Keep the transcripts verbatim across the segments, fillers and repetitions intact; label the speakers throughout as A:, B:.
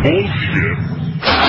A: bullshit.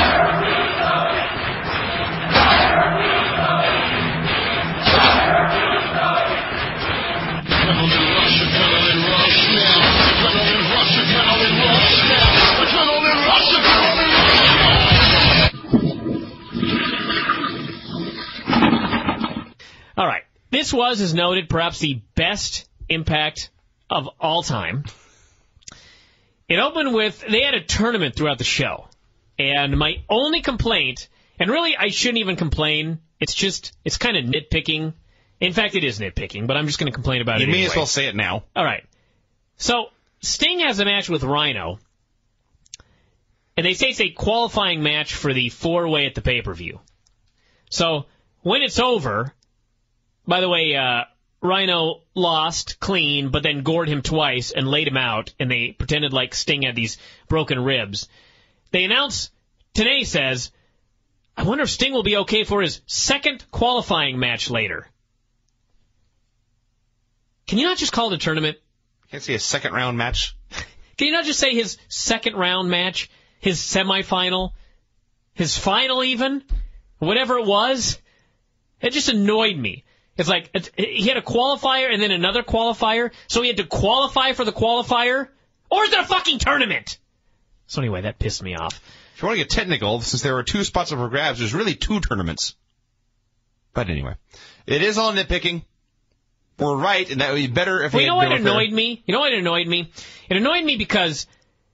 B: All right. This was, as noted, perhaps the best Impact of all time. It opened with, they had a tournament throughout the show. And my only complaint, and really I shouldn't even complain, it's just, it's kind of nitpicking. In fact, it is nitpicking, but I'm just going to complain about
C: you
B: it
C: may
B: anyway.
C: as well say it now.
B: All right. So, Sting has a match with Rhino. And they say it's a qualifying match for the four-way at the pay-per-view. So, when it's over... By the way, uh, Rhino lost clean, but then gored him twice and laid him out, and they pretended like Sting had these broken ribs. They announce, Tenay says, I wonder if Sting will be okay for his second qualifying match later. Can you not just call it a tournament?
C: Can't see a second round match.
B: Can you not just say his second round match, his semifinal, his final even, whatever it was? It just annoyed me. It's like, it's, he had a qualifier and then another qualifier, so he had to qualify for the qualifier? Or is it a fucking tournament? So anyway, that pissed me off.
C: If you want to get technical, since there are two spots up for grabs, there's really two tournaments. But anyway, it is all nitpicking. We're right, and that would be better if
B: well,
C: we
B: you know
C: had
B: what annoyed me? You know what annoyed me? It annoyed me because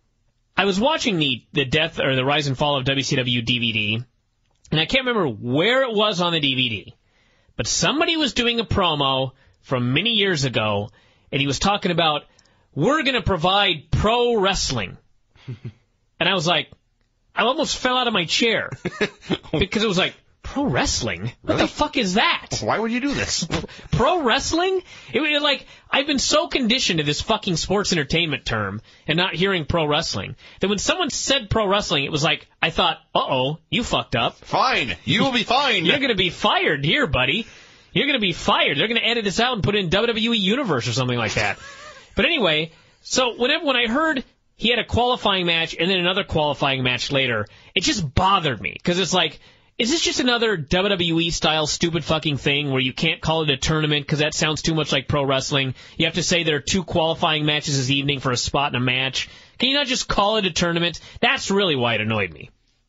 B: I was watching the, the death, or the rise and fall of W C W D V D, and I can't remember where it was on the D V D. But somebody was doing a promo from many years ago, and he was talking about, we're going to provide pro wrestling. And I was like, I almost fell out of my chair. Because it was like, pro wrestling? What
C: Really?
B: the fuck is that?
C: Why would you do this?
B: Pro wrestling? It was like, I've been so conditioned to this fucking sports entertainment term and not hearing pro wrestling that when someone said pro wrestling, it was like, I thought, uh-oh, you fucked up.
C: Fine. You will be fine.
B: You're going to be fired here, buddy. You're going to be fired. They're going to edit this out and put it in W W E Universe or something like that. But anyway, so whenever, when I heard he had a qualifying match and then another qualifying match later, it just bothered me because it's like, is this just another W W E-style stupid fucking thing where you can't call it a tournament because that sounds too much like pro wrestling? You have to say there are two qualifying matches this evening for a spot in a match. Can you not just call it a tournament? That's really why it annoyed me.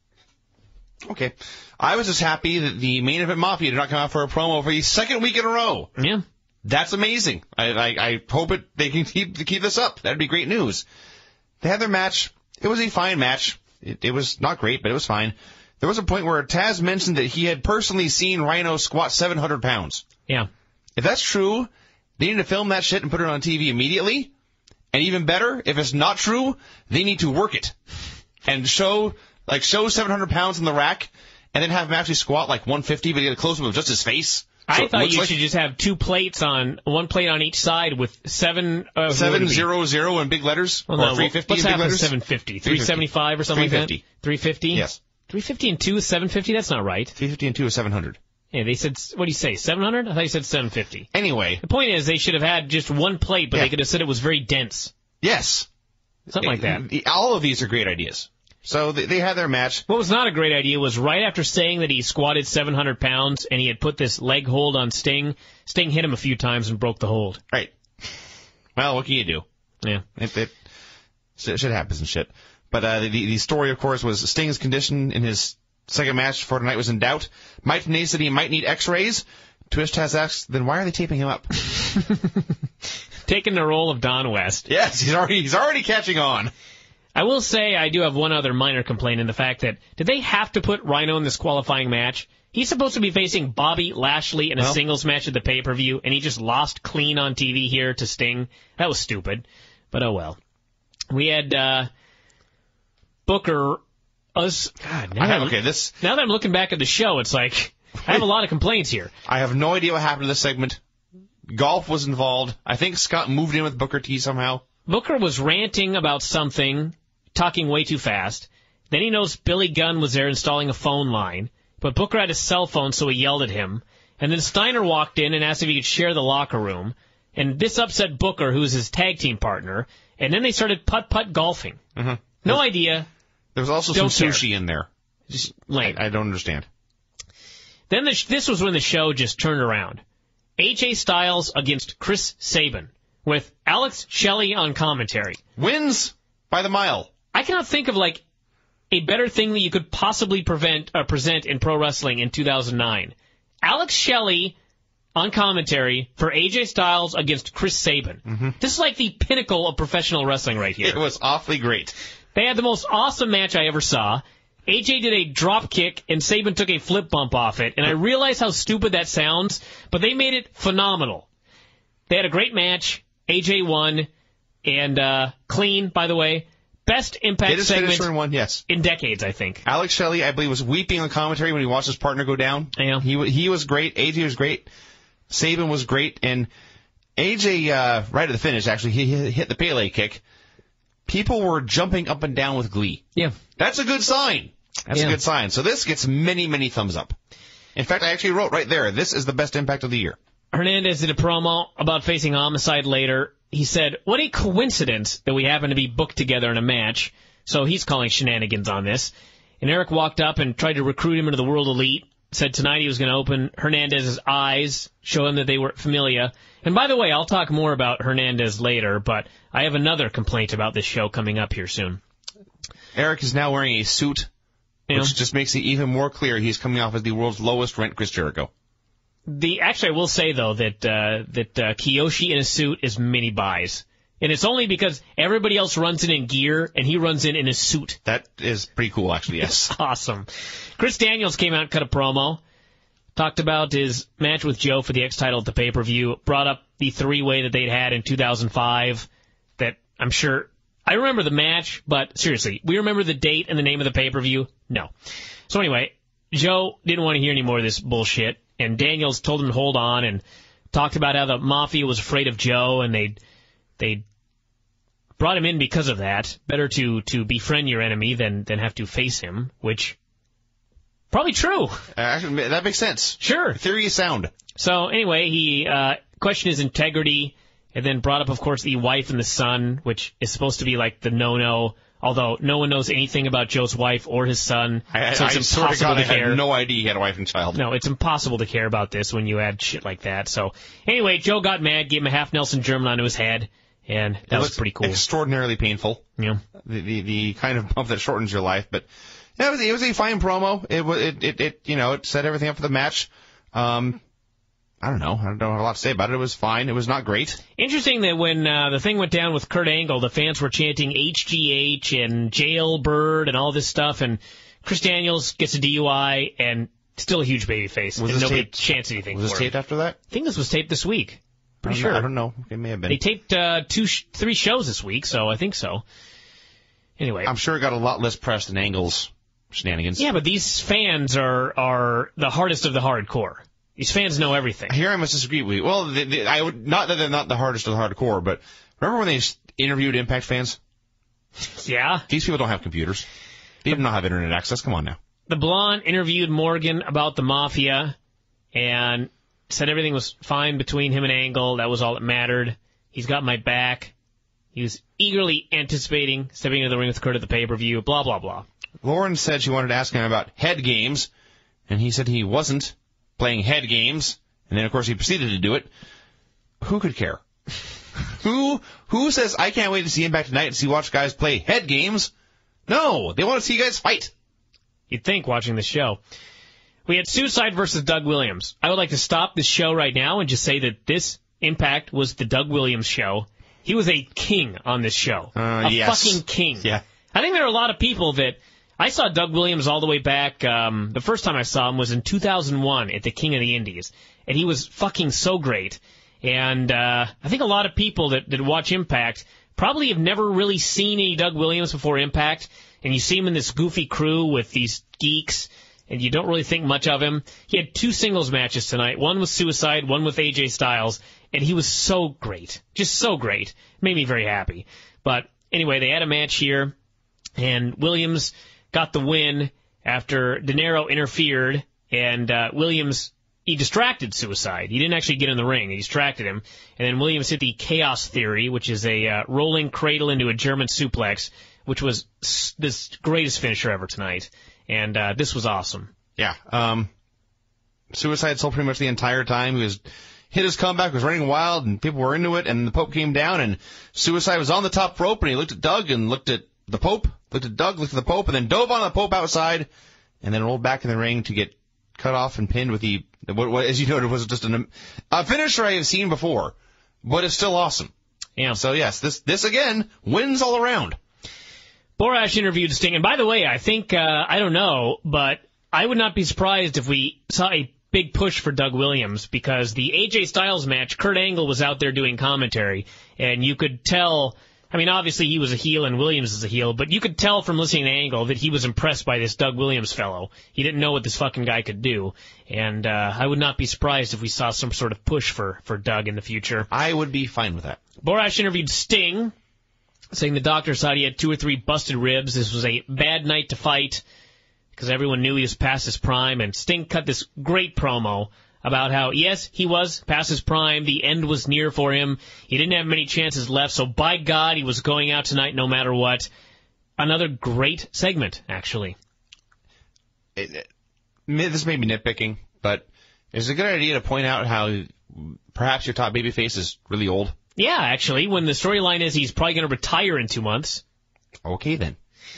C: Okay. I was just happy that the main event Mafia did not come out for a promo for the second week in a row.
B: Yeah.
C: That's amazing. I, I, I hope it they can keep keep this up. That'd be great news. They had their match. It was a fine match. It, it was not great, but it was fine. There was a point where Taz mentioned that he had personally seen Rhino squat seven hundred pounds.
B: Yeah.
C: If that's true, they need to film that shit and put it on T V immediately. And even better, if it's not true, they need to work it. And show, like, show seven hundred pounds in the rack, and then have him actually squat like one fifty, but get a close-up of just his face.
B: I
C: so
B: thought you
C: like
B: should just have two plates on, one plate on each side with seven... Uh,
C: seven zero zero in big letters,
B: well,
C: or
B: no,
C: three fifty
B: what's
C: in big
B: half of
C: letters.
B: seven fifty? three seventy-five or something like that? three fifty?
C: Yes.
B: three fifty and two is seven fifty? That's not right.
C: three fifty and two is seven hundred.
B: Yeah, they said, what do you say, seven hundred? I thought you said seven fifty.
C: Anyway.
B: The point is, they should have had just one plate, but
C: yeah.
B: they could have said it was very dense.
C: Yes.
B: Something like that.
C: All of these are great ideas. So they, they had their match.
B: What was not a great idea was right after saying that he squatted seven hundred pounds and he had put this leg hold on Sting, Sting hit him a few times and broke the hold.
C: Right. Well, what can you do?
B: Yeah.
C: It, it, shit happens and shit. But uh, the, the story, of course, was Sting's condition in his second match for tonight was in doubt. Mike Tenay said he might need x-rays. Twist has asked, then why are they taping him up?
B: Taking the role of Don West.
C: Yes, he's already he's already catching on.
B: I will say I do have one other minor complaint in the fact that, did they have to put Rhino in this qualifying match? He's supposed to be facing Bobby Lashley in a well, singles match at the pay-per-view, and he just lost clean on T V here to Sting. That was stupid, but oh well. We had uh, Booker... Us, God, now,
C: I have,
B: that,
C: okay, this,
B: now that I'm looking back at the show, it's like, I have a lot of complaints here.
C: I have no idea what happened to this segment. Golf was involved. I think Scott moved in with Booker T somehow.
B: Booker was ranting about something, talking way too fast. Then he knows Billy Gunn was there installing a phone line, but Booker had his cell phone, so he yelled at him. And then Steiner walked in and asked if he could share the locker room. And this upset Booker, who's his tag team partner. And then they started putt-putt golfing.
C: Mm-hmm.
B: No idea
C: There was also
B: Don't
C: some
B: care.
C: sushi in there.
B: Just lame.
C: I, I don't understand.
B: Then the, this was when the show just turned around. A J Styles against Chris Sabin with Alex Shelley on commentary.
C: Wins by the mile.
B: I cannot think of like a better thing that you could possibly prevent uh, present in pro wrestling in two thousand nine. Alex Shelley on commentary for A J Styles against Chris Sabin.
C: Mm-hmm.
B: This is like the pinnacle of professional wrestling right here.
C: It was awfully great.
B: They had the most awesome match I ever saw. A J did a drop kick, and Sabin took a flip bump off it. And I realize how stupid that sounds, but they made it phenomenal. They had a great match. A J won, and uh, clean, by the way. Best Impact segment
C: in, one, yes.
B: in decades, I think.
C: Alex Shelley, I believe, was weeping on commentary when he watched his partner go down.
B: Yeah.
C: He, he was great. A J was great. Sabin was great. And A J, uh, right at the finish, actually, he hit the Pele kick. People were jumping up and down with glee.
B: Yeah.
C: That's a good sign. That's
B: yeah.
C: a good sign. So this gets many, many thumbs up. In fact, I actually wrote right there, this is the best Impact of the year.
B: Hernandez did a promo about facing Homicide later. He said, what a coincidence that we happen to be booked together in a match. So he's calling shenanigans on this. And Eric walked up and tried to recruit him into the World Elite. Said tonight he was going to open Hernandez's eyes, show him that they were familiar. And by the way, I'll talk more about Hernandez later, but I have another complaint about this show coming up here soon.
C: Eric is now wearing a suit,
B: you
C: which
B: know?
C: just makes it even more clear he's coming off as the world's lowest rent Chris Jericho.
B: The actually, I will say though that uh, that uh, Kiyoshi in a suit is mini buys, and it's only because everybody else runs in in gear and he runs in in a suit.
C: That is pretty cool, actually. Yes,
B: it's awesome. Chris Daniels came out and cut a promo, talked about his match with Joe for the X title at the pay per view, brought up the three way that they'd had in two thousand five. That I'm sure I remember the match, but seriously, we remember the date and the name of the pay per view. No. So anyway, Joe didn't want to hear any more of this bullshit. And Daniels told him to hold on and talked about how the Mafia was afraid of Joe and they they brought him in because of that. Better to, to befriend your enemy than, than have to face him, which probably true.
C: Uh, actually, that makes sense.
B: Sure.
C: Theory is sound.
B: So anyway, he uh, questioned his integrity and then brought up, of course, the wife and the son, which is supposed to be like the no-no. Although no one knows anything about Joe's wife or his son,
C: I,
B: so it's
C: I swear to
B: impossible
C: God,
B: to care.
C: I had no idea he had a wife and child.
B: No, it's impossible to care about this when you add shit like that. So anyway, Joe got mad, gave him a half Nelson German onto his head, and that
C: it
B: was pretty cool.
C: Extraordinarily painful.
B: Yeah,
C: the, the the kind of bump that shortens your life, but yeah, it was, it was a fine promo. It was it, it it you know it set everything up for the match. Um, I don't know. I don't have a lot to say about it. It was fine. It was not great.
B: Interesting that when uh, the thing went down with Kurt Angle, the fans were chanting H G H and Jailbird and all this stuff, and Chris Daniels gets a D U I and still a huge babyface, and nobody
C: taped,
B: chants anything
C: Was
B: for
C: this
B: him.
C: taped after that?
B: I think this was taped this week. Pretty
C: I
B: sure.
C: Know, I don't know. It may have been.
B: They taped uh, two, sh- three shows this week, so I think so. Anyway.
C: I'm sure it got a lot less press than Angle's shenanigans.
B: Yeah, but these fans are are the hardest of the hardcore. These fans know everything.
C: Here I must disagree with you. Well, the, the, I would not that they're not the hardest of the hardcore, but remember when they interviewed Impact fans?
B: Yeah.
C: These people don't have computers. They do not have internet access. Come on now.
B: The blonde interviewed Morgan about the Mafia and said everything was fine between him and Angle. That was all that mattered. He's got my back. He was eagerly anticipating stepping into the ring with Kurt at the pay-per-view, blah, blah, blah.
C: Lauren said she wanted to ask him about head games, and he said he wasn't playing head games, and then, of course, he proceeded to do it. Who could care? who who says, I can't wait to see Impact tonight and see watch guys play head games? No, they want to see you guys fight.
B: You'd think watching this show. We had Suicide versus Doug Williams. I would like to stop this show right now and just say that this Impact was the Doug Williams show. He was a king on this show.
C: Uh,
B: a
C: yes.
B: fucking king.
C: Yeah.
B: I think there are a lot of people that... I saw Doug Williams all the way back, um, the first time I saw him was in two thousand one at the King of the Indies. And he was fucking so great. And uh, I think a lot of people that, that watch Impact probably have never really seen any Doug Williams before Impact. And you see him in this goofy crew with these geeks, and you don't really think much of him. He had two singles matches tonight, one with Suicide, one with A J Styles, and he was so great. Just so great. Made me very happy. But anyway, they had a match here, and Williams got the win after De Niro interfered, and uh, Williams, he distracted Suicide. He didn't actually get in the ring. He distracted him. And then Williams hit the Chaos Theory, which is a uh, rolling cradle into a German suplex, which was s- this greatest finisher ever tonight. And uh, this was awesome.
C: Yeah. Um, Suicide sold pretty much the entire time. He was hit his comeback, was running wild, and people were into it, and the Pope came down, and Suicide was on the top rope, and he looked at Doug and looked at the Pope, looked at Doug, looked at the Pope, and then dove on the Pope outside, and then rolled back in the ring to get cut off and pinned with the, what, what as you noted, was just an, a finisher I have seen before, but it's still awesome.
B: Yeah.
C: So, yes, this, this again, wins all around.
B: Borash interviewed Sting, and by the way, I think, uh, I don't know, but I would not be surprised if we saw a big push for Doug Williams, because the A J Styles match, Kurt Angle was out there doing commentary, and you could tell, I mean, obviously he was a heel and Williams is a heel, but you could tell from listening to Angle that he was impressed by this Doug Williams fellow. He didn't know what this fucking guy could do, and uh, I would not be surprised if we saw some sort of push for, for Doug in the future.
C: I would be fine with that.
B: Borash interviewed Sting, saying the doctor thought he had two or three busted ribs. This was a bad night to fight, because everyone knew he was past his prime, and Sting cut this great promo about how, yes, he was past his prime, the end was near for him, he didn't have many chances left, so by God, he was going out tonight no matter what. Another great segment, actually.
C: It, it, this may be nitpicking, but it's a good idea to point out how perhaps your top babyface is really old.
B: Yeah, actually, when the storyline is he's probably going to retire in two months.
C: Okay, then.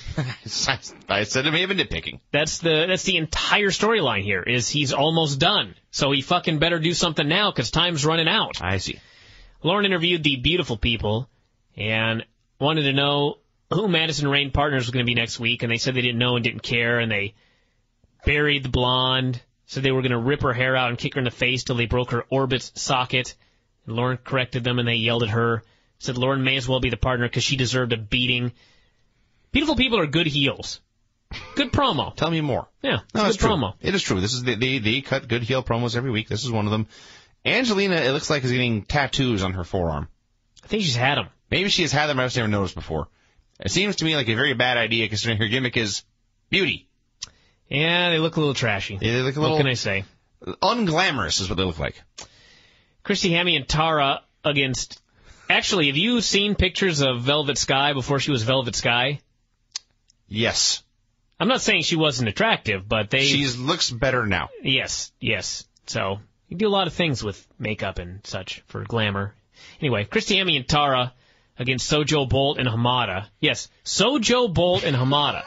C: I said it may have been nitpicking.
B: That's the that's the entire storyline here, is he's almost done. So he fucking better do something now, because time's running out.
C: I see.
B: Lauren interviewed the beautiful people and wanted to know who Madison Rain Partners was going to be next week, and they said they didn't know and didn't care, and they buried the blonde, said they were going to rip her hair out and kick her in the face till they broke her orbit socket. And Lauren corrected them, and they yelled at her, said Lauren may as well be the partner because she deserved a beating. Beautiful people are good heels. Good promo.
C: Tell me more.
B: Yeah, it's
C: no,
B: a
C: it's
B: good
C: true.
B: promo.
C: It is true. This is the, they they cut good heel promos every week. This is one of them. Angelina, it looks like, is getting tattoos on her forearm.
B: I think she's had them.
C: Maybe she has had them. I've just never noticed before. It seems to me like a very bad idea, considering her gimmick is beauty.
B: Yeah, they look a little trashy.
C: They look a little.
B: What can I say?
C: Unglamorous is what they look like.
B: Christy Hemme and Tara against. Actually, have you seen pictures of Velvet Sky before she was Velvet Sky?
C: Yes.
B: I'm not saying she wasn't attractive, but they...
C: She looks better now.
B: Yes, yes. So, you do a lot of things with makeup and such for glamour. Anyway, Christy Hemme and Tara against Sojo Bolt and Hamada. Yes, Sojo Bolt and Hamada.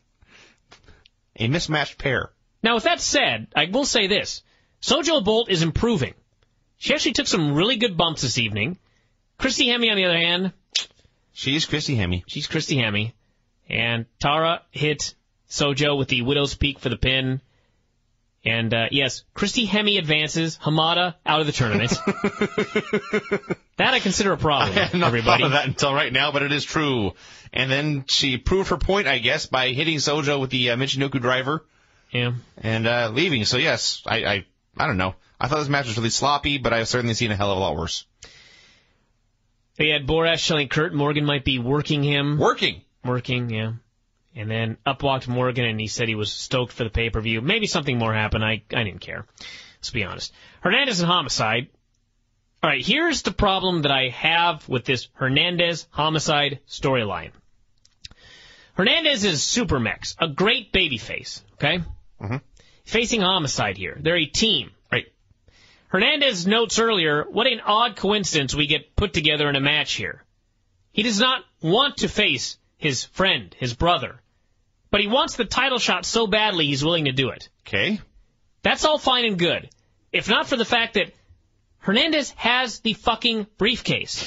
C: A mismatched pair.
B: Now, with that said, I will say this. Sojo Bolt is improving. She actually took some really good bumps this evening. Christy Hemme, on the other hand...
C: She's Christy Hemme.
B: She's Christy Hemme. And Tara hit Sojo with the Widow's Peak for the pin. And, uh, yes, Christy Hemme advances, Hamada out of the tournament. That I consider a problem,
C: I had not
B: everybody.
C: thought of that until right now, but it is true. And then she proved her point, I guess, by hitting Sojo with the uh, Michinoku driver.
B: Yeah.
C: And uh, leaving. So, yes, I, I I don't know. I thought this match was really sloppy, but I've certainly seen a hell of a lot worse.
B: They had Borash telling Kurt Morgan might be working him.
C: Working?
B: Working, yeah. And then up walked Morgan, and he said he was stoked for the pay-per-view. Maybe something more happened. I, I didn't care. Let's be honest. Hernandez and Homicide. All right, here's the problem that I have with this Hernandez Homicide storyline. Hernandez is Super Mex, a great babyface, okay?
C: Mm-hmm.
B: Facing Homicide here. They're a team. Right. Hernandez notes earlier, what an odd coincidence we get put together in a match here. He does not want to face his friend, his brother. But he wants the title shot so badly he's willing to do it.
C: Okay.
B: That's all fine and good. If not for the fact that Hernandez has the fucking briefcase.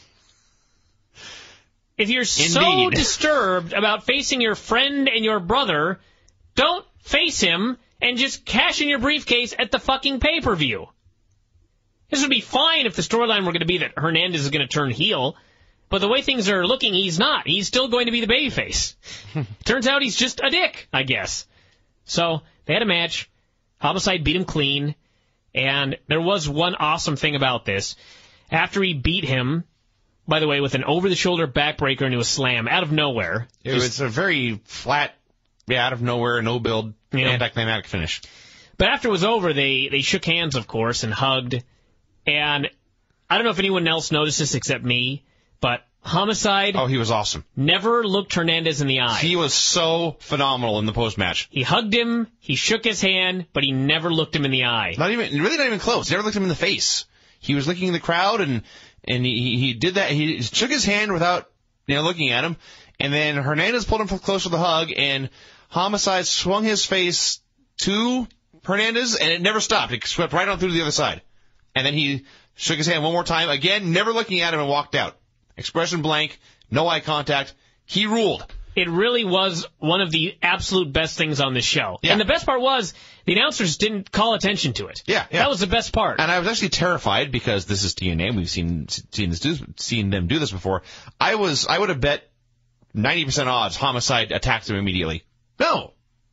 B: If you're so
C: Indeed.
B: disturbed about facing your friend and your brother, don't face him and just cash in your briefcase at the fucking pay-per-view. This would be fine if the storyline were going to be that Hernandez is going to turn heel. But the way things are looking, he's not. He's still going to be the babyface. Turns out he's just a dick, I guess. So, they had a match. Homicide beat him clean. And there was one awesome thing about this. After he beat him, by the way, with an over-the-shoulder backbreaker into a slam, out of nowhere.
C: It
B: just,
C: was a very flat, yeah, out of nowhere, no build,
B: yeah.
C: anticlimactic finish.
B: But after it was over, they, they shook hands, of course, and hugged. And I don't know if anyone else noticed this except me, but Homicide.
C: Oh, he was awesome.
B: Never looked Hernandez in the eye.
C: He was so phenomenal in the post-match.
B: He hugged him, he shook his hand, but he never looked him in the eye.
C: Not even, really not even close. He never looked him in the face. He was looking the crowd, and and he, he did that. He shook his hand without, you know, looking at him. And then Hernandez pulled him close with a hug, and Homicide swung his face to Hernandez, and it never stopped. It swept right on through to the other side. And then he shook his hand one more time, again, never looking at him, and walked out. Expression blank, no eye contact. He ruled.
B: It really was one of the absolute best things on this show.
C: Yeah.
B: And the best part was, the announcers didn't call attention to it.
C: Yeah, yeah.
B: That was the best part.
C: And I was actually terrified because this is T N A, and we've seen seen this do, seen them do this before. I was I would have bet ninety percent odds Homicide attacked him immediately. No.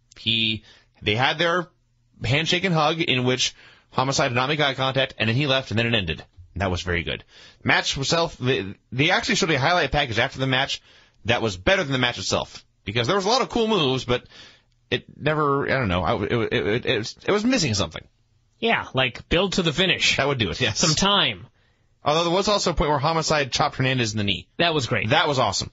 C: He they had their handshake and hug in which Homicide did not make eye contact, and then he left, and then it ended. And that was very good. Match itself, they, they actually showed a highlight package after the match that was better than the match itself. Because there was a lot of cool moves, but it never, I don't know, I, it, it, it, it, was, it was missing something.
B: Yeah, like build to the finish.
C: That would do it, yes.
B: Some time.
C: Although there was also a point where Homicide chopped Hernandez in the knee.
B: That was great.
C: That was awesome.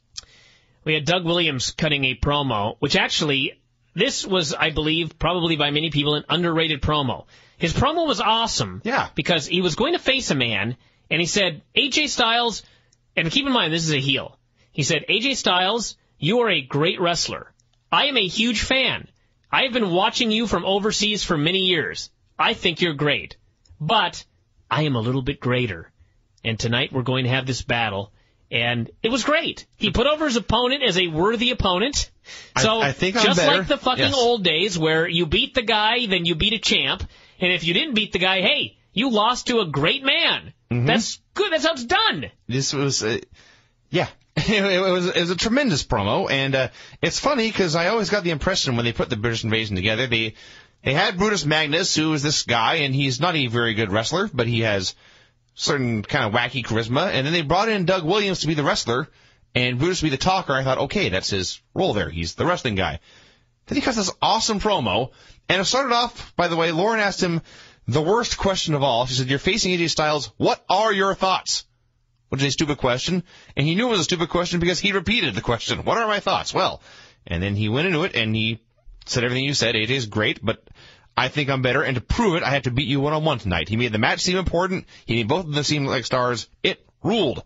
B: We had Doug Williams cutting a promo, which actually, this was, I believe, probably by many people, an underrated promo. His promo was awesome.
C: Yeah.
B: Because he was going to face a man, and he said, A J Styles, and keep in mind, this is a heel. He said, A J Styles, you are a great wrestler. I am a huge fan. I have been watching you from overseas for many years. I think you're great. But I am a little bit greater. And tonight we're going to have this battle. And it was great. He put over his opponent as a worthy opponent. So
C: I, I think I'm
B: just
C: better.
B: like the fucking
C: Yes.
B: old days where you beat the guy, then you beat a champ. And if you didn't beat the guy, hey, you lost to a great man. Mm-hmm. That's good. That's how it's done.
C: This was, uh, yeah. It, it was it was a tremendous promo, and uh, it's funny because I always got the impression when they put the British Invasion together, they they had Brutus Magnus, who is this guy, and he's not a very good wrestler, but he has certain kind of wacky charisma, and then they brought in Doug Williams to be the wrestler, and Brutus to be the talker. I thought, okay, that's his role there. He's the wrestling guy. Then he cuts this awesome promo, and it started off, by the way, Lauren asked him the worst question of all. She said, you're facing A J Styles. What are your thoughts? Which is a stupid question, and he knew it was a stupid question because he repeated the question. What are my thoughts? Well, and then he went into it, and he said everything you said. A J's great, but I think I'm better, and to prove it, I have to beat you one-on-one tonight. He made the match seem important. He made both of them seem like stars. It ruled.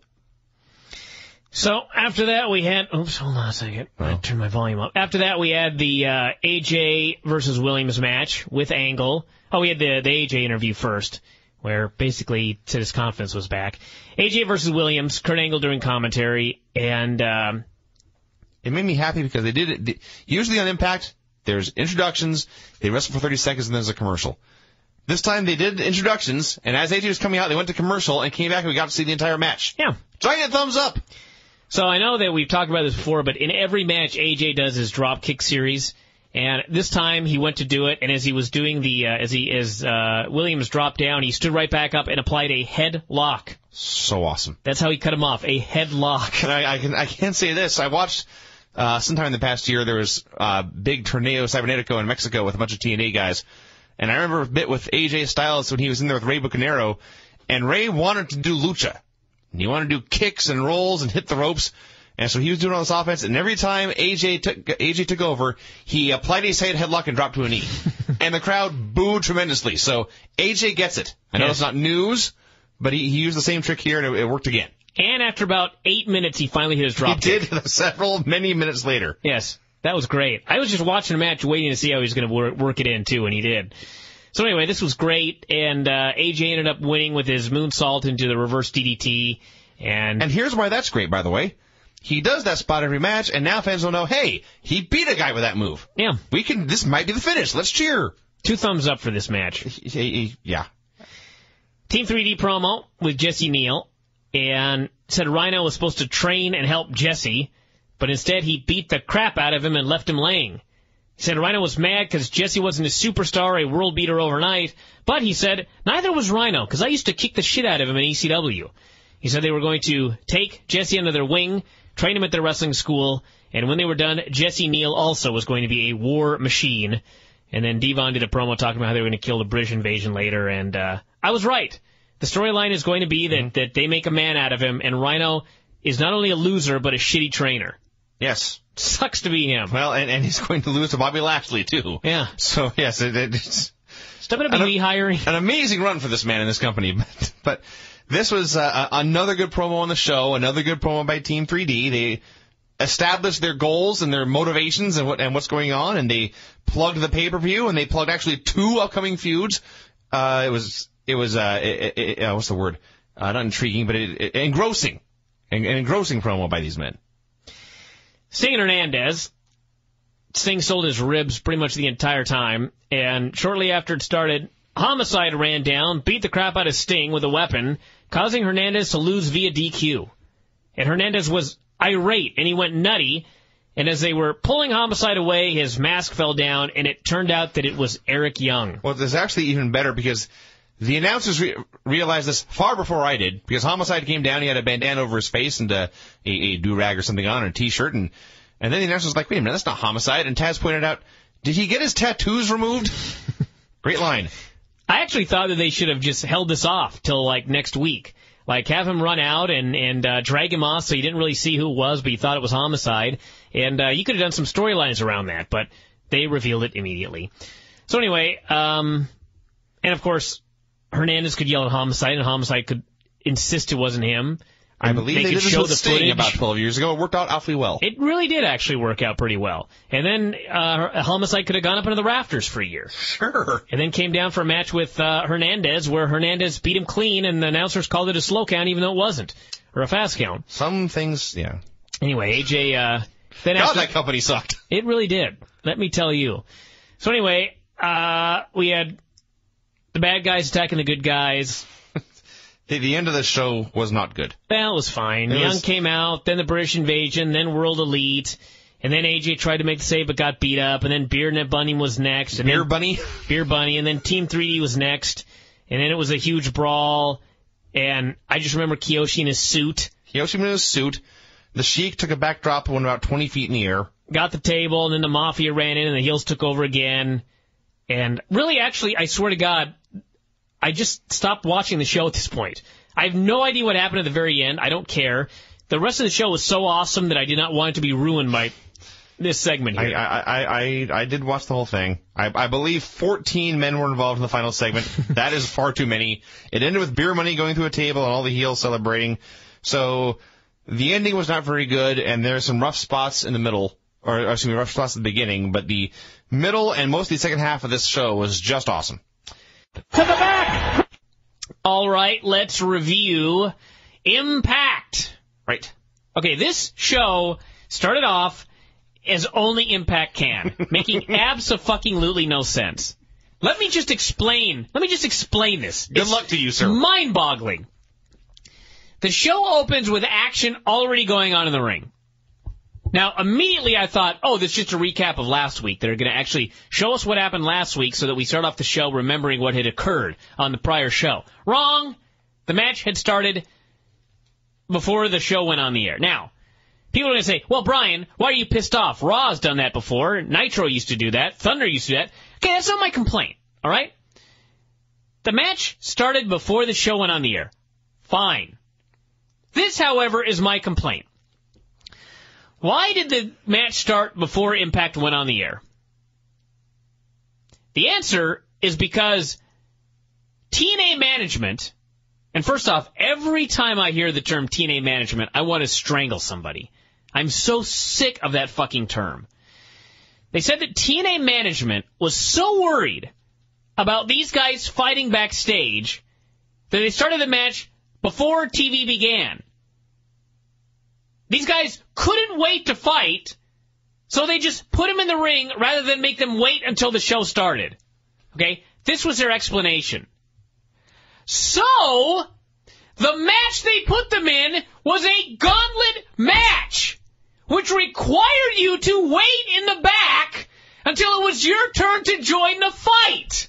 B: So after that, we had... Oops, hold on a second.
C: Oh.
B: I turn my volume up. After that, we had the uh, A J versus Williams match with Angle. Oh, we had the, the A J interview first, where basically said his confidence was back. A J versus Williams, Kurt Angle doing commentary, and um,
C: it made me happy because they did it. Usually on Impact, there's introductions, they wrestle for thirty seconds, and there's a commercial. This time they did introductions, and as A J was coming out, they went to commercial and came back, and we got to see the entire match.
B: Yeah.
C: Giant thumbs up!
B: So I know that we've talked about this before, but in every match, A J does his drop kick series. And this time he went to do it, and as he was doing the, uh, as he, as, uh, Williams dropped down, he stood right back up and applied a headlock.
C: So awesome.
B: That's how he cut him off, a headlock.
C: And I, I can, I can't say this. I watched, uh, sometime in the past year, there was, uh, big Torneo Cybernetico in Mexico with a bunch of T N A guys. And I remember a bit with A J Styles when he was in there with Ray Bucanero, and Ray wanted to do lucha. And he wanted to do kicks and rolls and hit the ropes. And so he was doing all this offense, and every time A J took, A J took over, he applied his head headlock and dropped to a knee. And the crowd booed tremendously. So A J gets it. I know
B: yes.
C: It's not news, but he, he used the same trick here, and it, it worked again.
B: And after about eight minutes, he finally hit his drop
C: He
B: kick.
C: did several, many minutes later.
B: Yes, that was great. I was just watching the match, waiting to see how he was going to work, work it in, too, and he did. So anyway, this was great, and uh, A J ended up winning with his moonsault into the reverse D D T. And,
C: and here's why that's great, by the way. He does that spot every match, and now fans will know, hey, he beat a guy with that move.
B: Yeah.
C: We can, this might be the finish. Let's cheer.
B: Two thumbs up for this match.
C: Yeah.
B: Team three D promo with Jesse Neal, and said Rhino was supposed to train and help Jesse, but instead he beat the crap out of him and left him laying. He said Rhino was mad because Jesse wasn't a superstar, a world beater overnight, but he said, neither was Rhino, because I used to kick the shit out of him in E C W. He said they were going to take Jesse under their wing, train him at their wrestling school, and when they were done, Jesse Neal also was going to be a war machine. And then Devon did a promo talking about how they were going to kill the British invasion later, and uh, I was right. The storyline is going to be that, mm-hmm. that they make a man out of him, and Rhino is not only a loser, but a shitty trainer.
C: Yes.
B: Sucks to be him.
C: Well, and, and he's going to lose to Bobby Lashley, too.
B: Yeah.
C: So, yes, it, it's...
B: Is W W E hiring?
C: An amazing run for this man in this company. But, but this was uh, another good promo on the show, another good promo by Team three D. They established their goals and their motivations and what and what's going on, and they plugged the pay-per-view, and they plugged actually two upcoming feuds. Uh, it was, it was, uh, it, it, uh, what's the word? Uh, not intriguing, but it, it, engrossing. An, an engrossing promo by these men.
B: Sting and Hernandez. Sting sold his ribs pretty much the entire time, and shortly after it started, Homicide ran down, beat the crap out of Sting with a weapon, causing Hernandez to lose via D Q. And Hernandez was irate, and he went nutty, and as they were pulling Homicide away, his mask fell down, and it turned out that it was Eric Young.
C: Well, it's actually even better because the announcers re- realized this far before I did, because Homicide came down, he had a bandana over his face and a, a, a do-rag or something on, or a T-shirt, and, and then the announcer was like, wait a minute, that's not Homicide, and Taz pointed out, did he get his tattoos removed? Great line.
B: I actually thought that they should have just held this off till, like, next week. Like, have him run out and, and uh, drag him off so you didn't really see who it was, but you thought it was Homicide. And uh, you could have done some storylines around that, but they revealed it immediately. So anyway, um, and of course, Hernandez could yell at Homicide, and Homicide could insist it wasn't him.
C: I believe they, they did this with Sting about twelve years ago. It worked out awfully well.
B: It really did actually work out pretty well. And then uh, Homicide could have gone up into the rafters for a year.
C: Sure.
B: And then came down for a match with uh, Hernandez, where Hernandez beat him clean, and the announcers called it a slow count, even though it wasn't, or a fast count.
C: Some things, yeah.
B: Anyway, A J... Uh, then
C: God,
B: after,
C: that company sucked.
B: It really did. Let me tell you. So anyway, uh, we had the bad guys attacking the good guys.
C: The, the end of the show was not good.
B: Well, it was fine.
C: It
B: Young
C: was...
B: came out, then the British Invasion, then World Elite, and then A J tried to make the save but got beat up, and then Beer Net Bunny was next. And
C: Beer
B: then,
C: Bunny?
B: Beer Bunny, and then Team three D was next, and then it was a huge brawl, and I just remember Kiyoshi in his suit.
C: Kiyoshi in his suit. The Sheik took a backdrop and went about twenty feet in the air.
B: Got the table, and then the Mafia ran in, and the heels took over again. And really, actually, I swear to God, I just stopped watching the show at this point. I have no idea what happened at the very end. I don't care. The rest of the show was so awesome that I did not want it to be ruined by this segment here.
C: I I I, I did watch the whole thing. I, I believe fourteen men were involved in the final segment. That is far too many. It ended with Beer Money going through a table and all the heels celebrating. So the ending was not very good, and there are some rough spots in the middle, or, or excuse me, rough spots at the beginning, but the middle and most of the second half of this show was just awesome.
B: To the back! All right, let's review Impact.
C: Right.
B: Okay, this show started off as only Impact can, making abso-fucking-lutely no sense. Let me just explain. Let me just explain this.
C: Good
B: it's
C: luck to you, sir.
B: Mind-boggling. The show opens with action already going on in the ring. Now, immediately I thought, oh, this is just a recap of last week. They're going to actually show us what happened last week so that we start off the show remembering what had occurred on the prior show. Wrong. The match had started before the show went on the air. Now, people are going to say, well, Bryan, why are you pissed off? Raw's done that before. Nitro used to do that. Thunder used to do that. Okay, that's not my complaint, all right? The match started before the show went on the air. Fine. This, however, is my complaint. Why did the match start before Impact went on the air? The answer is because T N A management, and first off, every time I hear the term T N A management, I want to strangle somebody. I'm so sick of that fucking term. They said that T N A management was so worried about these guys fighting backstage that they started the match before T V began. These guys couldn't wait to fight, so they just put them in the ring rather than make them wait until the show started. Okay? This was their explanation. So, the match they put them in was a gauntlet match, which required you to wait in the back until it was your turn to join the fight.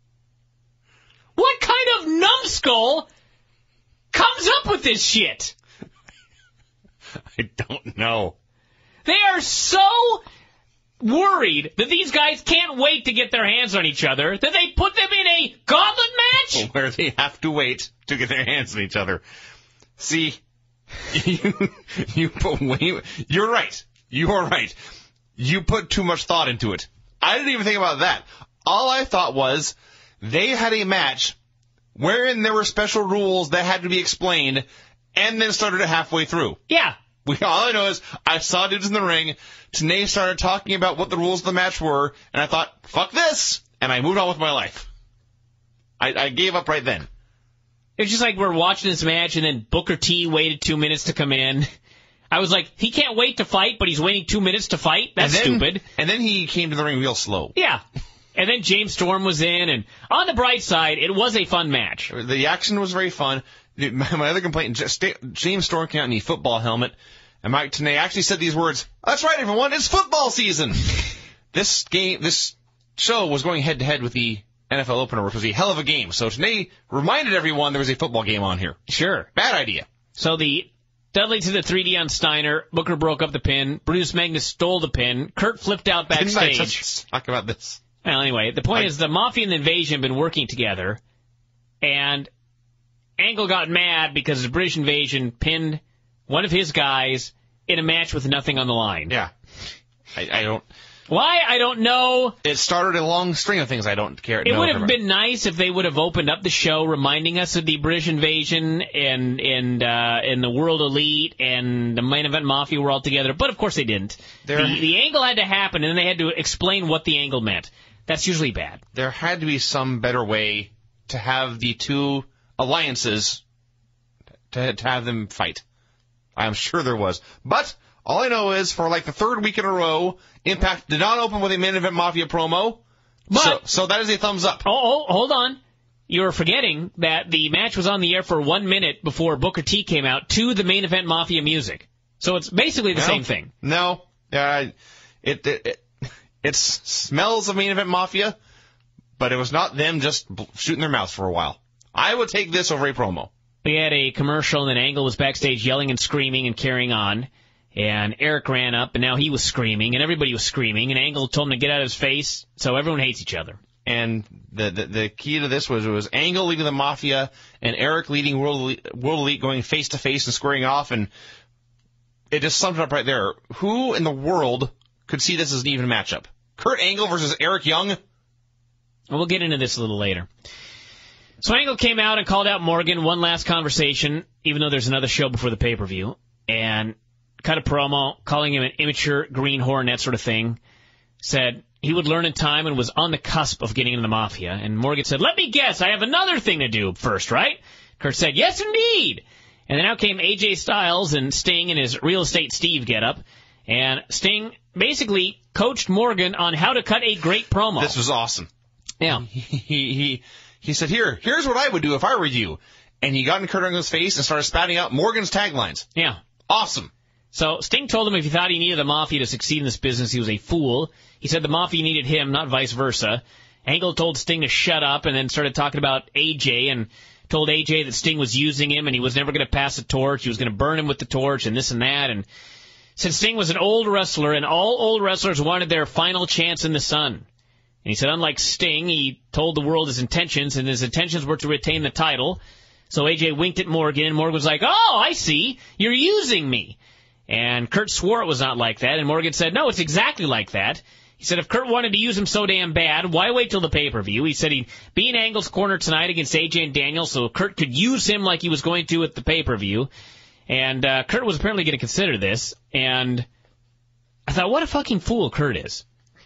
B: What kind of numbskull comes up with this shit?
C: I don't know.
B: They are so worried that these guys can't wait to get their hands on each other that they put them in a gauntlet match?
C: Where they have to wait to get their hands on each other. See, you, you put way, you're right. You are right. You put too much thought into it. I didn't even think about that. All I thought was they had a match wherein there were special rules that had to be explained and then started it halfway through.
B: Yeah.
C: We, all I know is I saw dudes in the ring. T N A started talking about what the rules of the match were, and I thought, fuck this, and I moved on with my life. I, I gave up right then.
B: It's just like we're watching this match, and then Booker T waited two minutes to come in. I was like, he can't wait to fight, but he's waiting two minutes to fight? That's
C: and then,
B: stupid.
C: And then he came to the ring real slow.
B: Yeah. And then James Storm was in, and on the bright side, it was a fun match.
C: The action was very fun. My, my other complaint, just, James Storm came out in the football helmet, and Mike Tenay actually said these words, "That's right, everyone, it's football season." This game, this show was going head-to-head with the N F L opener, which was a hell of a game. So Tenay reminded everyone there was a football game on here.
B: Sure.
C: Bad idea.
B: So the Dudley to the three D on Steiner. Booker broke up the pin. Brutus Magnus stole the pin. Kurt flipped out backstage.
C: Didn't I just talk about this?
B: Well, anyway, the point I, is the Mafia and the Invasion have been working together, and Angle got mad because the British Invasion pinned one of his guys in a match with nothing on the line.
C: Yeah. I, I don't...
B: Why? I don't know.
C: It started a long string of things I don't care.
B: It would have been nice if they would have opened up the show reminding us of the British Invasion and and uh, and the World Elite and the Main Event Mafia were all together, but of course they didn't. The, the angle had to happen, and then they had to explain what the angle meant. That's usually bad.
C: There had to be some better way to have the two alliances to, to have them fight. I'm sure there was. But all I know is for like the third week in a row, Impact did not open with a Main Event Mafia promo. But, so, so that is a thumbs up.
B: Oh, oh, hold on. You're forgetting that the match was on the air for one minute before Booker T came out to the Main Event Mafia music. So it's basically the
C: no,
B: same thing.
C: No. Uh, it, it, it, it smells of Main Event Mafia, but it was not them just shooting their mouths for a while. I would take this over a promo.
B: We had a commercial, and then Angle was backstage yelling and screaming and carrying on. And Eric ran up, and now he was screaming, and everybody was screaming, and Angle told him to get out of his face, so everyone hates each other.
C: And the the, the key to this was it was Angle leading the Mafia, and Eric leading World Elite, World Elite going face-to-face and squaring off, and it just sums it up right there. Who in the world could see this as an even matchup? Kurt Angle versus Eric Young?
B: Well, we'll get into this a little later. So Angle came out and called out Morgan, one last conversation, even though there's another show before the pay-per-view, and cut a promo, calling him an immature greenhorn, that sort of thing. Said he would learn in time and was on the cusp of getting into the Mafia. And Morgan said, "Let me guess, I have another thing to do first, right?" Kurt said, "Yes, indeed." And then out came A J Styles and Sting in his Real Estate Steve getup. And Sting basically coached Morgan on how to cut a great promo.
C: This was awesome.
B: Yeah.
C: He, he, he, he said, here, here's what I would do if I were you. And he got in Kurt Angle's face and started spouting out Morgan's taglines.
B: Yeah.
C: Awesome.
B: So Sting told him if he thought he needed the Mafia to succeed in this business, he was a fool. He said the Mafia needed him, not vice versa. Angle told Sting to shut up and then started talking about A J and told A J that Sting was using him and he was never going to pass the torch. He was going to burn him with the torch and this and that. And said Sting was an old wrestler and all old wrestlers wanted their final chance in the sun. And he said unlike Sting, he told the world his intentions and his intentions were to retain the title. So A J winked at Morgan and Morgan was like, "Oh, I see. You're using me." And Kurt swore it was not like that, and Morgan said, "No, it's exactly like that." He said if Kurt wanted to use him so damn bad, why wait till the pay-per-view? He said he'd be in Angle's corner tonight against A J and Daniel so Kurt could use him like he was going to at the pay-per-view. And uh, Kurt was apparently going to consider this, and I thought, what a fucking fool Kurt is.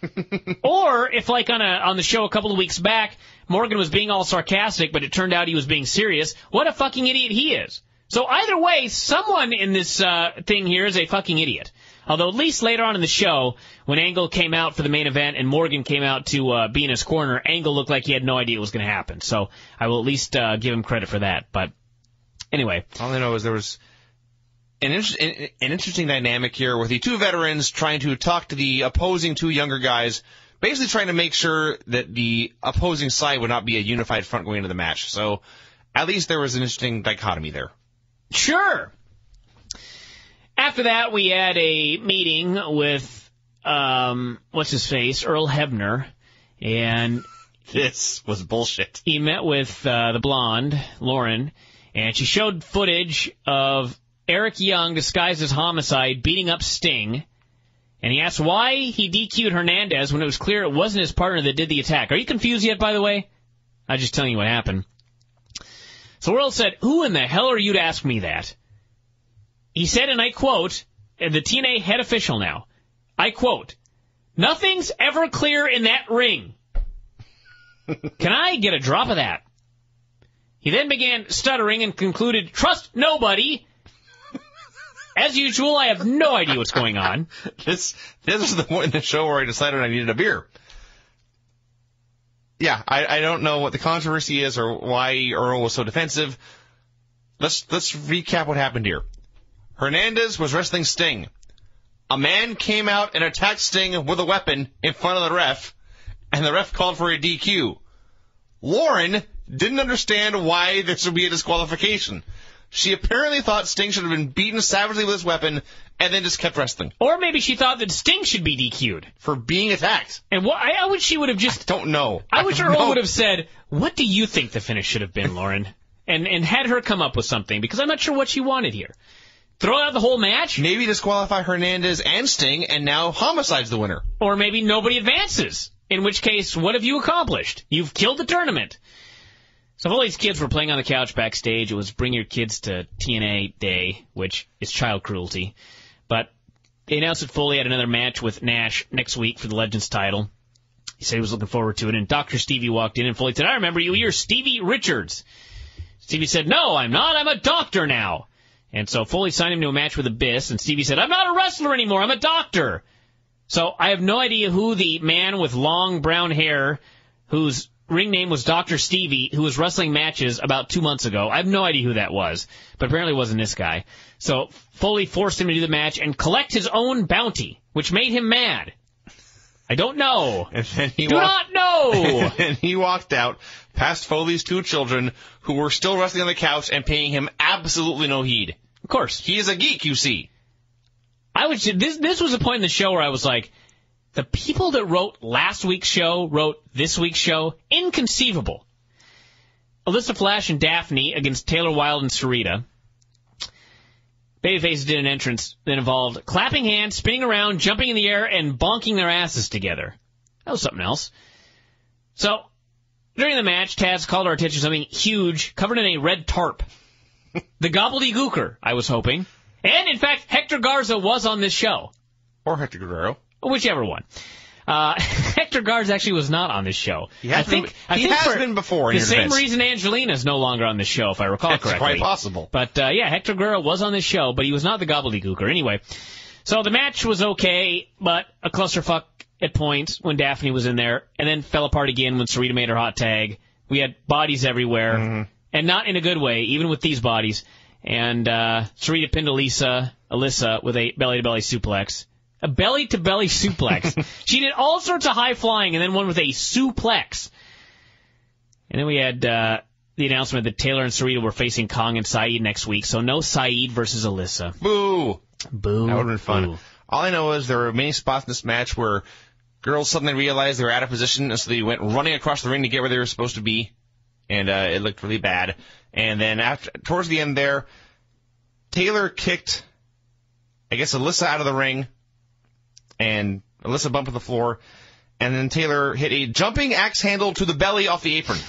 B: Or if, like on a on the show a couple of weeks back, Morgan was being all sarcastic, but it turned out he was being serious, what a fucking idiot he is. So either way, someone in this uh, thing here is a fucking idiot. Although at least later on in the show, when Angle came out for the main event and Morgan came out to uh, be in his corner, Angle looked like he had no idea what was going to happen. So I will at least uh, give him credit for that. But anyway.
C: All I know is there was an, inter- an interesting dynamic here with the two veterans trying to talk to the opposing two younger guys, basically trying to make sure that the opposing side would not be a unified front going into the match. So at least there was an interesting dichotomy there.
B: Sure. After that, we had a meeting with, um, what's his face, Earl Hebner, and
C: this was bullshit.
B: He met with uh, the blonde, Lauren, and she showed footage of Eric Young, disguised as Homicide, beating up Sting. And he asked why he D Q'd Hernandez when it was clear it wasn't his partner that did the attack. Are you confused yet, by the way? I'm just telling you what happened. So World said, who in the hell are you to ask me that? He said, and I quote, the T N A head official now, I quote, nothing's ever clear in that ring. Can I get a drop of that? He then began stuttering and concluded, trust nobody. As usual, I have no idea what's going on.
C: This this is the point in the show where I decided I needed a beer. Yeah, I, I don't know what the controversy is or why Earl was so defensive. Let's let's recap what happened here. Hernandez was wrestling Sting. A man came out and attacked Sting with a weapon in front of the ref, and the ref called for a D Q. Lauren didn't understand why this would be a disqualification. She apparently thought Sting should have been beaten savagely with his weapon and then just kept wrestling.
B: Or maybe she thought that Sting should be D Q'd.
C: For being attacked.
B: And what, I, I wish she would have just...
C: I don't know.
B: I, I wish Earl
C: know.
B: would have said, what do you think the finish should have been, Lauren? And and had her come up with something, because I'm not sure what she wanted here. Throw out the whole match?
C: Maybe disqualify Hernandez and Sting, and now Homicide's the winner.
B: Or maybe nobody advances. In which case, what have you accomplished? You've killed the tournament. So if all these kids were playing on the couch backstage, it was Bring Your Kids to T N A Day, which is child cruelty. But they announced that Foley had another match with Nash next week for the Legends title. He said he was looking forward to it, and Doctor Stevie walked in, and Foley said, I remember you, you're Stevie Richards. Stevie said, no, I'm not, I'm a doctor now. And so Foley signed him to a match with Abyss, and Stevie said, I'm not a wrestler anymore, I'm a doctor. So I have no idea who the man with long brown hair, whose ring name was Doctor Stevie, who was wrestling matches about two months ago. I have no idea who that was, but apparently it wasn't this guy. So Foley forced him to do the match and collect his own bounty, which made him mad. I don't know.
C: And then he
B: do
C: walked,
B: not know.
C: And he walked out past Foley's two children, who were still wrestling on the couch and paying him absolutely no heed.
B: Of course.
C: He is a geek, you see.
B: I was this this was a point in the show where I was like, the people that wrote last week's show wrote this week's show. Inconceivable. Alyssa Flash and Daphne against Taylor Wilde and Sarita. Babyface did an entrance that involved clapping hands, spinning around, jumping in the air, and bonking their asses together. That was something else. So, during the match, Taz called our attention to something huge, covered in a red tarp. The gobbledygooker, I was hoping. And, in fact, Hector Garza was on this show.
C: Or Hector Guerrero.
B: Whichever one. Uh, Hector Garza actually was not on this show.
C: He has
B: I think,
C: been,
B: I
C: he
B: think
C: has
B: for
C: been before in
B: the
C: your
B: same
C: defense.
B: reason Angelina is no longer on this show, if I recall
C: That's
B: correctly.
C: quite possible.
B: But, uh, yeah, Hector Guerrero was on this show, but he was not the gobbledygooker. Anyway, so the match was okay, but a clusterfuck at points when Daphne was in there, and then fell apart again when Sarita made her hot tag. We had bodies everywhere,
C: mm-hmm.
B: and not in a good way, even with these bodies. And uh, Sarita pinned Alyssa, Alyssa with a belly-to-belly suplex. A belly-to-belly suplex. She did all sorts of high-flying, and then one with a suplex. And then we had uh, the announcement that Taylor and Sarita were facing Kong and Saeed next week, so no Saeed versus Alyssa.
C: Boo!
B: Boo.
C: That would have been fun.
B: Boo.
C: All I know is there were many spots in this match where girls suddenly realized they were out of position, and so they went running across the ring to get where they were supposed to be, and uh, it looked really bad. And then after, towards the end there, Taylor kicked, I guess, Alyssa out of the ring, and Alyssa bumped to the floor, and then Taylor hit a jumping axe handle to the belly off the apron.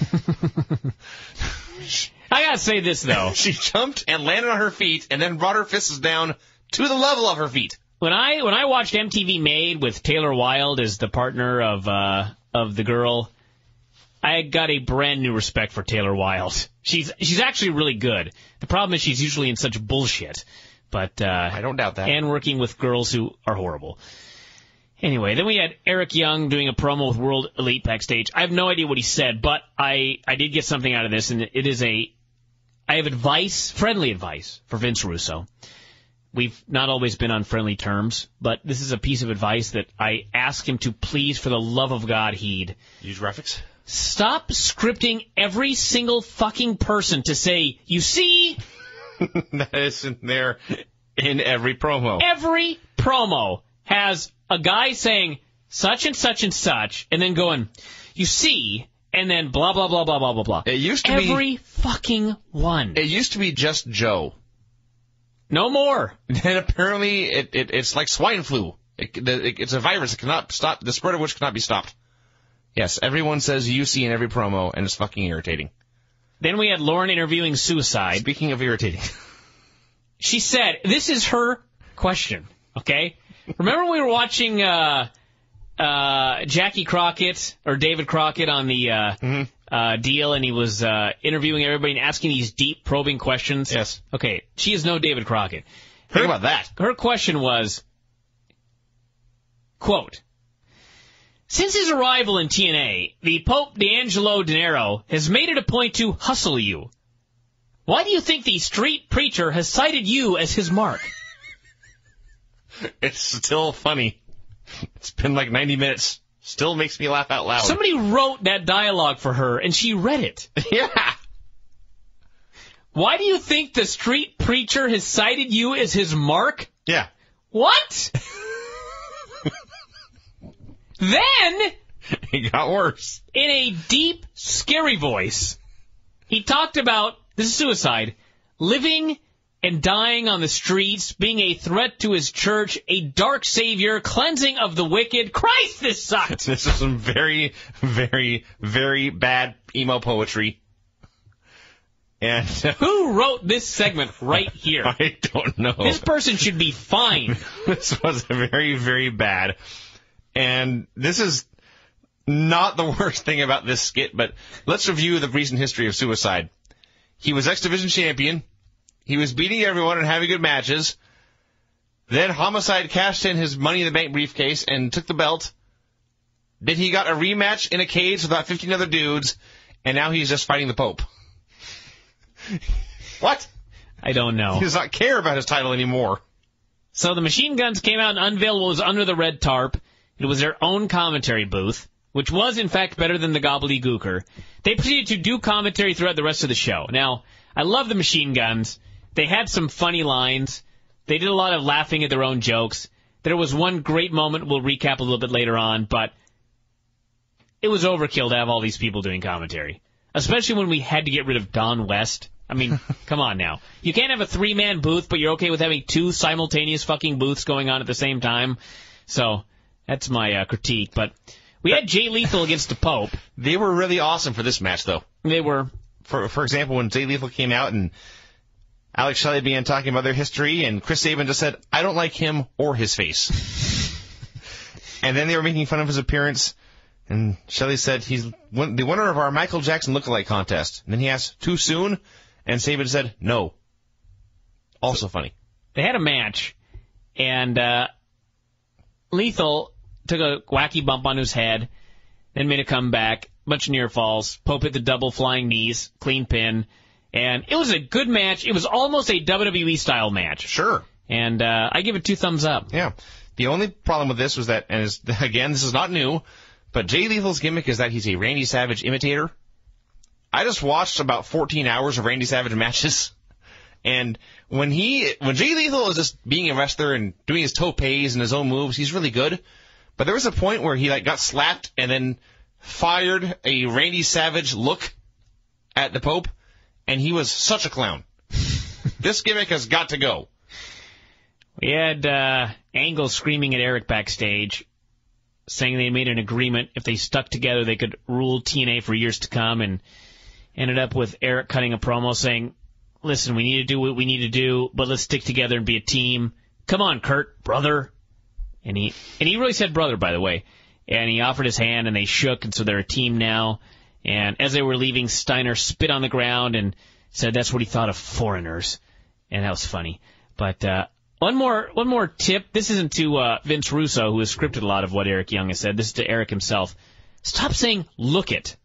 B: I gotta say this, though.
C: She jumped and landed on her feet, and then brought her fists down to the level of her feet.
B: When I when I watched M T V Made with Taylor Wilde as the partner of uh, of the girl, I got a brand new respect for Taylor Wilde. She's she's actually really good. The problem is she's usually in such bullshit. But uh,
C: I don't doubt that.
B: And working with girls who are horrible. Anyway, then we had Eric Young doing a promo with World Elite backstage. I have no idea what he said, but I, I did get something out of this, and it is a... I have advice, friendly advice, for Vince Russo. We've not always been on friendly terms, but this is a piece of advice that I ask him to please, for the love of God, heed.
C: Use graphics?
B: Stop scripting every single fucking person to say, you see...
C: That isn't there in every promo.
B: Every promo has a guy saying such and such and such, and then going, you see, and then blah, blah, blah, blah, blah, blah, blah.
C: It used to
B: Every
C: be...
B: fucking one.
C: It used to be just Joe.
B: No more.
C: And apparently it, it it's like swine flu. It, it, it's a virus that cannot stop, the spread of which cannot be stopped. Yes, everyone says U C in every promo, and it's fucking irritating.
B: Then we had Lauren interviewing Suicide.
C: Speaking of irritating.
B: She said, this is her question, okay? Remember we were watching uh, uh, Jackie Crockett, or David Crockett on the uh, mm-hmm. uh, deal, and he was uh, interviewing everybody and asking these deep, probing questions?
C: Yes.
B: Okay, she is no David Crockett. Her,
C: Think about that.
B: Her question was, quote, since his arrival in T N A, the Pope D'Angelo Dinero has made it a point to hustle you. Why do you think the street preacher has cited you as his mark?
C: It's still funny. It's been like ninety minutes. Still makes me laugh out loud.
B: Somebody wrote that dialogue for her, and she read it.
C: Yeah.
B: Why do you think the street preacher has cited you as his mark?
C: Yeah.
B: What? Then,
C: it got worse.
B: In a deep, scary voice, he talked about, this is Suicide, living and dying on the streets, being a threat to his church, a dark savior, cleansing of the wicked. Christ, this sucks!
C: This is some very, very, very bad emo poetry. And uh,
B: who wrote this segment right here?
C: I don't know.
B: This person should be fined.
C: This was very, very bad. And this is not the worst thing about this skit, but let's review the recent history of Suicide. He was X Division champion. He was beating everyone and having good matches. Then Homicide cashed in his Money in the Bank briefcase and took the belt. Then he got a rematch in a cage with about fifteen other dudes, and now he's just fighting the Pope. What?
B: I don't know.
C: He does not care about his title anymore.
B: So the Machine Guns came out and unveiled what was under the red tarp. It was their own commentary booth, which was, in fact, better than the gobbledygooker. They proceeded to do commentary throughout the rest of the show. Now, I love the Machine Guns. They had some funny lines. They did a lot of laughing at their own jokes. There was one great moment we'll recap a little bit later on, but it was overkill to have all these people doing commentary, especially when we had to get rid of Don West. I mean, come on now. You can't have a three-man booth, but you're okay with having two simultaneous fucking booths going on at the same time. So that's my uh, critique. But we had Jay Lethal against the Pope.
C: They were really awesome for this match, though.
B: They were.
C: For for example, when Jay Lethal came out and Alex Shelley began talking about their history, and Chris Sabin just said, I don't like him or his face. And then they were making fun of his appearance, and Shelley said, he's won- the winner of our Michael Jackson lookalike contest. And then he asked, too soon? And Sabin said, no. Also funny.
B: They had a match, and uh, Lethal took a wacky bump on his head, then made a comeback, bunch of near falls, Pope hit the double flying knees, clean pin, and it was a good match. It was almost a W W E-style match.
C: Sure.
B: And uh, I give it two thumbs up.
C: Yeah. The only problem with this was that, and is, again, this is not new, but Jay Lethal's gimmick is that he's a Randy Savage imitator. I just watched about fourteen hours of Randy Savage matches, and when he, when Jay Lethal is just being a wrestler and doing his topes and his own moves, he's really good. But there was a point where he like got slapped and then fired a Randy Savage look at the Pope, and he was such a clown. This gimmick has got to go.
B: We had uh, Angle screaming at Eric backstage, saying they made an agreement. If they stuck together, they could rule T N A for years to come, and ended up with Eric cutting a promo saying, listen, we need to do what we need to do, but let's stick together and be a team. Come on, Kurt, brother. And he and he really said brother, by the way. And he offered his hand, and they shook, and so they're a team now. And as they were leaving, Steiner spit on the ground and said that's what he thought of foreigners. And that was funny. But uh, one more one more tip. This isn't to uh, Vince Russo, who has scripted a lot of what Eric Young has said. This is to Eric himself. Stop saying, look it.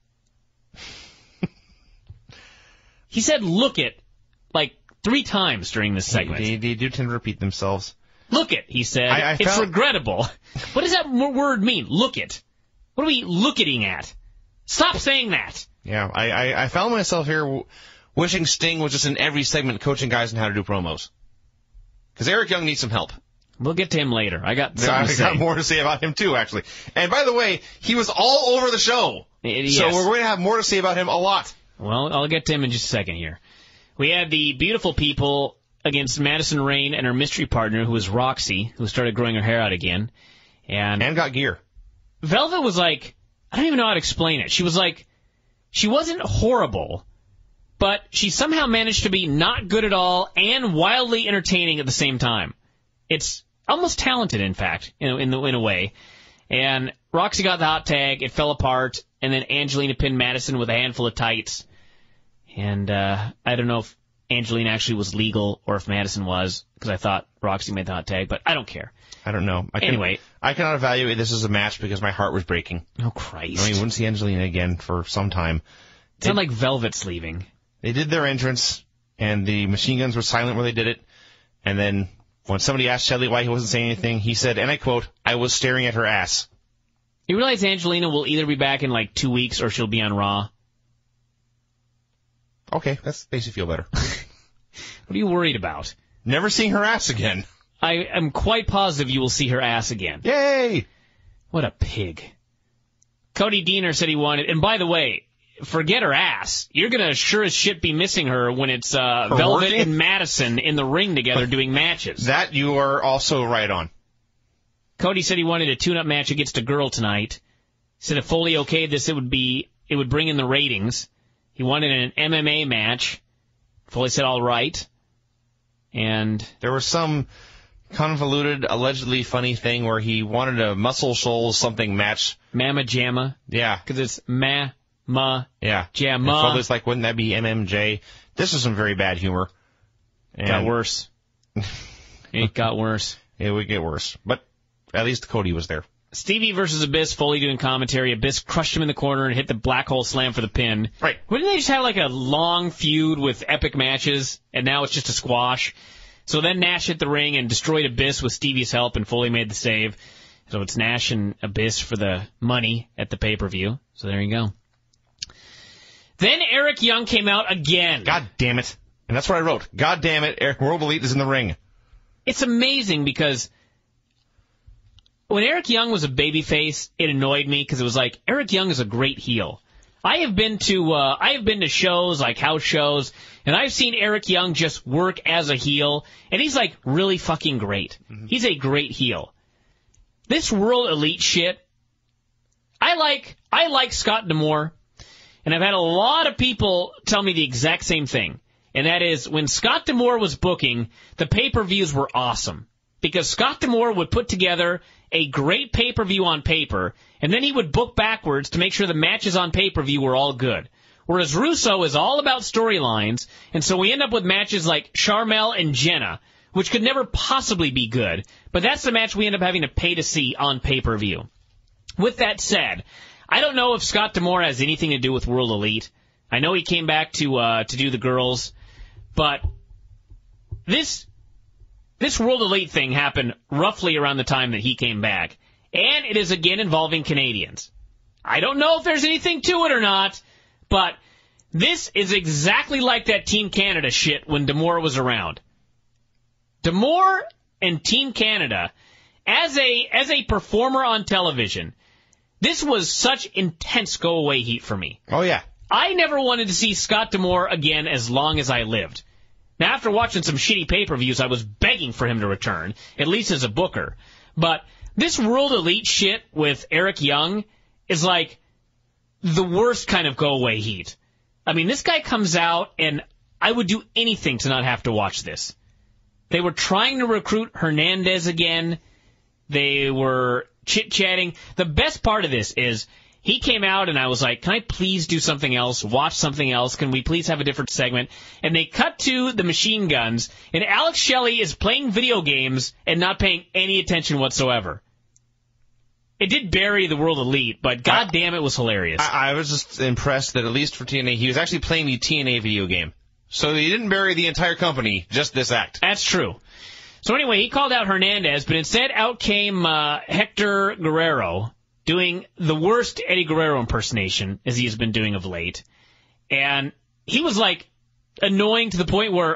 B: He said, look it, like three times during this segment.
C: They, they do tend to repeat themselves.
B: Look it, he said.
C: I, I
B: it's
C: found...
B: regrettable. What does that word mean? Look it. What are we looking at? Stop saying that.
C: Yeah, I, I, I found myself here w- wishing Sting was just in every segment coaching guys on how to do promos. Because Eric Young needs some help.
B: We'll get to him later. I got something
C: I
B: to say.
C: got more to say about him, too, actually. And by the way, he was all over the show.
B: It, yes.
C: So we're going to have more to say about him a lot.
B: Well, I'll get to him in just a second here. We had the beautiful people against Madison Rayne and her mystery partner, who was Roxy, who started growing her hair out again. And,
C: and got gear.
B: Velvet was like, I don't even know how to explain it. She was like, she wasn't horrible, but she somehow managed to be not good at all and wildly entertaining at the same time. It's almost talented, in fact, in, in, the, in a way. And Roxy got the hot tag, it fell apart, and then Angelina pinned Madison with a handful of tights. And uh, I don't know if Angelina actually was legal or if Madison was, because I thought Roxy made the hot tag, but I don't care.
C: I don't know. I can,
B: anyway.
C: I cannot evaluate this as a match because my heart was breaking.
B: Oh, Christ.
C: I mean, we wouldn't see Angelina again for some time.
B: It sounded like Velvet's leaving.
C: They did their entrance, and the machine guns were silent where they did it. And then when somebody asked Shelly why he wasn't saying anything, he said, and I quote, I was staring at her ass.
B: You realize Angelina will either be back in like two weeks or she'll be on Raw?
C: Okay, that makes you feel better.
B: What are you worried about?
C: Never seeing her ass again.
B: I am quite positive you will see her ass again.
C: Yay!
B: What a pig. Cody Deaner said he wanted, and by the way, forget her ass. You're going to sure as shit be missing her when it's uh, Velvet
C: working?
B: and Madison in the ring together doing matches.
C: That you are also right on.
B: Cody said he wanted a tune-up match against a girl tonight. Said if Foley okayed this, it would be it would bring in the ratings. He wanted an M M A match. Foley said all right. And
C: there was some convoluted, allegedly funny thing where he wanted a Muscle Shoals something match.
B: Mamma Jamma.
C: Yeah.
B: Because it's ma, ma,
C: yeah.
B: jamma.
C: And Foley's like, wouldn't that be M M J? This is some very bad humor.
B: And got worse. It got worse.
C: It would get worse. But at least Cody was there.
B: Stevie versus Abyss, Foley doing commentary. Abyss crushed him in the corner and hit the black hole slam for the pin.
C: Right.
B: Wouldn't they just have like a long feud with epic matches, and now it's just a squash? So then Nash hit the ring and destroyed Abyss with Stevie's help, and Foley made the save. So it's Nash and Abyss for the money at the pay-per-view. So there you go. Then Eric Young came out again.
C: God damn it. And that's what I wrote. God damn it, Eric World Elite is in the ring.
B: It's amazing because when Eric Young was a babyface, it annoyed me because it was like, Eric Young is a great heel. I have been to uh, I have been to shows like house shows, and I've seen Eric Young just work as a heel, and he's like really fucking great. Mm-hmm. He's a great heel. This World Elite shit, I like I like Scott D'Amore, and I've had a lot of people tell me the exact same thing, and that is when Scott D'Amore was booking, the pay-per-views were awesome because Scott D'Amore would put together a great pay-per-view on paper, and then he would book backwards to make sure the matches on pay-per-view were all good. Whereas Russo is all about storylines, and so we end up with matches like Charmel and Jenna, which could never possibly be good, but that's the match we end up having to pay to see on pay-per-view. With that said, I don't know if Scott D'Amore has anything to do with World Elite. I know he came back to uh, to do the girls, but this... This World Elite thing happened roughly around the time that he came back, and it is again involving Canadians. I don't know if there's anything to it or not, but this is exactly like that Team Canada shit when D'Amore was around. D'Amore and Team Canada, as a as a performer on television, this was such intense go-away heat for me.
C: Oh, yeah.
B: I never wanted to see Scott D'Amore again as long as I lived. Now, after watching some shitty pay-per-views, I was begging for him to return, at least as a booker. But this World Elite shit with Eric Young is like the worst kind of go-away heat. I mean, this guy comes out, and I would do anything to not have to watch this. They were trying to recruit Hernandez again. They were chit-chatting. The best part of this is he came out, and I was like, can I please do something else, watch something else? Can we please have a different segment? And they cut to the machine guns, and Alex Shelley is playing video games and not paying any attention whatsoever. It did bury the World Elite, but goddamn, it was hilarious.
C: I, I was just impressed that at least for T N A, he was actually playing the T N A video game. So he didn't bury the entire company, just this act.
B: That's true. So anyway, he called out Hernandez, but instead out came uh, Hector Guerrero, doing the worst Eddie Guerrero impersonation, as he has been doing of late. And he was, like, annoying to the point where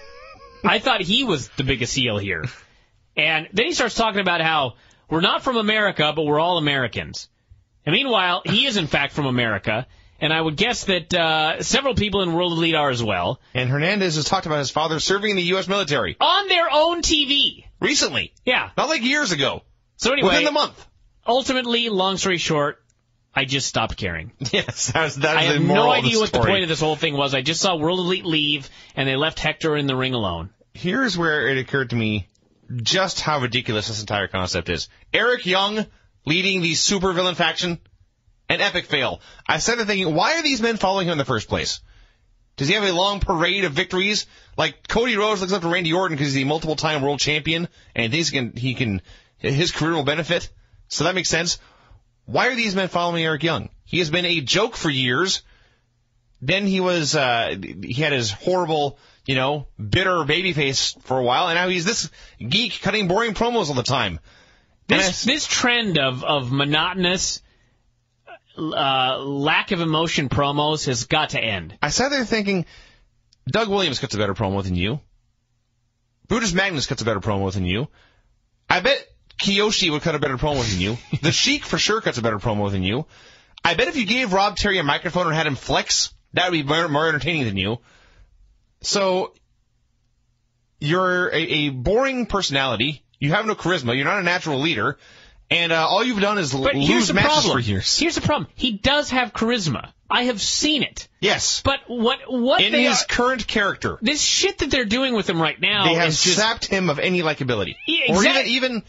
B: I thought he was the biggest heel here. And then he starts talking about how we're not from America, but we're all Americans. And meanwhile, he is, in fact, from America. And I would guess that uh, several people in World Elite are as well.
C: And Hernandez has talked about his father serving in the U S military.
B: On their own T V.
C: Recently.
B: Yeah.
C: Not like years ago.
B: So anyway.
C: Within the month.
B: Ultimately, long story short, I just stopped caring.
C: Yes, that is, that is
B: I have
C: the moral
B: no
C: of the
B: idea what the
C: story.
B: point of this whole thing was. I just saw World Elite leave, and they left Hector in the ring alone.
C: Here's where it occurred to me just how ridiculous this entire concept is. Eric Young leading the supervillain faction, an epic fail. I started thinking, why are these men following him in the first place? Does he have a long parade of victories? Like, Cody Rhodes looks up to Randy Orton because he's a multiple-time world champion, and thinks he can, he can, his career will benefit. So that makes sense. Why are these men following Eric Young? He has been a joke for years. Then he was, uh, he had his horrible, you know, bitter babyface for a while, and now he's this geek cutting boring promos all the time.
B: This, I, this trend of, of monotonous, uh, lack of emotion promos has got to end.
C: I sat there thinking, Doug Williams cuts a better promo than you. Brutus Magnus cuts a better promo than you. I bet Kiyoshi would cut a better promo than you. The Sheik for sure cuts a better promo than you. I bet if you gave Rob Terry a microphone and had him flex, that would be more, more entertaining than you. So, you're a, a boring personality. You have no charisma. You're not a natural leader. And uh, all you've done is
B: but
C: lose
B: here's the
C: matches
B: problem.
C: for years.
B: Here's the problem. He does have charisma. I have seen it.
C: Yes.
B: But what what
C: in
B: they
C: his
B: are,
C: current character,
B: this shit that they're doing with him right now,
C: they have
B: is just,
C: sapped him of any likability,
B: Yeah,
C: or
B: exact-
C: even even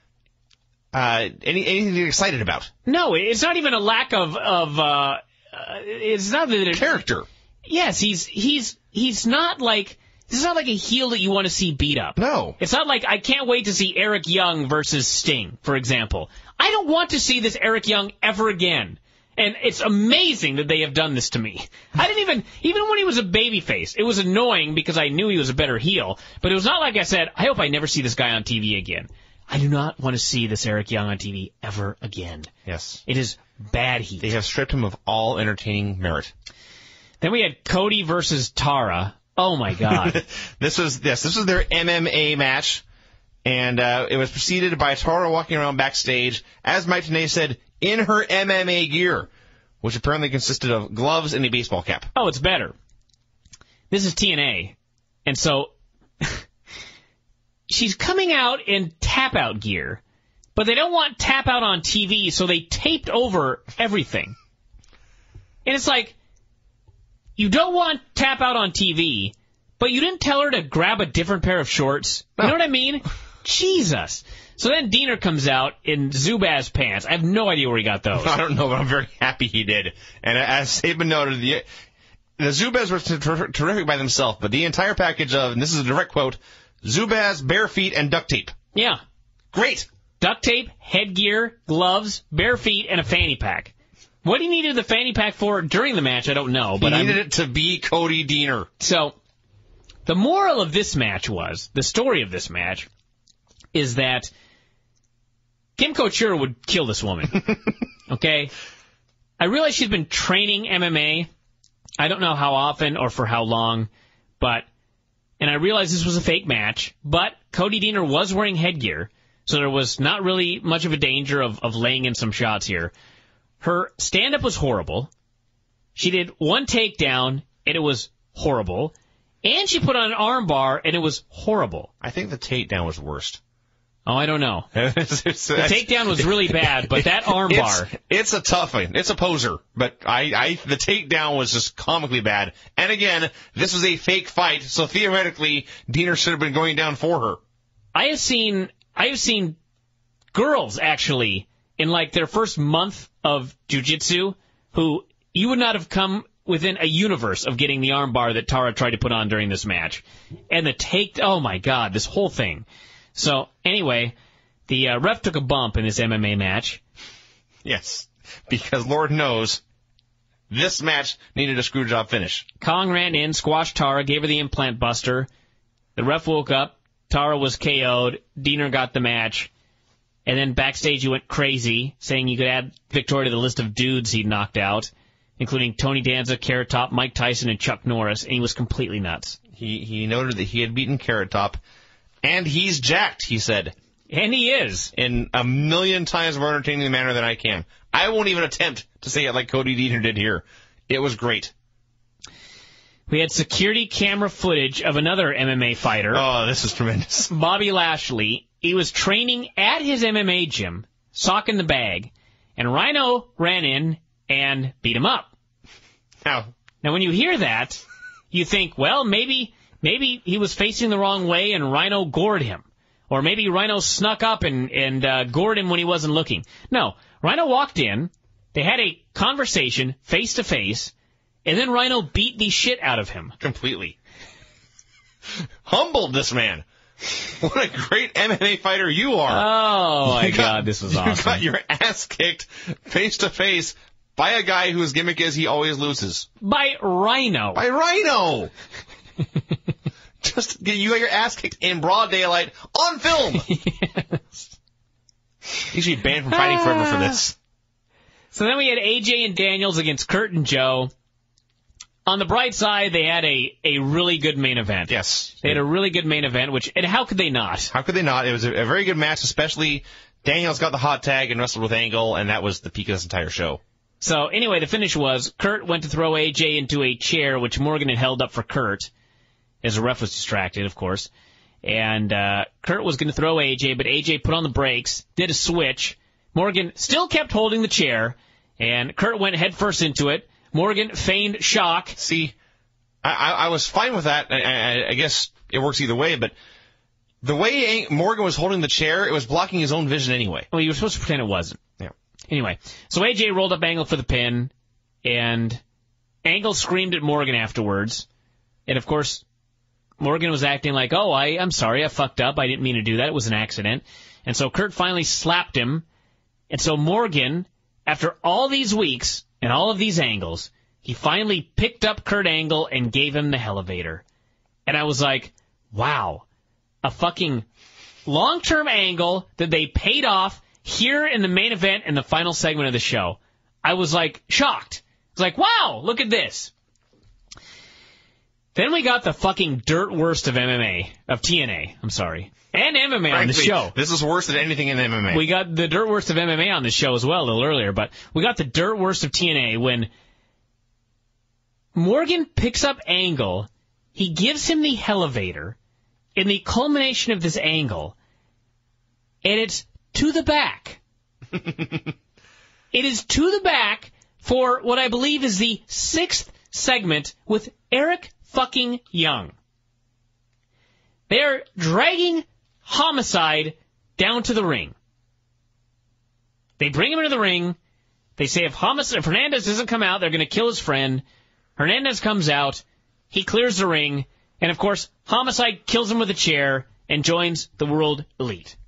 C: uh, any anything to get excited about.
B: No, it's not even a lack of of. Uh, uh, it's not that it,
C: Character.
B: Yes, he's he's he's not like. This is not like a heel that you want to see beat up.
C: No.
B: It's not like I can't wait to see Eric Young versus Sting, for example. I don't want to see this Eric Young ever again. And it's amazing that they have done this to me. I didn't even, even when he was a babyface, it was annoying because I knew he was a better heel. But it was not like I said, I hope I never see this guy on T V again. I do not want to see this Eric Young on T V ever again.
C: Yes.
B: It is bad heat.
C: They have stripped him of all entertaining merit.
B: Then we had Cody versus Tara. Oh my God.
C: this was yes, this was their M M A match, and uh, it was preceded by Tara walking around backstage, as Mike Tenay said, in her M M A gear, which apparently consisted of gloves and a baseball cap.
B: Oh, it's better. This is T N A, and so she's coming out in tap-out gear, but they don't want tap-out on T V, so they taped over everything. And it's like, you don't want tap out on T V, but you didn't tell her to grab a different pair of shorts. You know what I mean? Jesus. So then Deaner comes out in Zubaz pants. I have no idea where he got those.
C: I don't know, but I'm very happy he did. And as Saban noted, the, the Zubaz were ter- ter- terrific by themselves, but the entire package of, and this is a direct quote, Zubaz, bare feet, and duct tape.
B: Yeah.
C: Great.
B: Duct tape, headgear, gloves, bare feet, and a fanny pack. What he needed the fanny pack for during the match, I don't know. But
C: he needed
B: I'm,
C: it to be Cody Deaner.
B: So, the moral of this match was, the story of this match, is that Kim Couture would kill this woman. Okay? I realize she's been training M M A. I don't know how often or for how long, but, and I realize this was a fake match, but Cody Deaner was wearing headgear, so there was not really much of a danger of, of laying in some shots here. Her stand-up was horrible. She did one takedown, and it was horrible. And she put on an armbar, and it was horrible.
C: I think the takedown was worst.
B: Oh, I don't know.
C: it's, it's,
B: the takedown was really bad, but that armbar...
C: It's, it's a tough one. It's a poser. But I, I, the takedown was just comically bad. And again, this was a fake fight, so theoretically, Deaner should have been going down for her.
B: I have seen, I have seen girls, actually, in like their first month of jiu-jitsu, who you would not have come within a universe of getting the armbar that Tara tried to put on during this match. And the take, oh my God, this whole thing. So, anyway, the uh, ref took a bump in this M M A match.
C: Yes, because Lord knows this match needed a screw job finish.
B: Kong ran in, squashed Tara, gave her the implant buster. The ref woke up. Tara was K O'd. Deaner got the match. And then backstage he went crazy, saying you could add Victoria to the list of dudes he knocked out, including Tony Danza, Carrot Top, Mike Tyson, and Chuck Norris, and he was completely nuts.
C: He he noted that he had beaten Carrot Top, and he's jacked, he said.
B: And he is.
C: In a million times more entertaining manner than I can. I won't even attempt to say it like Cody Deaner did here. It was great.
B: We had security camera footage of another M M A fighter.
C: Oh, this is tremendous.
B: Bobby Lashley. He was training at his M M A gym, socking the bag, and Rhino ran in and beat him up.
C: Now,
B: now when you hear that, you think, well, maybe maybe he was facing the wrong way and Rhino gored him. Or maybe Rhino snuck up and, and uh, gored him when he wasn't looking. No, Rhino walked in, they had a conversation face-to-face, and then Rhino beat the shit out of him.
C: Completely. Humbled this man. What a great M M A fighter you are.
B: Oh, my
C: you got,
B: God, this was awesome.
C: You got your ass kicked face-to-face by a guy whose gimmick is he always loses.
B: By Rhino.
C: By Rhino. Just, you got your ass kicked in broad daylight on film.
B: Yes.
C: You should be banned from fighting forever for this.
B: So then we had A J and Daniels against Kurt and Joe. On the bright side, they had a, a really good main event.
C: Yes.
B: They had a really good main event, which, and how could they not?
C: How could they not? It was a, a very good match, especially Daniels got the hot tag and wrestled with Angle, and that was the peak of this entire show.
B: So anyway, the finish was Kurt went to throw A J into a chair, which Morgan had held up for Kurt, as the ref was distracted, of course. And uh, Kurt was going to throw A J, but A J put on the brakes, did a switch. Morgan still kept holding the chair, and Kurt went headfirst into it. Morgan feigned shock.
C: See, I, I, I was fine with that. I, I, I guess it works either way, but the way Morgan was holding the chair, it was blocking his own vision anyway.
B: Well, you were supposed to pretend it wasn't.
C: Yeah.
B: Anyway, so A J rolled up Angle for the pin, and Angle screamed at Morgan afterwards. And, of course, Morgan was acting like, oh, I, I'm sorry, I fucked up. I didn't mean to do that. It was an accident. And so Kurt finally slapped him. And so Morgan, after all these weeks and all of these angles, he finally picked up Kurt Angle and gave him the elevator. And I was like, wow, a fucking long-term angle that they paid off here in the main event and the final segment of the show. I was like shocked. I was like, wow, look at this. Then we got the fucking dirt worst of M M A, of T N A, I'm sorry, and M M A Frankly, on the show.
C: This is worse than anything in M M A.
B: We got the dirt worst of M M A on the show as well a little earlier, but we got the dirt worst of T N A when Morgan picks up Angle, he gives him the elevator in the culmination of this angle, and it's to the back. It is to the back for what I believe is the sixth segment with Eric fucking Young. They're dragging Homicide down to the ring. They bring him into the ring. They say if Homicide, if Hernandez doesn't come out, they're going to kill his friend. Hernandez comes out. He clears the ring. And, of course, Homicide kills him with a chair and joins the World Elite.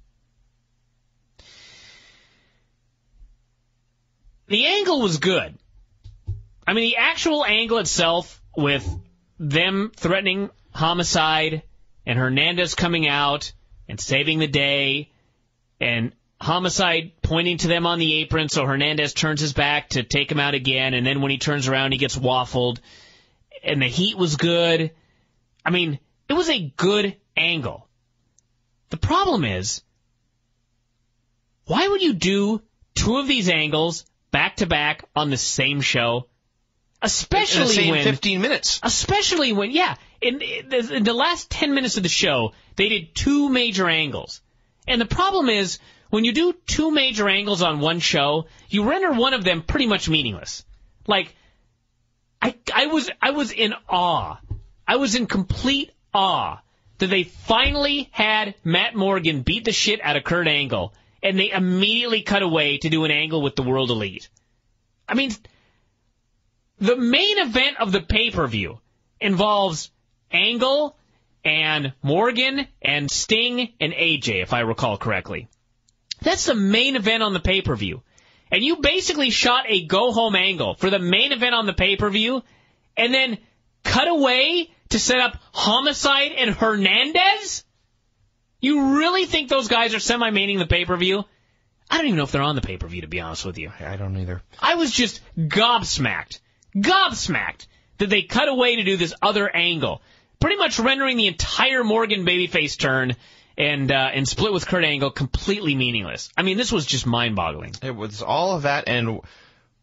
B: The angle was good. I mean, the actual angle itself with them threatening Homicide and Hernandez coming out and saving the day and Homicide pointing to them on the apron so Hernandez turns his back to take him out again, and then when he turns around he gets waffled, and the heat was good. I mean, it was a good angle. The problem is, why would you do two of these angles back to back on the same show? Especially in the same
C: when fifteen minutes.
B: Especially when, yeah, in, in the last ten minutes of the show, they did two major angles. And the problem is, when you do two major angles on one show, you render one of them pretty much meaningless. Like, I, I was, I was in awe. I was in complete awe that they finally had Matt Morgan beat the shit out of Kurt Angle, and they immediately cut away to do an angle with the World Elite. I mean, the main event of the pay-per-view involves Angle and Morgan and Sting and A J, if I recall correctly. That's the main event on the pay-per-view. And you basically shot a go-home angle for the main event on the pay-per-view and then cut away to set up Homicide and Hernandez? You really think those guys are semi-maining the pay-per-view? I don't even know if they're on the pay-per-view, to be honest with you.
C: I don't either.
B: I was just gobsmacked. Gobsmacked that they cut away to do this other angle, pretty much rendering the entire Morgan babyface turn and uh, and split with Kurt Angle completely meaningless. I mean, this was just mind-boggling.
C: It was all of that, and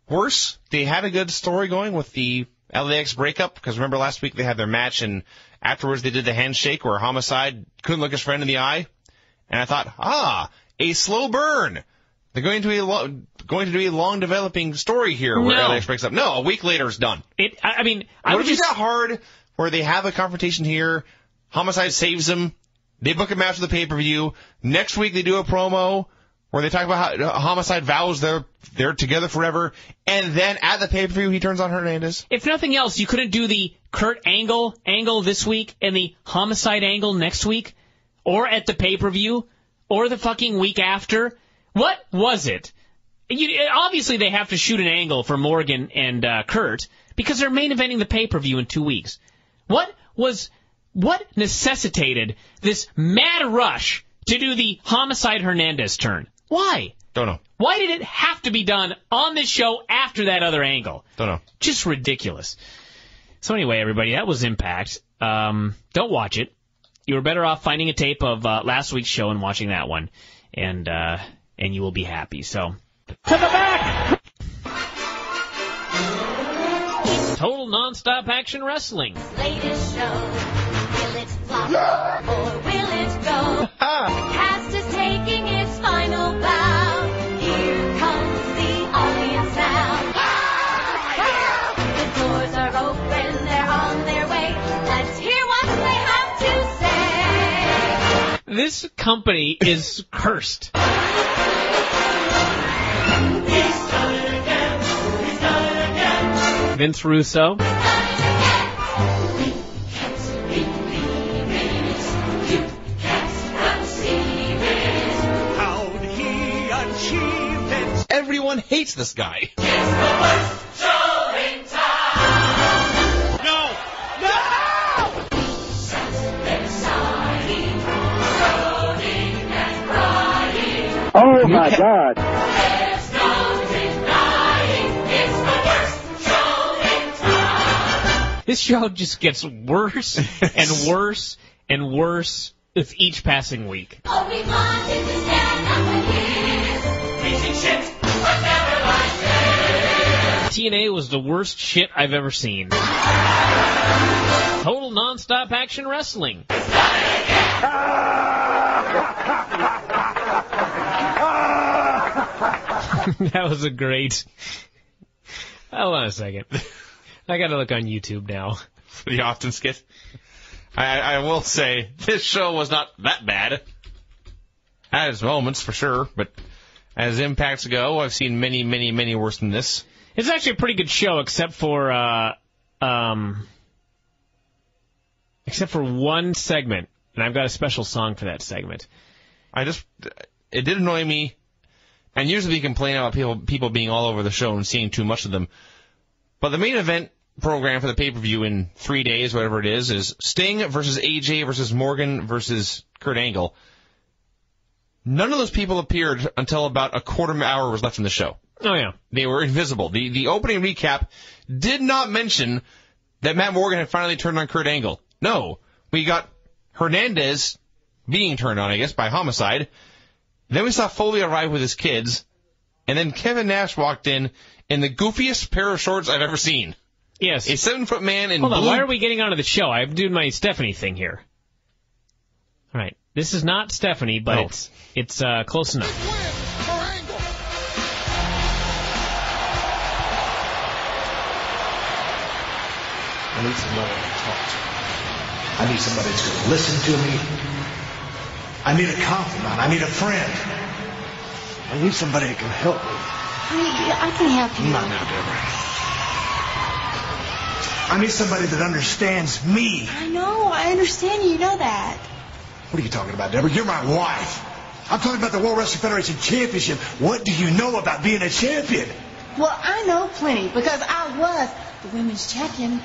C: worse. They had a good story going with the L A X breakup, because remember last week they had their match, and afterwards they did the handshake where Homicide couldn't look his friend in the eye. And I thought, ah, a slow burn. They're going to be a lo- going to do a long developing story here where
B: No.
C: L A X breaks up. No, a week later it's done.
B: It. I, I mean, I
C: Would
B: would
C: it be
B: just.
C: that hard where they have a confrontation here, Homicide saves him, they book a match for the pay-per-view, next week they do a promo where they talk about how Homicide vows they're, they're together forever, and then at the pay-per-view he turns on Hernandez?
B: If nothing else, you couldn't do the Kurt Angle angle this week and the Homicide angle next week, or at the pay-per-view, or the fucking week after. What was it? You, obviously, they have to shoot an angle for Morgan and uh, Kurt because they're main eventing the pay-per-view in two weeks. What was, what necessitated this mad rush to do the Homicide Hernandez turn? Why?
C: Don't know.
B: Why did it have to be done on this show after that other angle?
C: Don't know.
B: Just ridiculous. So anyway, everybody, that was Impact. Um, don't watch it. You were better off finding a tape of uh, last week's show and watching that one, and uh, and you will be happy. So, to the back! Total non-stop action wrestling.
A: Latest show. Will it flop or will it go? The cast is taking its final bow. Here comes the audience now. The doors are open, they're on their way. Let's hear what they have to say.
B: This company is cursed.
A: He's done it again. He's done it again.
B: Vince Russo.
C: Everyone hates this guy.
A: It's the worst show in town.
B: No! No!
A: They're sorry, groaning and crying.
D: Oh my God.
A: There's no denying it's the worst show in town.
B: This show just gets worse and worse and worse with each passing week.
A: All we want is to stand up and hear. Preaching shit, but never like this.
B: T N A was the worst shit I've ever seen. Total non-stop action wrestling. That was a great... Hold on a second. I gotta look on YouTube now.
C: For the Austin skit. I, I will say, this show was not that bad. Had its moments, for sure, but as impacts go, I've seen many, many, many worse than this.
B: It's actually a pretty good show, except for, uh, um, except for one segment, and I've got a special song for that segment.
C: I just, it did annoy me, and usually you complain about people, people being all over the show and seeing too much of them, but the main event program for the pay-per-view in three days, whatever it is, is Sting versus A J versus Morgan versus Kurt Angle. None of those people appeared until about a quarter hour was left in the show.
B: Oh, yeah.
C: They were invisible. The the opening recap did not mention that Matt Morgan had finally turned on Kurt Angle. No. We got Hernandez being turned on, I guess, by Homicide. Then we saw Foley arrive with his kids. And then Kevin Nash walked in in the goofiest pair of shorts I've ever seen.
B: Yes.
C: A seven-foot man in
B: Hold on,
C: blue...
B: why are we getting onto the show? I'm doing my Stephanie thing here. All right. This is not Stephanie, but
C: Oh.
B: it's it's uh, close enough.
E: I need somebody to talk to. I need somebody that's going to listen to me. I need a confidant. I need a friend. I need somebody that can help me.
F: Honey, I can help you.
E: Not now, Deborah. I need somebody that understands me.
F: I know. I understand you. You know that.
E: What are you talking about, Deborah? You're my wife. I'm talking about the World Wrestling Federation Championship. What do you know about being a champion?
F: Well, I know plenty because I was the women's champion.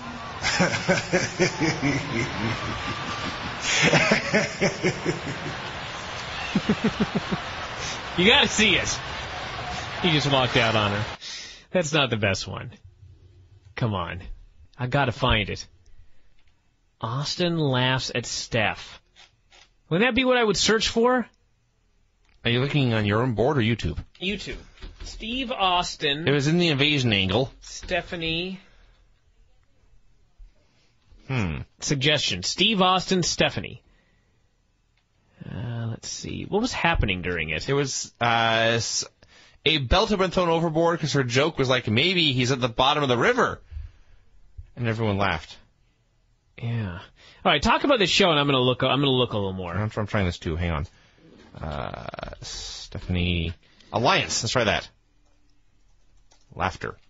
B: You gotta see it. You just walked out on her. That's not the best one. Come on. I gotta find it. Austin laughs at Steph. Wouldn't that be what I would search for?
C: Are you looking on your own board or YouTube?
B: YouTube. Steve Austin.
C: It was in the invasion angle.
B: Stephanie.
C: Hmm.
B: Suggestion. Steve Austin, Stephanie. Uh, let's see. What was happening during it?
C: It was uh, a belt had been thrown overboard because her joke was like, maybe he's at the bottom of the river. And everyone laughed.
B: Yeah. All right, talk about this show, and I'm going to look. I'm going to look a little more.
C: I'm, I'm trying this too. Hang on. Uh, Stephanie Alliance. Let's try that. Laughter.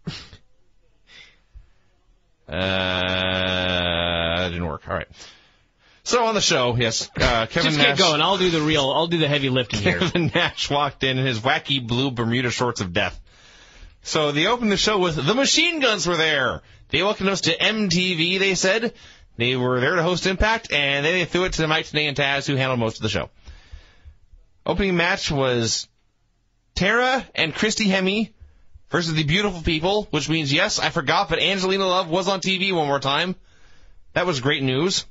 C: uh, didn't work. All right. So on the show, yes, uh, Kevin
B: Just
C: Nash.
B: get going. I'll do the real. I'll do the heavy lifting here.
C: Kevin Nash walked in in his wacky blue Bermuda shorts of death. So they opened the show with the Machine Guns were there. They welcomed us to M T V, they said. They were there to host Impact, and then they threw it to Mike Tenay and Taz, who handled most of the show. Opening match was Tara and Christy Hemme versus the Beautiful People, which means, yes, I forgot, but Angelina Love was on T V one more time. That was great news.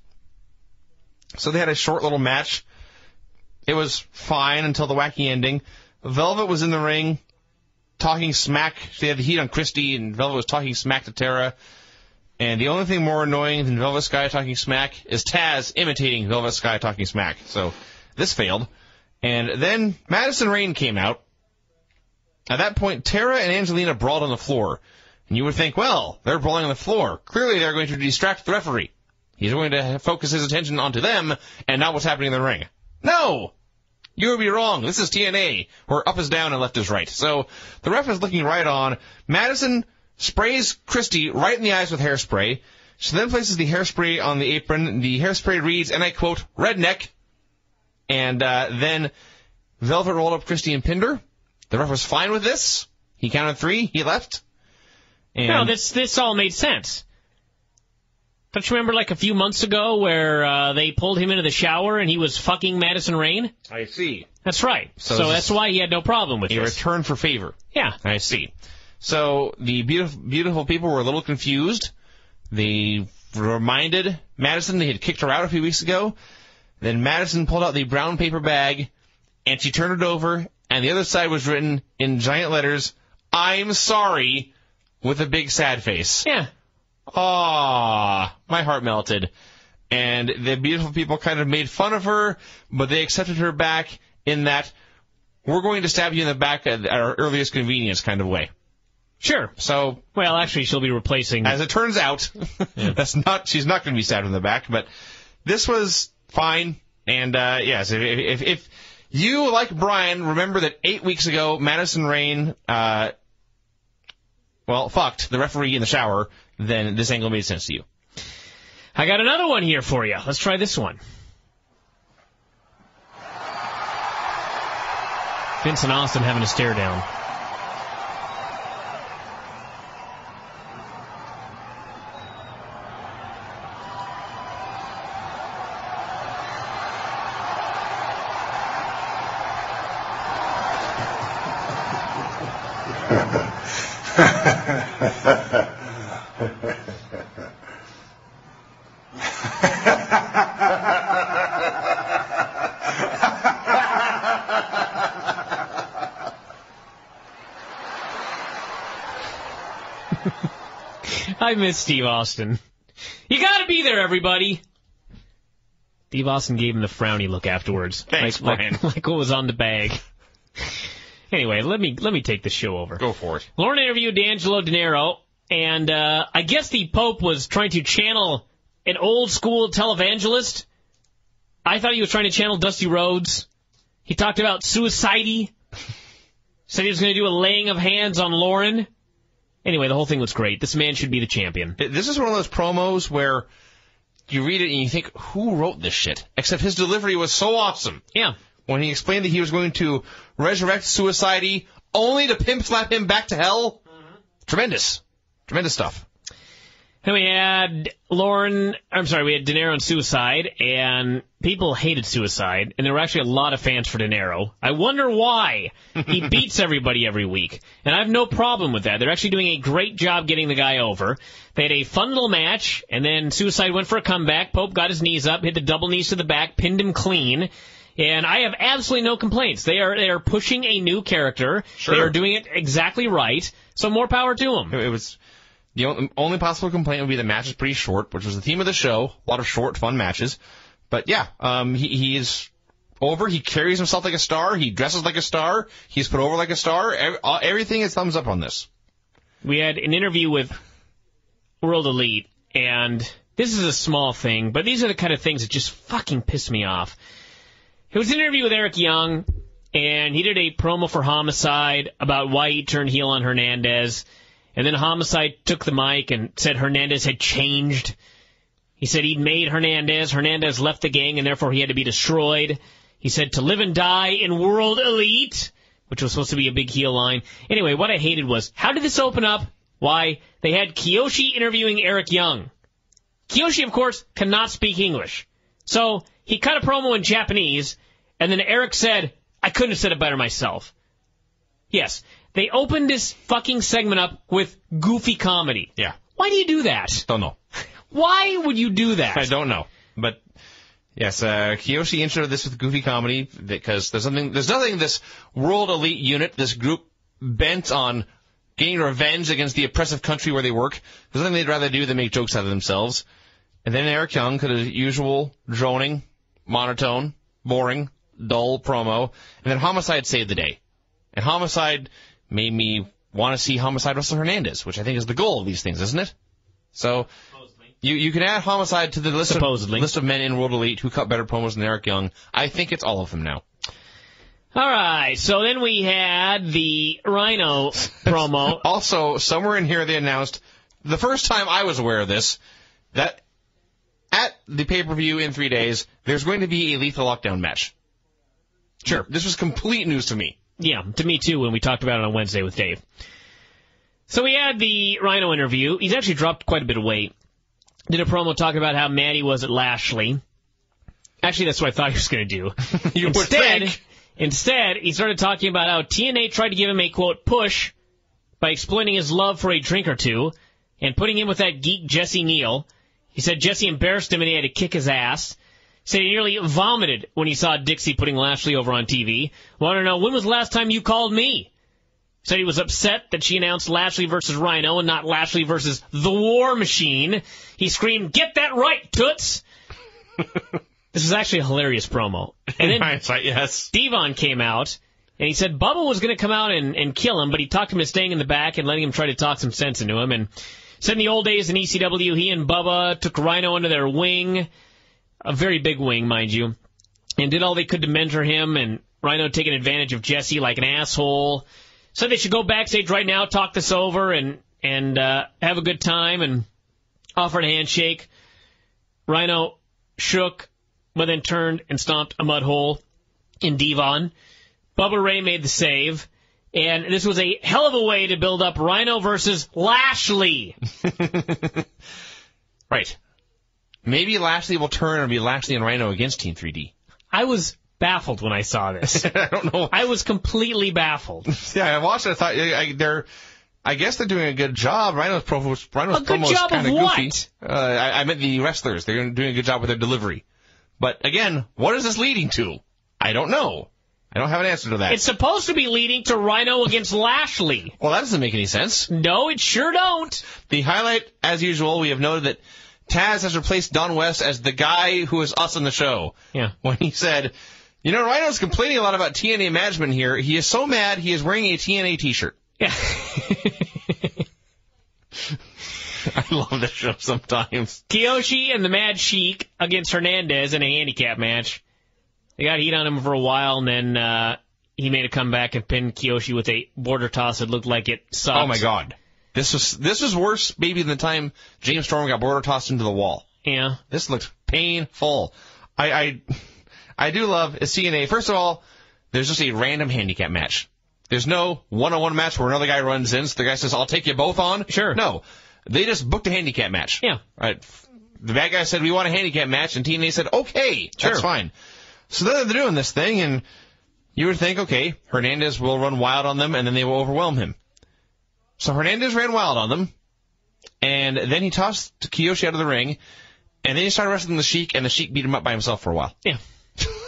C: So they had a short little match. It was fine until the wacky ending. Velvet was in the ring talking smack. She had the heat on Christy, and Velvet was talking smack to Tara. And the only thing more annoying than Velvet Sky talking smack is Taz imitating Velvet Sky talking smack. So this failed. And then Madison Rayne came out. At that point, Tara and Angelina brawled on the floor. And you would think, well, they're brawling on the floor. Clearly they're going to distract the referee. He's going to focus his attention onto them and not what's happening in the ring. No! You would be wrong. This is T N A, where up is down and left is right. So the ref is looking right on. Madison sprays Christy right in the eyes with hairspray. She then places the hairspray on the apron. The hairspray reads, and I quote, redneck. And uh, then Velvet rolled up Christy and pinned her. The ref was fine with this. He counted three. He left. And
B: no, this this all made sense. Don't you remember like a few months ago where uh, they pulled him into the shower and he was fucking Madison Rayne?
C: I see.
B: That's right. So,
C: So
B: that's why he had no problem with
C: A
B: this.
C: return for favor.
B: Yeah.
C: I see. So the beautiful, beautiful people were a little confused. They reminded Madison they had kicked her out a few weeks ago. Then Madison pulled out the brown paper bag, and she turned it over, and the other side was written in giant letters, I'm sorry, with a big sad face.
B: Yeah.
C: Aww, my heart melted. And the beautiful people kind of made fun of her, but they accepted her back in that we're going to stab you in the back at our earliest convenience kind of way.
B: Sure.
C: So,
B: well, actually, she'll be replacing...
C: as it turns out, yeah. that's not. She's not going to be stabbed in the back, but this was fine. And, uh, yes, if, if, if you, like Bryan, remember that eight weeks ago, Madison Rayne, uh, well, fucked the referee in the shower, then this angle made sense to you.
B: I got another one here for you. Let's try this one. Vince and Austin having a stare down. I miss Steve Austin. You gotta be there, everybody. Steve Austin gave him the frowny look afterwards.
C: Thanks,
B: like,
C: Bryan.
B: Like, like what was on the bag. Anyway, let me let me take the show over.
C: Go for it.
B: Lauren interviewed D'Angelo Dinero, and uh, I guess the Pope was trying to channel an old-school televangelist. I thought he was trying to channel Dusty Rhodes. He talked about suicide. Said he was going to do a laying of hands on Lauren. Anyway, the whole thing was great. This man should be the champion.
C: This is one of those promos where you read it and you think, who wrote this shit? Except his delivery was so awesome.
B: Yeah.
C: When he explained that he was going to resurrect Suicide only to pimp slap him back to hell. Mm-hmm. Tremendous. Tremendous stuff.
B: Then we had Lauren, I'm sorry, we had Dinero and Suicide, and people hated Suicide, and there were actually a lot of fans for Dinero. I wonder why. He beats everybody every week, and I have no problem with that. They're actually doing a great job getting the guy over. They had a fun little match, and then Suicide went for a comeback. Pope got his knees up, hit the double knees to the back, pinned him clean. And I have absolutely no complaints. They are they are pushing a new character.
C: Sure.
B: They are doing it exactly right. So more power to them.
C: It was the only, only possible complaint would be the match is pretty short, which was the theme of the show. A lot of short, fun matches. But yeah, um, he, he is over. He carries himself like a star. He dresses like a star. He's put over like a star. Every, everything is thumbs up on this.
B: We had an interview with World Elite, and this is a small thing, but these are the kind of things that just fucking piss me off. It was an interview with Eric Young, and he did a promo for Homicide about why he turned heel on Hernandez. And then Homicide took the mic and said Hernandez had changed. He said he'd made Hernandez. Hernandez left the gang, and therefore he had to be destroyed. He said to live and die in World Elite, which was supposed to be a big heel line. Anyway, what I hated was, how did this open up? Why? They had Kiyoshi interviewing Eric Young. Kiyoshi, of course, cannot speak English. So he cut a promo in Japanese, and then Eric said, I couldn't have said it better myself. Yes, they opened this fucking segment up with goofy comedy.
C: Yeah.
B: Why do you do that?
C: Don't know.
B: Why would you do that?
C: I don't know. But, yes, uh, Kiyoshi introed this with goofy comedy because there's something, there's nothing this World Elite unit, this group bent on getting revenge against the oppressive country where they work. There's nothing they'd rather do than make jokes out of themselves. And then Eric Young cut his usual droning, monotone, boring, dull promo. And then Homicide saved the day. And Homicide made me want to see Homicide wrestle Hernandez, which I think is the goal of these things, isn't it? So you you can add Homicide to the list of, list of men in World Elite who cut better promos than Eric Young. I think it's all of them now.
B: All right, so then we had the Rhino promo.
C: Also, somewhere in here they announced, the first time I was aware of this, that at the pay-per-view in three days, there's going to be a Lethal Lockdown match. Sure. This was complete news to me.
B: Yeah, to me too, when we talked about it on Wednesday with Dave. So we had the Rhino interview. He's actually dropped quite a bit of weight. Did a promo talking about how mad he was at Lashley. Actually, that's what I thought he was going to do.
C: You
B: instead,
C: would think.
B: Instead, he started talking about how T N A tried to give him a, quote, push by explaining his love for a drink or two and putting him with that geek Jesse Neal. He said Jesse embarrassed him and he had to kick his ass. He said he nearly vomited when he saw Dixie putting Lashley over on T V. Want to know, when was the last time you called me? Said he was upset that she announced Lashley versus Rhino and not Lashley versus the War Machine. He screamed, get that right, toots! This is actually a hilarious promo. And then
C: hindsight, yes.
B: Devon came out, and he said Bubba was going to come out and, and kill him, but he talked him into staying in the back and letting him try to talk some sense into him. And said in the old days in E C W, he and Bubba took Rhino under their wing, a very big wing, mind you, and did all they could to mentor him, and Rhino taking advantage of Jesse like an asshole. Said they should go backstage right now, talk this over, and, and uh, have a good time, and offered a handshake. Rhino shook, but then turned and stomped a mud hole in Devon. Bubba Ray made the save, and this was a hell of a way to build up Rhino versus Lashley.
C: Right. Maybe Lashley will turn and be Lashley and Rhino against Team three D.
B: I was baffled when I saw this.
C: I don't know.
B: I was completely baffled.
C: Yeah, I watched it. I thought I, they're, I guess they're doing a good job. Rhino's promo, Rhino's
B: A good
C: promo
B: job
C: is kind
B: of
C: of
B: what?
C: goofy. Uh, I, I meant the wrestlers. They're doing a good job with their delivery. But again, what is this leading to? I don't know. I don't have an answer to that.
B: It's supposed to be leading to Rhino against Lashley.
C: Well, that doesn't make any sense.
B: No, it sure don't.
C: The highlight, as usual, we have noted that Taz has replaced Don West as the guy who is us on the show.
B: Yeah.
C: When he said, you know, Rhino's complaining a lot about T N A management here. He is so mad he is wearing a T N A t-shirt.
B: Yeah.
C: I love this show sometimes.
B: Kiyoshi and the Mad Sheik against Hernandez in a handicap match. They got heat on him for a while, and then uh, he made a comeback and pinned Kiyoshi with a border toss that looked like it sucked.
C: Oh, my God. This was this was worse maybe than the time James Storm got border tossed into the wall.
B: Yeah.
C: This looked painful. I I, I do love C N A. First of all, there's just a random handicap match. There's no one-on-one match where another guy runs in, so the guy says, I'll take you both on.
B: Sure.
C: No. They just booked a handicap match.
B: Yeah.
C: Right. The bad guy said, we want a handicap match, and T N A said, okay,
B: sure.
C: That's fine. So then they're doing this thing, and you would think, okay, Hernandez will run wild on them, and then they will overwhelm him. So Hernandez ran wild on them, and then he tossed Kiyoshi out of the ring, and then he started wrestling the Sheik, and the Sheik beat him up by himself for a while.
B: Yeah.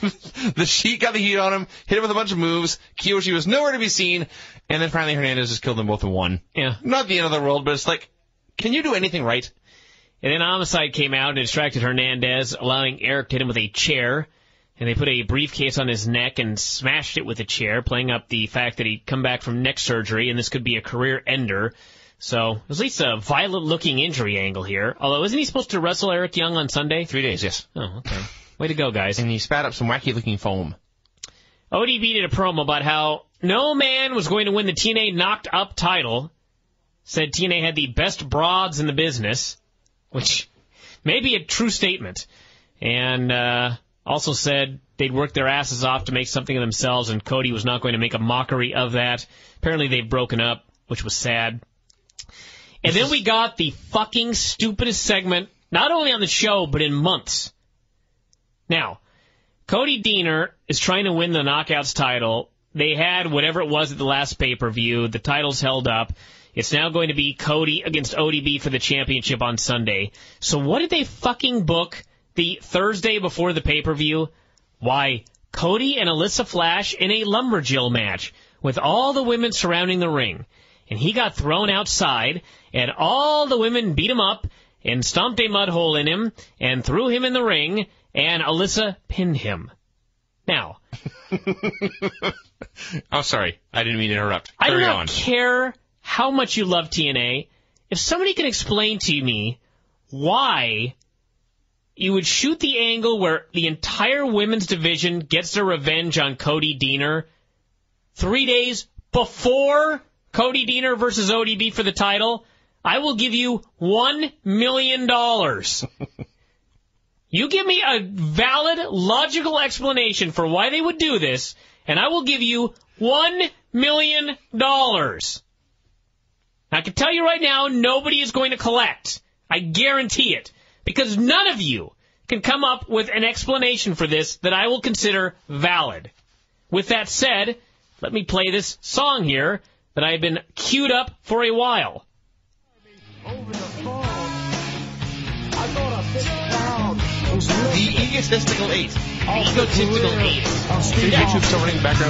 C: The Sheik got the heat on him, hit him with a bunch of moves. Kiyoshi was nowhere to be seen, and then finally Hernandez just killed them both in one.
B: Yeah.
C: Not the end of the world, but it's like, can you do anything right?
B: And then Homicide came out and distracted Hernandez, allowing Eric to hit him with a chair. And they put a briefcase on his neck and smashed it with a chair, playing up the fact that he'd come back from neck surgery, and this could be a career ender. So, at least a violent-looking injury angle here. Although, isn't he supposed to wrestle Eric Young on Sunday?
C: Three days, yes.
B: Oh, okay. Way to go, guys.
C: And he spat up some wacky-looking foam.
B: O D B did a promo about how no man was going to win the T N A Knocked Up title. Said T N A had the best broads in the business, which may be a true statement. And, uh... also said they'd work their asses off to make something of themselves, and Cody was not going to make a mockery of that. Apparently they've broken up, which was sad. And then we got the fucking stupidest segment, not only on the show, but in months. Now, Cody Deaner is trying to win the Knockouts title. They had whatever it was at the last pay-per-view. The title's held up. It's now going to be Cody against O D B for the championship on Sunday. So what did they fucking book the Thursday before the pay-per-view? Why, Cody and Alyssa Flash in a lumberjill match with all the women surrounding the ring. And he got thrown outside, and all the women beat him up and stomped a mud hole in him and threw him in the ring, and Alyssa pinned him. Now,
C: oh, sorry. I didn't mean to interrupt.
B: I do
C: Carry
B: not
C: on.
B: care how much you love T N A. If somebody can explain to me why you would shoot the angle where the entire women's division gets their revenge on Cody Deaner three days before Cody Deaner versus O D B for the title, I will give you one million dollars. You give me a valid, logical explanation for why they would do this, and I will give you one million dollars. I can tell you right now, nobody is going to collect. I guarantee it. Because none of you can come up with an explanation for this that I will consider valid. With that said, let me play this song here that I've been queued up for a while.
C: The egotistical eight.
B: The egotistical eight.
C: Should YouTube still running in the background?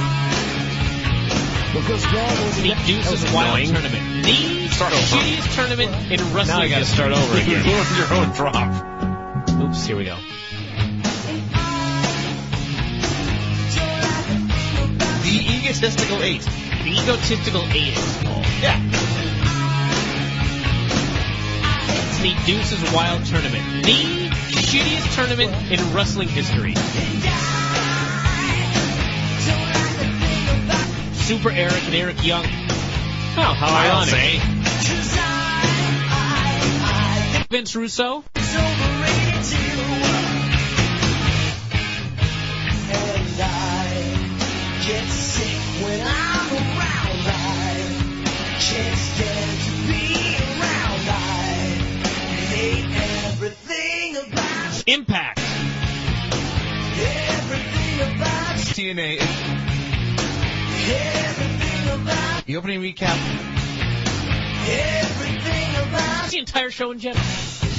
B: The Deuces Wild Tournament. The shittiest tournament in wrestling. Now I gotta start over again.
C: Your own drop.
B: Oops, here we go.
C: The egotistical eight.
B: The egotistical eight is called.
C: Yeah.
B: It's the Deuces Wild Tournament. The shittiest tournament in wrestling history. Super Eric and Eric Young. Oh, how ironic.
C: Say.
B: Vince Russo. Impact.
C: T N A. The opening recap.
B: The entire show in general.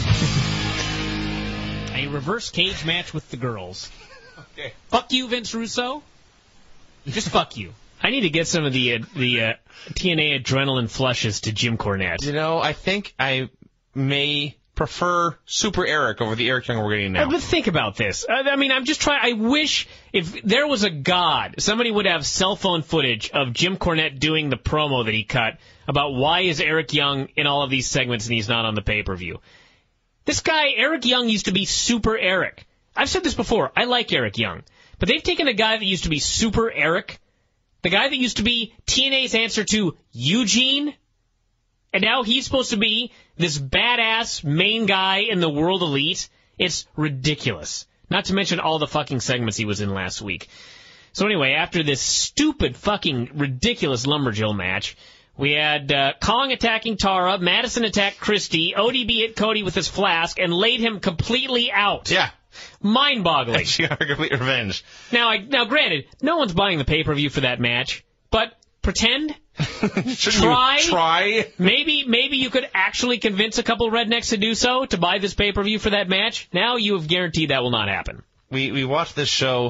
B: A reverse cage match with the girls.
C: Okay.
B: Fuck you, Vince Russo. Just fuck you. I need to get some of the uh, the uh, T N A adrenaline flushes to Jim Cornette.
C: You know, I think I may prefer Super Eric over the Eric Young we're getting now.
B: Uh, but think about this. Uh, I mean, I'm just trying. I wish if there was a god, somebody would have cell phone footage of Jim Cornette doing the promo that he cut about why is Eric Young in all of these segments and he's not on the pay-per-view. This guy, Eric Young, used to be Super Eric. I've said this before. I like Eric Young. But they've taken a guy that used to be Super Eric, the guy that used to be T N A's answer to Eugene, and now he's supposed to be this badass main guy in the World Elite. It's ridiculous. Not to mention all the fucking segments he was in last week. So anyway, after this stupid fucking ridiculous lumberjill match, we had uh, Kong attacking Tara, Madison attacked Christie, O D B hit Cody with his flask and laid him completely out.
C: Yeah.
B: Mind-boggling.
C: She got her complete revenge.
B: Now, I, now, granted, no one's buying the pay-per-view for that match, but pretend, try,
C: try.
B: Maybe, maybe you could actually convince a couple rednecks to do so to buy this pay-per-view for that match. Now you have guaranteed that will not happen.
C: We we watched this show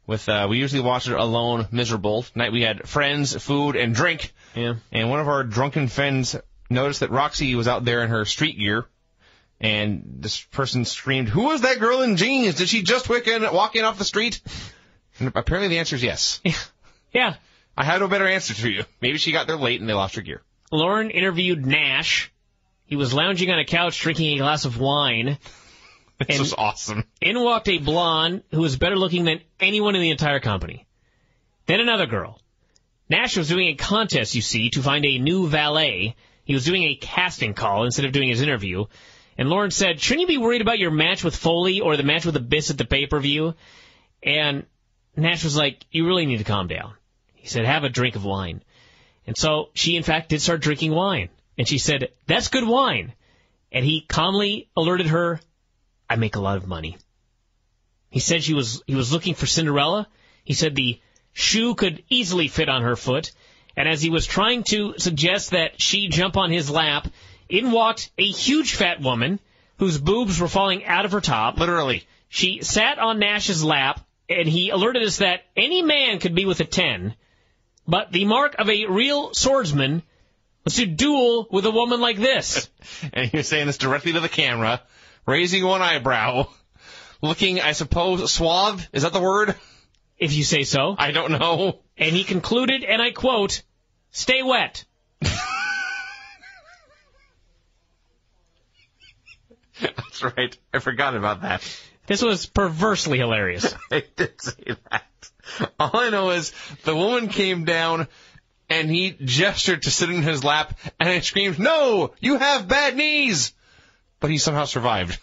C: With uh, we usually watch it alone, miserable. Tonight we had friends, food, and drink.
B: Yeah.
C: And one of our drunken friends noticed that Roxy was out there in her street gear. And this person screamed, "Who was that girl in jeans? Did she just walk in, walk in off the street?" And apparently the answer is yes.
B: Yeah. Yeah.
C: I had no better answer to you. Maybe she got there late and they lost her gear.
B: Lauren interviewed Nash. He was lounging on a couch drinking a glass of wine.
C: This was awesome.
B: In walked a blonde who was better looking than anyone in the entire company. Then another girl. Nash was doing a contest, you see, to find a new valet. He was doing a casting call instead of doing his interview. And Lauren said, "Shouldn't you be worried about your match with Foley or the match with Abyss at the pay-per-view?" And Nash was like, "You really need to calm down." He said, "Have a drink of wine." And so she, in fact, did start drinking wine. And she said, "That's good wine." And he calmly alerted her, "I make a lot of money." He said she was he was looking for Cinderella. He said the shoe could easily fit on her foot. And as he was trying to suggest that she jump on his lap, in walked a huge fat woman whose boobs were falling out of her top.
C: Literally.
B: She sat on Nash's lap, and he alerted us that any man could be with a ten, but the mark of a real swordsman was to duel with a woman like this.
C: And you're saying this directly to the camera, raising one eyebrow, looking, I suppose, suave? Is that the word?
B: If you say so.
C: I don't know.
B: And he concluded, and I quote, "Stay wet."
C: That's right. I forgot about that.
B: This was perversely hilarious.
C: I did say that. All I know is the woman came down and he gestured to sit in his lap and I screamed, "No, you have bad knees!" But he somehow survived.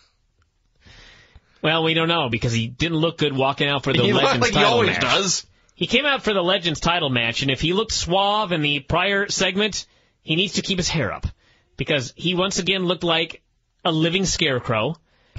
B: Well, we don't know because he didn't look good walking out for the
C: he
B: Legends
C: like
B: title
C: he always
B: match.
C: does.
B: He came out for the Legends title match, and if he looked suave in the prior segment, he needs to keep his hair up because he once again looked like a living scarecrow.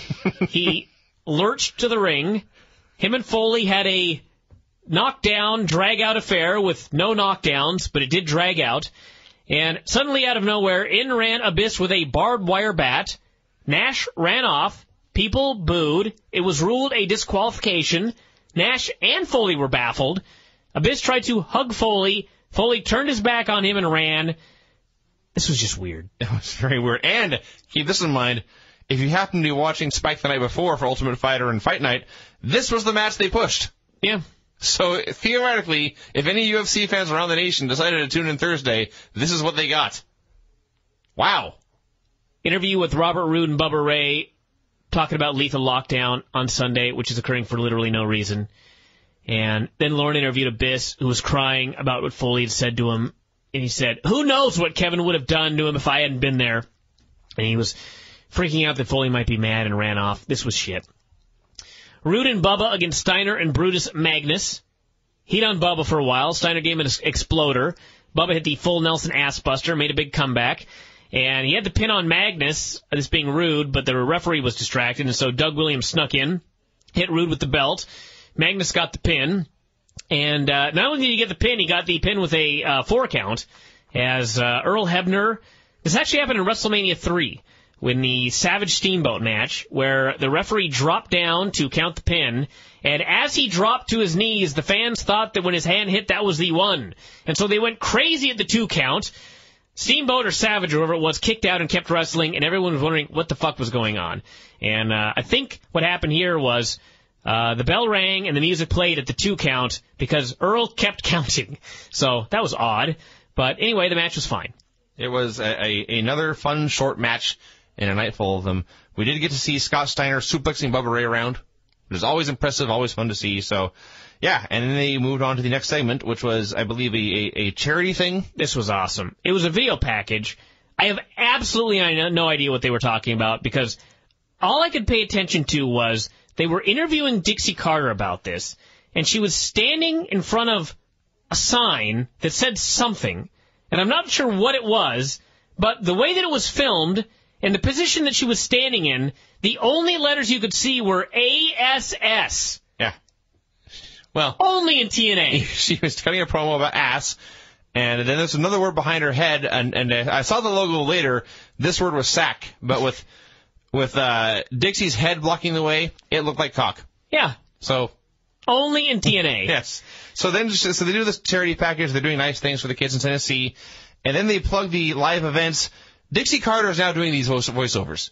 B: He lurched to the ring. Him and Foley had a knockdown, drag-out affair with no knockdowns, but it did drag out. And suddenly, out of nowhere, in ran Abyss with a barbed wire bat. Nash ran off. People booed. It was ruled a disqualification. Nash and Foley were baffled. Abyss tried to hug Foley. Foley turned his back on him and ran. This was just weird.
C: It was very weird. And keep this in mind, if you happen to be watching Spike the night before for Ultimate Fighter and Fight Night, this was the match they pushed.
B: Yeah.
C: So theoretically, if any U F C fans around the nation decided to tune in Thursday, this is what they got. Wow.
B: Interview with Robert Roode and Bubba Ray talking about Lethal Lockdown on Sunday, which is occurring for literally no reason. And then Lauren interviewed Abyss, who was crying about what Foley had said to him. And he said, "Who knows what Kevin would have done to him if I hadn't been there." And he was freaking out that Foley might be mad and ran off. This was shit. Roode and Bubba against Steiner and Brutus Magnus. Heat on Bubba for a while. Steiner gave him an exploder. Bubba hit the full Nelson ass buster, made a big comeback. And he had the pin on Magnus, this being Roode, but the referee was distracted, and so Doug Williams snuck in, hit Roode with the belt. Magnus got the pin. And uh, not only did he get the pin, he got the pin with a uh, four count as uh, Earl Hebner. This actually happened in WrestleMania three, when the Savage Steamboat match, where the referee dropped down to count the pin, and as he dropped to his knees, the fans thought that when his hand hit, that was the one. And so they went crazy at the two count. Steamboat or Savage, or whoever it was, kicked out and kept wrestling, and everyone was wondering what the fuck was going on. And uh, I think what happened here was uh, the bell rang and the music played at the two count because Earl kept counting. So that was odd. But anyway, the match was fine.
C: It was a, a, another fun, short match in a night full of them. We did get to see Scott Steiner suplexing Bubba Ray around. It was always impressive, always fun to see. So, yeah, and then they moved on to the next segment, which was, I believe, a, a, a charity thing.
B: This was awesome. It was a video package. I have absolutely no idea what they were talking about because all I could pay attention to was they were interviewing Dixie Carter about this, and she was standing in front of a sign that said something, and I'm not sure what it was, but the way that it was filmed and the position that she was standing in, the only letters you could see were A S S.
C: Yeah. Well,
B: only in T N A.
C: She was cutting a promo about ass, and then there's another word behind her head, and, and I saw the logo later. This word was sack, but with with uh, Dixie's head blocking the way, it looked like cock.
B: Yeah.
C: So,
B: Only in T N A.
C: Yes. So then, just, so they do this charity package. They're doing nice things for the kids in Tennessee, and then they plug the live events. Dixie Carter is now doing these voice- voiceovers.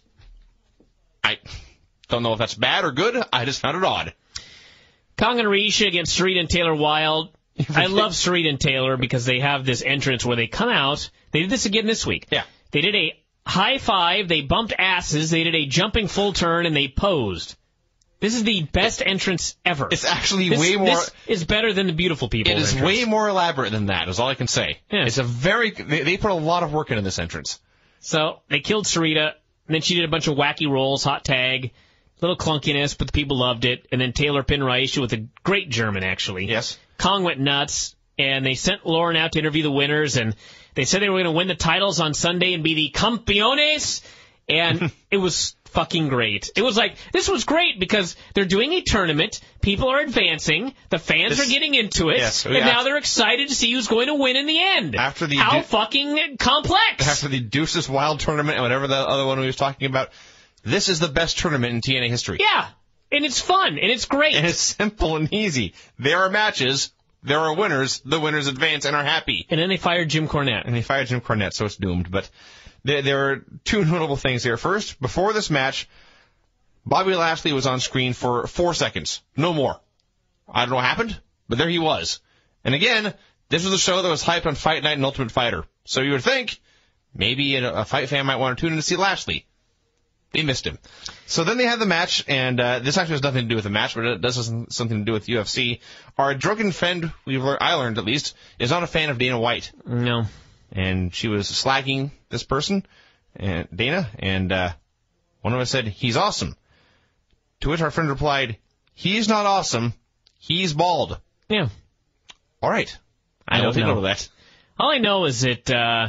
C: I don't know if that's bad or good. I just found it odd.
B: Kong and Risha against Sarita and Taylor Wilde. I love Sarita and Taylor because they have this entrance where they come out. They did this again this week.
C: Yeah.
B: They did a high five. They bumped asses. They did a jumping full turn, and they posed. This is the best entrance ever.
C: It's actually
B: this,
C: way more...
B: This is better than the Beautiful People
C: It is
B: entrance.
C: way more elaborate than that, is all I can say.
B: Yeah.
C: It's a very... They, they put a lot of work into this entrance.
B: So they killed Sarita, and then she did a bunch of wacky rolls, hot tag, little clunkiness, but the people loved it. And then Taylor pinned Raisha with a great German, actually.
C: Yes.
B: Kong went nuts, and they sent Lauren out to interview the winners, and they said they were going to win the titles on Sunday and be the campeones, and it was fucking great. It was like, this was great because they're doing a tournament, people are advancing, the fans
C: This,
B: are getting into it,
C: yes,
B: and
C: yeah.
B: now they're excited to see who's going to win in the end.
C: After the
B: How
C: du-
B: fucking complex!
C: After the Deuces Wild tournament and whatever the other one we was talking about, this is the best tournament in T N A history.
B: Yeah, and it's fun, and it's great.
C: And it's simple and easy. There are matches, there are winners, the winners advance and are happy.
B: And then they fired Jim Cornette.
C: And they fired Jim Cornette, so it's doomed. But there, there are two notable things here. First, before this match, Bobby Lashley was on screen for four seconds. No more. I don't know what happened, but there he was. And again, this was a show that was hyped on Fight Night and Ultimate Fighter. So you would think maybe a, a fight fan might want to tune in to see Lashley. They missed him. So then they had the match, and uh, this actually has nothing to do with the match, but it does have something to do with U F C. Our drunken friend, we've learned, I learned at least, is not a fan of Dana White.
B: No.
C: And she was slagging this person, and Dana, and uh, one of us said, he's awesome. To which our friend replied, he's not awesome, he's bald.
B: Yeah.
C: All right.
B: I
C: I
B: don't
C: think
B: know.
C: of that.
B: All I know is that uh,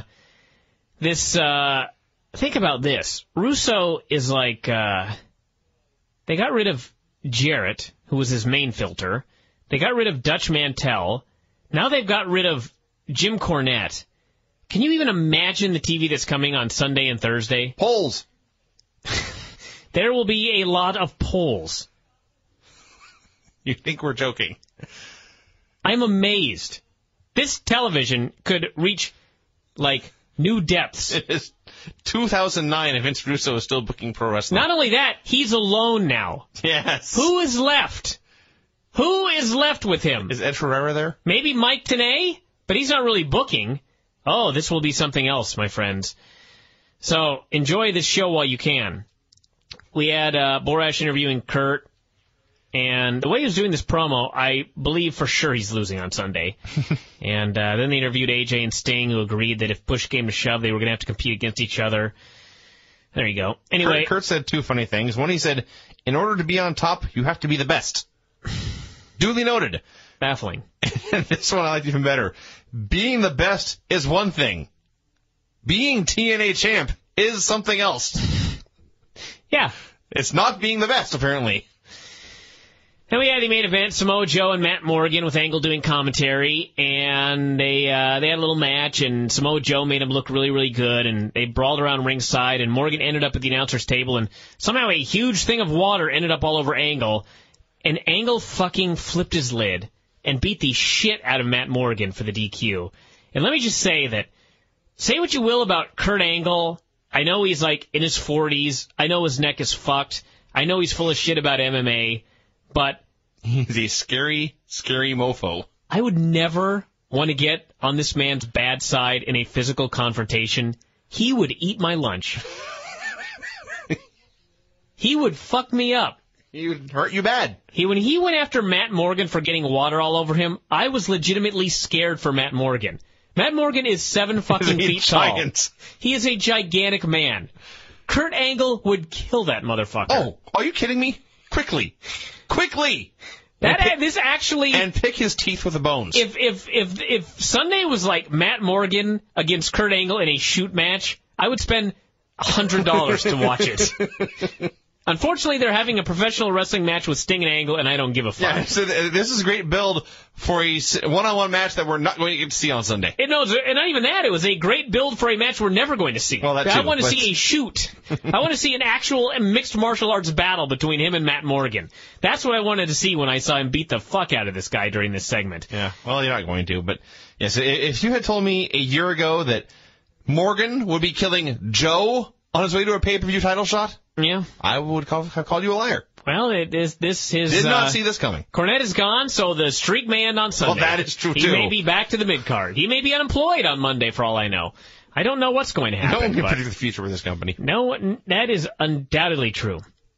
B: this, uh, think about this. Russo is like, uh, they got rid of Jarrett, who was his main filter. They got rid of Dutch Mantel. Now they've got rid of Jim Cornette. Can you even imagine the T V that's coming on Sunday and Thursday?
C: Polls.
B: There will be a lot of polls.
C: You think we're joking?
B: I'm amazed. This television could reach, like, new depths.
C: It is two thousand nine and Vince Russo is still booking pro wrestling.
B: Not only that, he's alone now.
C: Yes.
B: Who is left? Who is left with him?
C: Is Ed Ferreira there?
B: Maybe Mike Tenay, but he's not really booking. Oh, this will be something else, my friends. So enjoy this show while you can. We had uh, Borash interviewing Kurt, and the way he was doing this promo, I believe for sure he's losing on Sunday. and uh, then they interviewed A J and Sting, who agreed that if push came to shove, they were going to have to compete against each other. There you go. Anyway,
C: Kurt, Kurt said two funny things. One, he said, in order to be on top, you have to be the best. Duly noted.
B: baffling.
C: And this one I like even better. Being the best is one thing. Being T N A champ is something else.
B: Yeah.
C: It's not being the best, apparently.
B: Then we had the main event, Samoa Joe and Matt Morgan with Angle doing commentary, and they uh, they had a little match, and Samoa Joe made him look really, really good, and they brawled around ringside, and Morgan ended up at the announcer's table, and somehow a huge thing of water ended up all over Angle, and Angle fucking flipped his lid and beat the shit out of Matt Morgan for the D Q. And let me just say that, say what you will about Kurt Angle, I know he's like in his forties, I know his neck is fucked, I know he's full of shit about M M A, but
C: he's a scary, scary mofo.
B: I would never want to get on this man's bad side in a physical confrontation. He would eat my lunch. He would fuck me up.
C: He would hurt you bad.
B: He when he went after Matt Morgan for getting water all over him, I was legitimately scared for Matt Morgan. Matt Morgan is seven fucking
C: He's
B: feet
C: giant.
B: tall. He is a gigantic man. Kurt Angle would kill that motherfucker.
C: Oh, are you kidding me? Quickly. Quickly!
B: That
C: and pick,
B: this actually
C: and pick his teeth with the bones.
B: If if if if Sunday was like Matt Morgan against Kurt Angle in a shoot match, I would spend a hundred dollars to watch it. Unfortunately, they're having a professional wrestling match with Sting and Angle, and I don't give a fuck.
C: Yeah, so th- this is a great build for a s- one-on-one match that we're not going to get to see on Sunday.
B: It knows, and not even that. It was a great build for a match we're never going to see.
C: Well, that
B: I
C: too,
B: want to
C: but-
B: see a shoot. I want to see an actual mixed martial arts battle between him and Matt Morgan. That's what I wanted to see when I saw him beat the fuck out of this guy during this segment.
C: Yeah, well, you're not going to, but yes, i- if you had told me a year ago that Morgan would be killing Joe on his way to a pay-per-view title shot,
B: Yeah.
C: I would call, have called you a liar.
B: Well, it is this his.
C: Did not
B: uh,
C: see this coming.
B: Cornette is gone, so the streak may end on Sunday.
C: Well, that is true,
B: he
C: too.
B: He may be back to the mid card. He may be unemployed on Monday, for all I know. I don't know what's going to happen.
C: No one can
B: but
C: predict the future with this company.
B: No, n- that is undoubtedly true.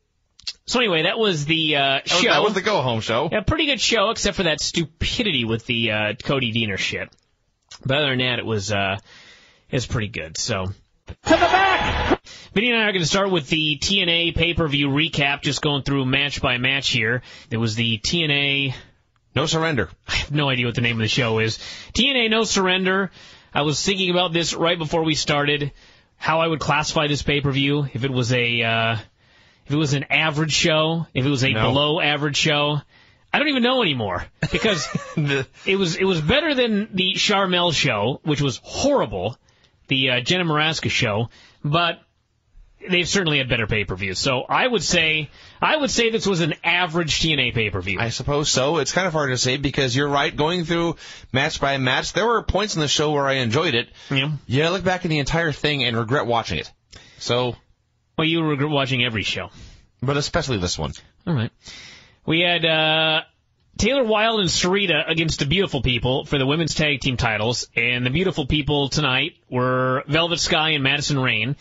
B: So anyway, that was the uh,
C: That was,
B: show.
C: that was the go-home show.
B: A pretty good show, except for that stupidity with the uh, Cody Deaner shit. But other than that, it was uh, it was pretty good. So. To the back! Vinny and I are going to start with the T N A pay-per-view recap, just going through match by match here. There was the T N A...
C: No surrender.
B: I have no idea what the name of the show is. T N A No Surrender. I was thinking about this right before we started, how I would classify this pay-per-view. If it was a, uh, if it was an average show, if it was a
C: No.
B: below average show. I don't even know anymore, because it was, it was better than the Charmel show, which was horrible. The uh, Jenna Maraska show, but they've certainly had better pay-per-views. So I would say, I would say this was an average T N A pay-per-view.
C: I suppose so. It's kind of hard to say because you're right. Going through match by match, there were points in the show where I enjoyed it.
B: Yeah.
C: Yeah, I look back at the entire thing and regret watching it. So,
B: Well, you regret watching every show.
C: but especially this one.
B: All right. We had uh, Taylor Wilde and Sarita against the Beautiful People for the women's tag team titles, and the Beautiful People tonight were Velvet Sky and Madison Rayne.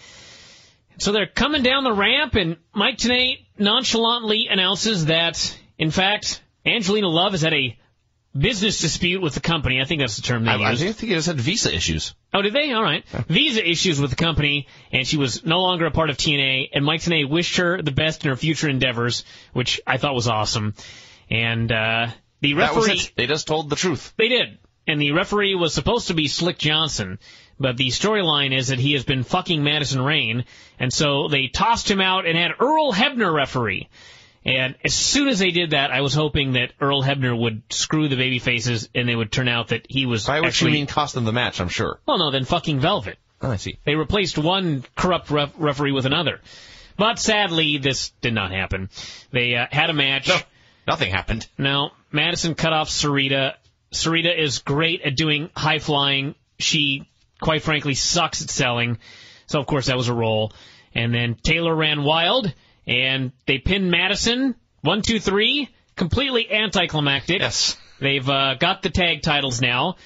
B: So they're coming down the ramp, and Mike Tenay nonchalantly announces that, in fact, Angelina Love has had a business dispute with the company. I think that's the term they
C: I, I
B: used.
C: think it just had visa issues.
B: Oh, did they? All right. Visa issues with the company, and she was no longer a part of T N A, and Mike Tenay wished her the best in her future endeavors, which I thought was awesome. And uh, the
C: That was
B: referee...
C: it. They just told the truth.
B: They did. And the referee was supposed to be Slick Johnson, but the storyline is that he has been fucking Madison Rayne, and so they tossed him out and had Earl Hebner referee. And as soon as they did that, I was hoping that Earl Hebner would screw the baby faces, and they would turn out that he was
C: By which
B: actually...
C: you mean cost them the match, I'm sure.
B: Well, no, then fucking Velvet.
C: Oh, I see.
B: They replaced one corrupt ref- referee with another. But sadly, this did not happen. They uh, had a match.
C: No, nothing happened.
B: No, Madison cut off Sarita. Sarita is great at doing high flying. She, quite frankly, sucks at selling. So, of course, that was a roll. And then Taylor ran wild, and they pinned Madison. One, two, three. Completely anticlimactic.
C: Yes.
B: They've uh, got the tag titles now.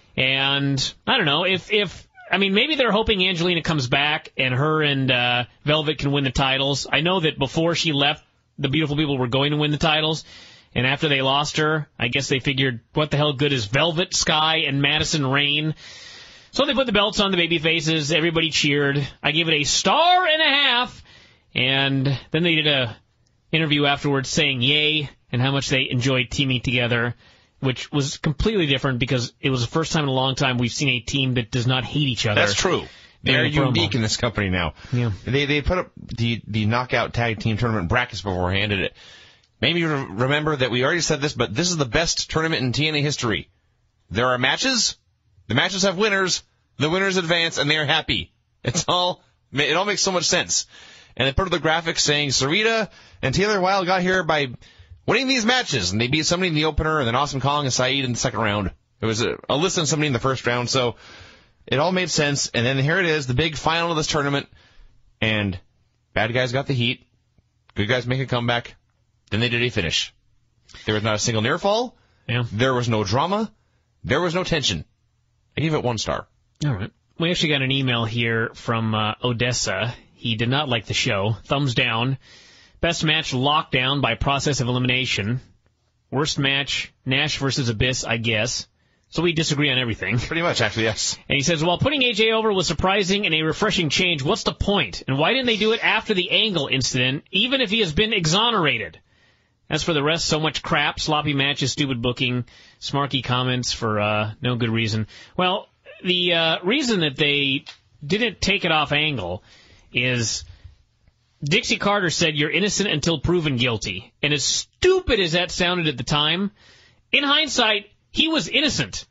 B: And, I don't know, if, if, I mean, maybe they're hoping Angelina comes back and her and uh, Velvet can win the titles. I know that before she left, the Beautiful People were going to win the titles. And after they lost her, I guess they figured, what the hell good is Velvet Sky and Madison Rayne? So they put the belts on the baby faces. Everybody cheered. I gave it a star and a half. And then they did a interview afterwards saying yay and how much they enjoyed teaming together, which was completely different because it was the first time in a long time we've seen a team that does not hate each other.
C: That's true. They're
B: During a promo.
C: unique in this company now.
B: Yeah.
C: They they put up the, the knockout tag team tournament brackets beforehand, and it made me re- remember that we already said this, but this is the best tournament in T N A history. There are matches, the matches have winners, the winners advance, and they are happy. It's all, it all makes so much sense. And they put up the graphics saying Sarita and Taylor Wilde got here by winning these matches, and they beat somebody in the opener, and then Awesome Kong and Saeed in the second round. There was a, a list on somebody in the first round, so it all made sense. And then here it is, the big final of this tournament, and bad guys got the heat, good guys make a comeback, then they did a finish. There was not a single near fall,
B: Yeah.
C: there was no drama, there was no tension. I give it one star.
B: All right. We actually got an email here from uh, Odessa. He did not like the show. Thumbs down. Best match, Lockdown by process of elimination. Worst match, Nash versus Abyss, I guess. So we disagree on everything.
C: Pretty much, actually, yes.
B: And he says, while putting A J over was surprising and a refreshing change, what's the point? And why didn't they do it after the Angle incident, even if he has been exonerated? As for the rest, so much crap, sloppy matches, stupid booking, smarky comments for uh, no good reason. Well, the uh, reason that they didn't take it off Angle is Dixie Carter said, "You're innocent until proven guilty." And as stupid as that sounded at the time, in hindsight, he was innocent.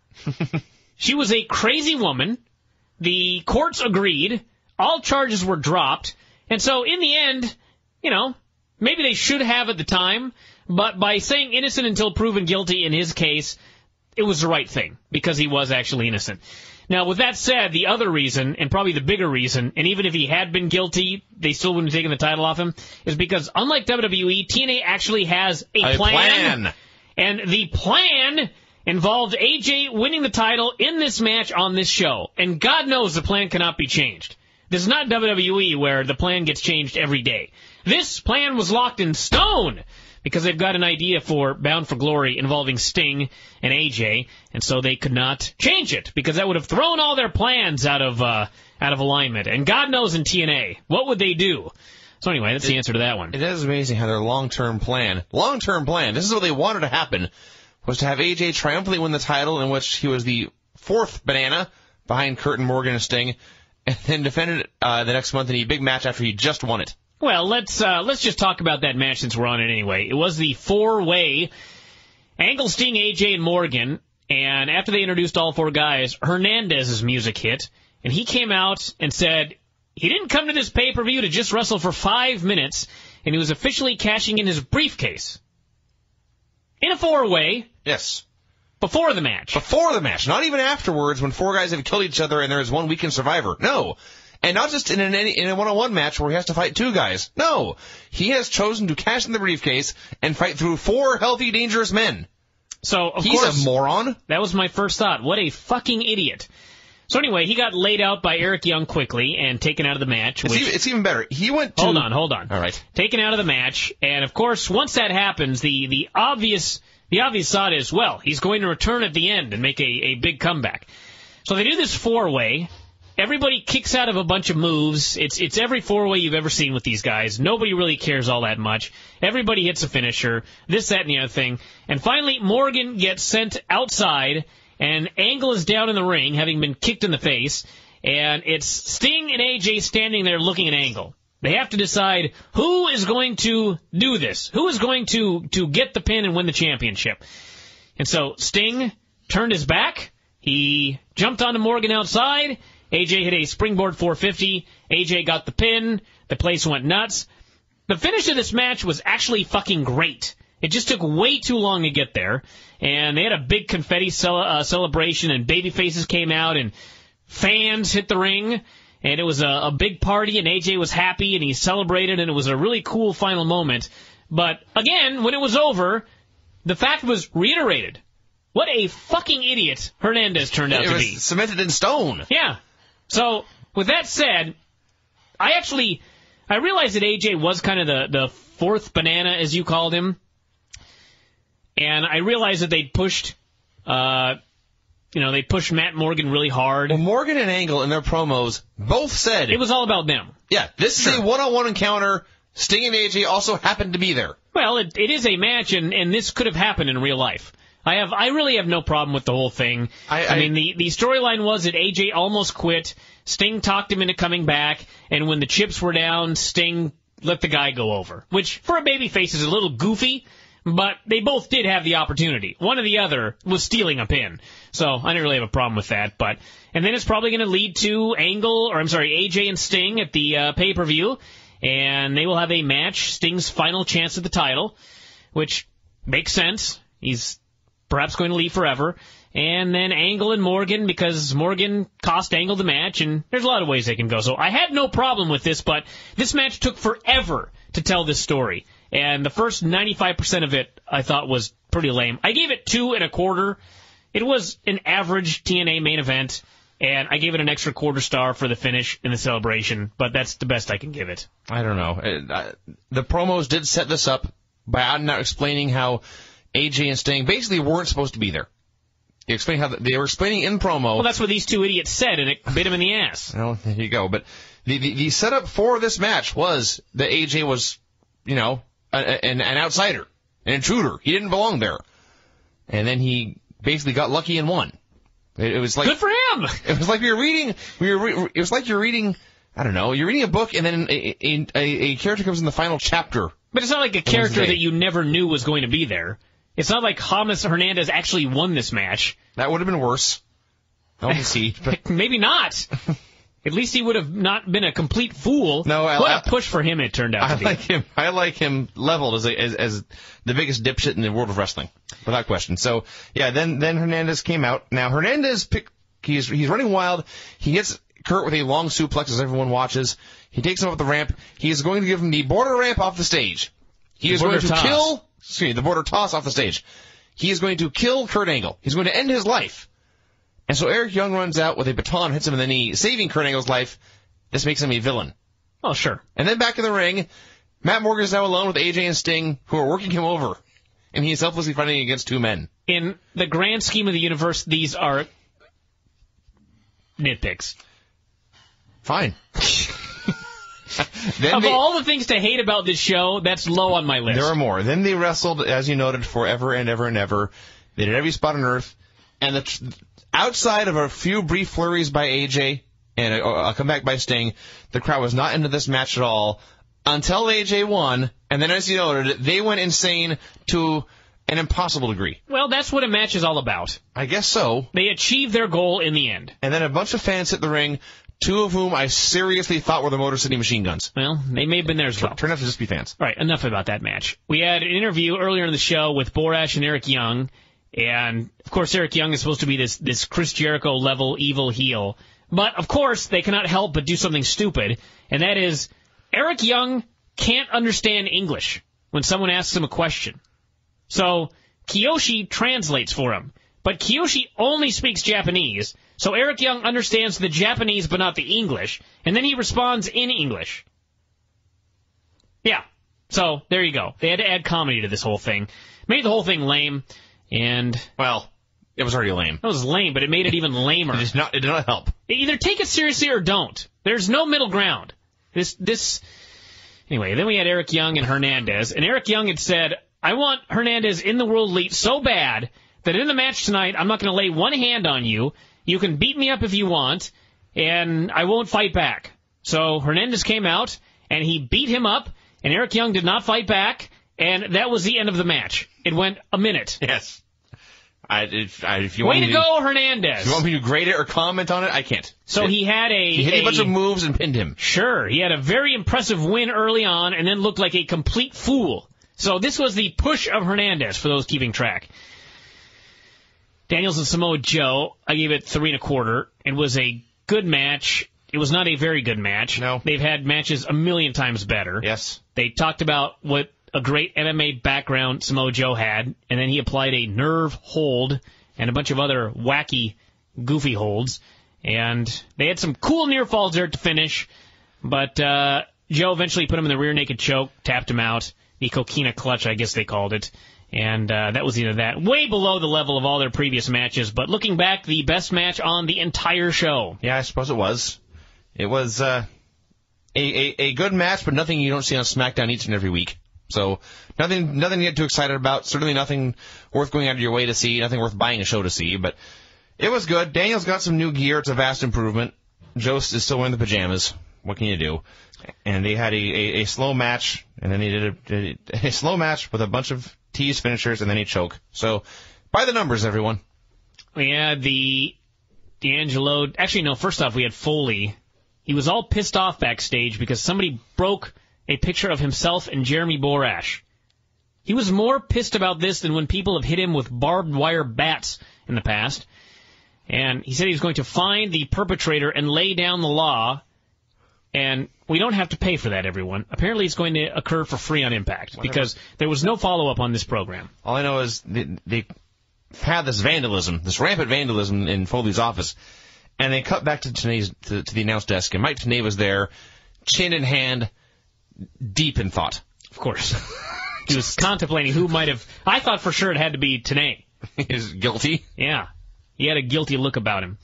B: She was a crazy woman. The courts agreed. All charges were dropped. And so, in the end, you know, maybe they should have at the time, but by saying innocent until proven guilty in his case, it was the right thing, because he was actually innocent. Now, with that said, the other reason, and probably the bigger reason, and even if he had been guilty, they still wouldn't have taken the title off him, is because, unlike W W E, T N A actually has a,
C: a
B: plan.
C: plan.
B: And the plan involved A J winning the title in this match on this show. And God knows the plan cannot be changed. This is not W W E where the plan gets changed every day. This plan was locked in stone, because they've got an idea for Bound for Glory involving Sting and A J, and so they could not change it, because that would have thrown all their plans out of uh, out of alignment. And God knows in T N A, what would they do? So anyway, that's the answer to that one.
C: It is amazing how their long-term plan, long-term plan, this is what they wanted to happen, was to have A J triumphantly win the title, in which he was the fourth banana behind Kurt and Morgan and Sting, and then defended it uh, the next month in a big match after he just won it.
B: Well, let's uh, let's just talk about that match since we're on it anyway. It was the four-way Angle, Sting, A J, and Morgan, and after they introduced all four guys, Hernandez's music hit, and he came out and said he didn't come to this pay-per-view to just wrestle for five minutes, and he was officially cashing in his briefcase. In a four-way.
C: Yes.
B: Before the match.
C: Before the match. Not even afterwards, when four guys have killed each other and there is one weekend survivor. No. And not just in, an, in a one-on-one match where he has to fight two guys. No. He has chosen to cash in the briefcase and fight through four healthy, dangerous men.
B: So, of
C: He's
B: course,
C: a moron.
B: That was my first thought. What a fucking idiot. So anyway, he got laid out by Eric Young quickly and taken out of the match.
C: It's,
B: Which,
C: even, it's even better. He went to...
B: Hold on, hold on.
C: All right.
B: Taken out of the match. And, of course, once that happens, the, the obvious the obvious thought is, well, he's going to return at the end and make a, a big comeback. So they do this four-way. Everybody kicks out of a bunch of moves. It's it's every four-way you've ever seen with these guys. Nobody really cares all that much. Everybody hits a finisher, this, that, and the other thing. And finally, Morgan gets sent outside, and Angle is down in the ring, having been kicked in the face. And it's Sting and A J standing there looking at Angle. They have to decide who is going to do this. Who is going to, to get the pin and win the championship. And so Sting turned his back. He jumped onto Morgan outside. A J hit a springboard four fifty. A J got the pin. The place went nuts. The finish of this match was actually fucking great. It just took way too long to get there. And they had a big confetti cel- uh, celebration, and baby faces came out, and fans hit the ring. And it was a, a big party, and A J was happy, and he celebrated, and it was a really cool final moment. But, again, when it was over, the fact was reiterated. What a fucking idiot Hernandez turned out
C: it
B: to
C: was
B: be.
C: Cemented in stone.
B: Yeah. So, with that said, I actually, I realized that A J was kind of the, the fourth banana, as you called him. And I realized that they'd pushed, uh, you know, they pushed Matt Morgan really hard.
C: Well, Morgan and Angle in their promos both said...
B: It was all about them.
C: Yeah, this
B: Sure.
C: is a one-on-one encounter. Sting and A J also happened to be there.
B: Well, it, it is a match, and, and this could have happened in real life. I have, I really have no problem with the whole thing.
C: I,
B: I,
C: I
B: mean, the, the storyline was that A J almost quit. Sting talked him into coming back, and when the chips were down, Sting let the guy go over. Which, for a babyface, is a little goofy, but they both did have the opportunity. One or the other was stealing a pin. So I didn't really have a problem with that. But and then it's probably going to lead to Angle, or I'm sorry, A J and Sting at the uh, pay-per-view, and they will have a match, Sting's final chance at the title, which makes sense. He's perhaps going to leave forever. And then Angle and Morgan, because Morgan cost Angle the match, and there's a lot of ways they can go. So I had no problem with this, but this match took forever to tell this story. And the first ninety-five percent of it, I thought, was pretty lame. I gave it two and a quarter. It was an average T N A main event, and I gave it an extra quarter star for the finish in the celebration, but that's the best I can give it.
C: I don't know. It, uh, the promos did set this up by not explaining how A J and Sting basically weren't supposed to be there. They explained how the, they were explaining in promo.
B: Well, that's what these two idiots said, and it bit him in the ass.
C: Well, there you go. But the, the, the setup for this match was that A J was, you know, a, an, an outsider, an intruder. He didn't belong there. And then he basically got lucky and won. It, it was like
B: good for him.
C: It was like we were reading. We were. Re, it was like you're reading I don't know. You're reading a book, and then a, a, a, a character comes in the final chapter.
B: But it's not like a character that you never knew was going to be there. It's not like James Hernandez actually won this match.
C: That would have been worse. No one see, but
B: maybe not. At least he would have not been a complete fool.
C: No, I,
B: what
C: I,
B: a push for him it turned out
C: I
B: to be.
C: like him. I like him leveled as, a, as as the biggest dipshit in the world of wrestling, without question. So yeah, then then Hernandez came out. Now Hernandez pick, he's he's running wild. He hits Kurt with a long suplex as everyone watches. He takes him up the ramp. He is going to give him the border ramp off the stage. He
B: the
C: is going to
B: toss.
C: kill, excuse me, the border toss off the stage. He is going to kill Kurt Angle. He's going to end his life. And so Eric Young runs out with a baton, hits him in the knee, saving Kurt Angle's life. This makes him a villain.
B: Oh, sure.
C: And then back in the ring, Matt Morgan is now alone with A J and Sting, who are working him over. And he is helplessly fighting against two men.
B: In the grand scheme of the universe, these are nitpicks.
C: Fine. Then
B: of
C: they,
B: all the things to hate about this show, that's low on my list.
C: There are more. Then they wrestled, as you noted, forever and ever and ever. They did every spot on Earth. And the, outside of a few brief flurries by A J and a, a comeback by Sting, the crowd was not into this match at all until A J won. And then, as you noted, they went insane to an impossible degree.
B: Well, that's what a match is all about.
C: I guess so.
B: They achieved their goal in the end.
C: And then a bunch of fans hit the ring, two of whom I seriously thought were the Motor City Machine Guns.
B: Well, they may have been there as well.
C: Turned out to just be fans.
B: All right, enough about that match. We had an interview earlier in the show with Borash and Eric Young. And, of course, Eric Young is supposed to be this, this Chris Jericho-level evil heel. But, of course, they cannot help but do something stupid. And that is, Eric Young can't understand English when someone asks him a question. So, Kiyoshi translates for him. But Kiyoshi only speaks Japanese, so Eric Young understands the Japanese but not the English, and then he responds in English. Yeah, so there you go. They had to add comedy to this whole thing. Made the whole thing lame, and...
C: Well, it was already lame.
B: It was lame, but it made it even lamer.
C: It did not, it did not help.
B: Either take it seriously or don't. There's no middle ground. This, this... Anyway, then we had Eric Young and Hernandez, and Eric Young had said, I want Hernandez in the World Elite so bad that in the match tonight, I'm not going to lay one hand on you. You can beat me up if you want, and I won't fight back. So Hernandez came out, and he beat him up, and Eric Young did not fight back, and that was the end of the match. It went a minute.
C: Yes. I, if, I, if you
B: Way
C: want
B: to
C: me
B: go, Hernandez.
C: If you want me to grade it or comment on it, I can't.
B: So
C: it,
B: he had a...
C: He hit a,
B: a
C: bunch of moves and pinned him.
B: Sure. He had a very impressive win early on, and then looked like a complete fool. So this was the push of Hernandez, for those keeping track. Daniels and Samoa Joe, I gave it three and a quarter. It was a good match. It was not a very good match.
C: No.
B: They've had matches a million times better.
C: Yes.
B: They talked about what a great M M A background Samoa Joe had, and then he applied a nerve hold and a bunch of other wacky, goofy holds. And they had some cool near falls there to finish, but uh, Joe eventually put him in the rear naked choke, tapped him out. The coquina clutch, I guess they called it. And uh, that was either that. Way below the level of all their previous matches. But looking back, the best match on the entire show.
C: Yeah, I suppose it was. It was uh, a, a a good match, but nothing you don't see on SmackDown each and every week. So nothing nothing to get too excited about. Certainly nothing worth going out of your way to see. Nothing worth buying a show to see. But it was good. Daniel's got some new gear. It's a vast improvement. Jost is still wearing the pajamas. What can you do? And they had a, a, a slow match, and then he did a, did a slow match with a bunch of tease finishers, and then he choke. So, by the numbers, everyone.
B: We had the D'Angelo. Actually, no, first off, we had Foley. He was all pissed off backstage because somebody broke a picture of himself and Jeremy Borash. He was more pissed about this than when people have hit him with barbed wire bats in the past. And he said he was going to find the perpetrator and lay down the law. And we don't have to pay for that, everyone. Apparently it's going to occur for free on Impact Whatever. Because there was no follow-up on this program.
C: All I know is they, they had this vandalism, this rampant vandalism in Foley's office, and they cut back to, Tenay's, to, to the announce desk, and Mike Tenay was there, chin in hand, deep in thought.
B: Of course. He was contemplating who might have... I thought for sure it had to be Tenay.
C: He's guilty?
B: Yeah. He had a guilty look about him.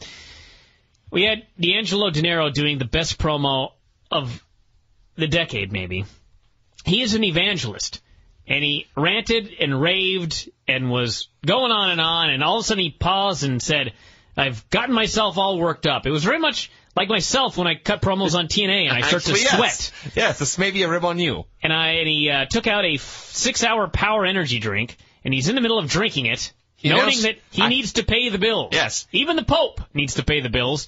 B: We had D'Angelo Dinero doing the best promo of the decade, maybe. He is an evangelist, and he ranted and raved and was going on and on, and all of a sudden he paused and said, I've gotten myself all worked up. It was very much like myself when I cut promos on T N A and I start
C: Actually,
B: to
C: yes.
B: sweat.
C: Yes, this may be a rib on you.
B: And I and he uh, took out a f- six-hour power energy drink, and he's in the middle of drinking it,
C: He
B: noting
C: knows-
B: that he
C: I-
B: needs to pay the bills.
C: Yes.
B: Even the Pope needs to pay the bills.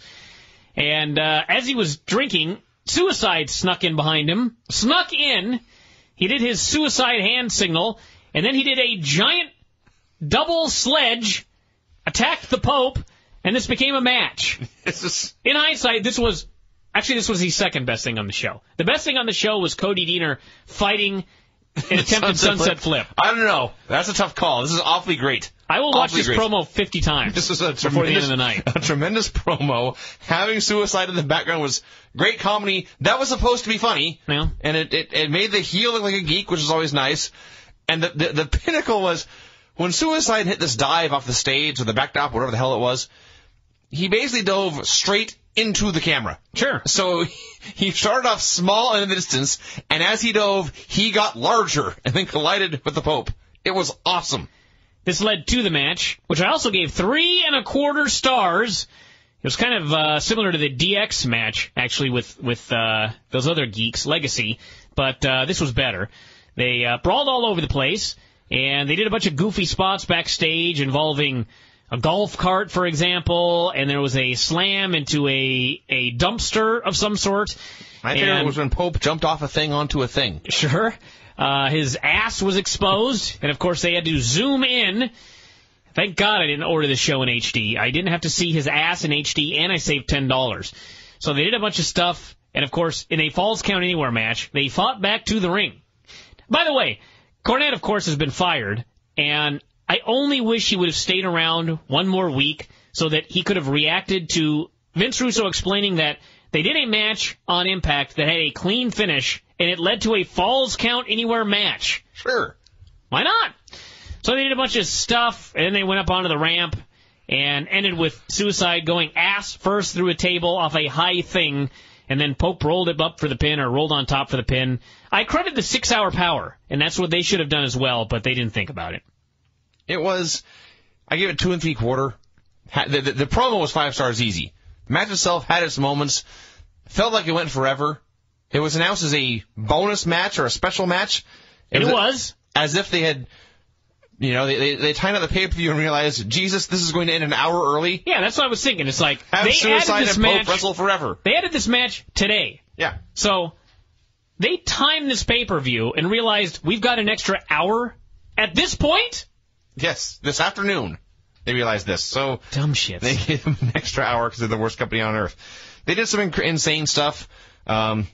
B: And uh, as he was drinking, Suicide snuck in behind him. Snuck in. He did his suicide hand signal, and then he did a giant double sledge, attacked the Pope, and this became a match.
C: This is
B: In hindsight, this was... Actually, this was the second best thing on the show. The best thing on the show was Cody Deaner fighting an attempted sunset flip.
C: I don't know. That's a tough call. This is awfully great.
B: I will watch
C: Awfully
B: this
C: great.
B: promo fifty times
C: This is a
B: before the end
C: tremendous,
B: of the night.
C: a tremendous promo. Having Suicide in the background was great comedy. That was supposed to be funny.
B: Yeah.
C: And it, it, it made the heel look like a geek, which is always nice. And the, the, the pinnacle was when Suicide hit this dive off the stage or the backdrop, whatever the hell it was, he basically dove straight into the camera.
B: Sure.
C: So he started off small in the distance, and as he dove, he got larger and then collided with the Pope. It was awesome.
B: This led to the match, which I also gave three and a quarter stars. It was kind of uh, similar to the D X match, actually, with with uh, those other geeks, Legacy, but uh, this was better. They uh, brawled all over the place, and they did a bunch of goofy spots backstage involving a golf cart, for example, and there was a slam into a, a dumpster of some sort.
C: My favorite
B: And-
C: was when Pope jumped off a thing onto a thing.
B: Sure. Uh, his ass was exposed, and of course they had to zoom in. Thank God I didn't order the show in H D. I didn't have to see his ass in H D, and I saved ten dollars. So they did a bunch of stuff, and of course, in a Falls Count Anywhere match, they fought back to the ring. By the way, Cornette, of course, has been fired, and I only wish he would have stayed around one more week so that he could have reacted to Vince Russo explaining that they did a match on Impact that had a clean finish, and it led to a Falls Count Anywhere match.
C: Sure.
B: Why not? So they did a bunch of stuff, and then they went up onto the ramp and ended with Suicide going ass first through a table off a high thing, and then Pope rolled it up for the pin or rolled on top for the pin. I credit the six-hour power, and that's what they should have done as well, but they didn't think about it.
C: It was, I gave it two and three quarter. Ha- The, the, the promo was five stars easy. The match itself had its moments. Felt like it went forever. It was announced as a bonus match or a special match.
B: It
C: was.
B: was.
C: As if they had, you know, they, they, they timed out the pay-per-view and realized, Jesus, this is going to end an hour early.
B: Yeah, that's what I was thinking. It's like,
C: Have
B: they
C: Suicide
B: added this
C: and Pope
B: match.
C: wrestle forever.
B: They added this match today.
C: Yeah.
B: So, they timed this pay-per-view and realized we've got an extra hour at this point?
C: Yes, this afternoon they realized this. So
B: Dumb shit.
C: they gave them an extra hour because they're the worst company on earth. They did some inc- insane stuff. Um,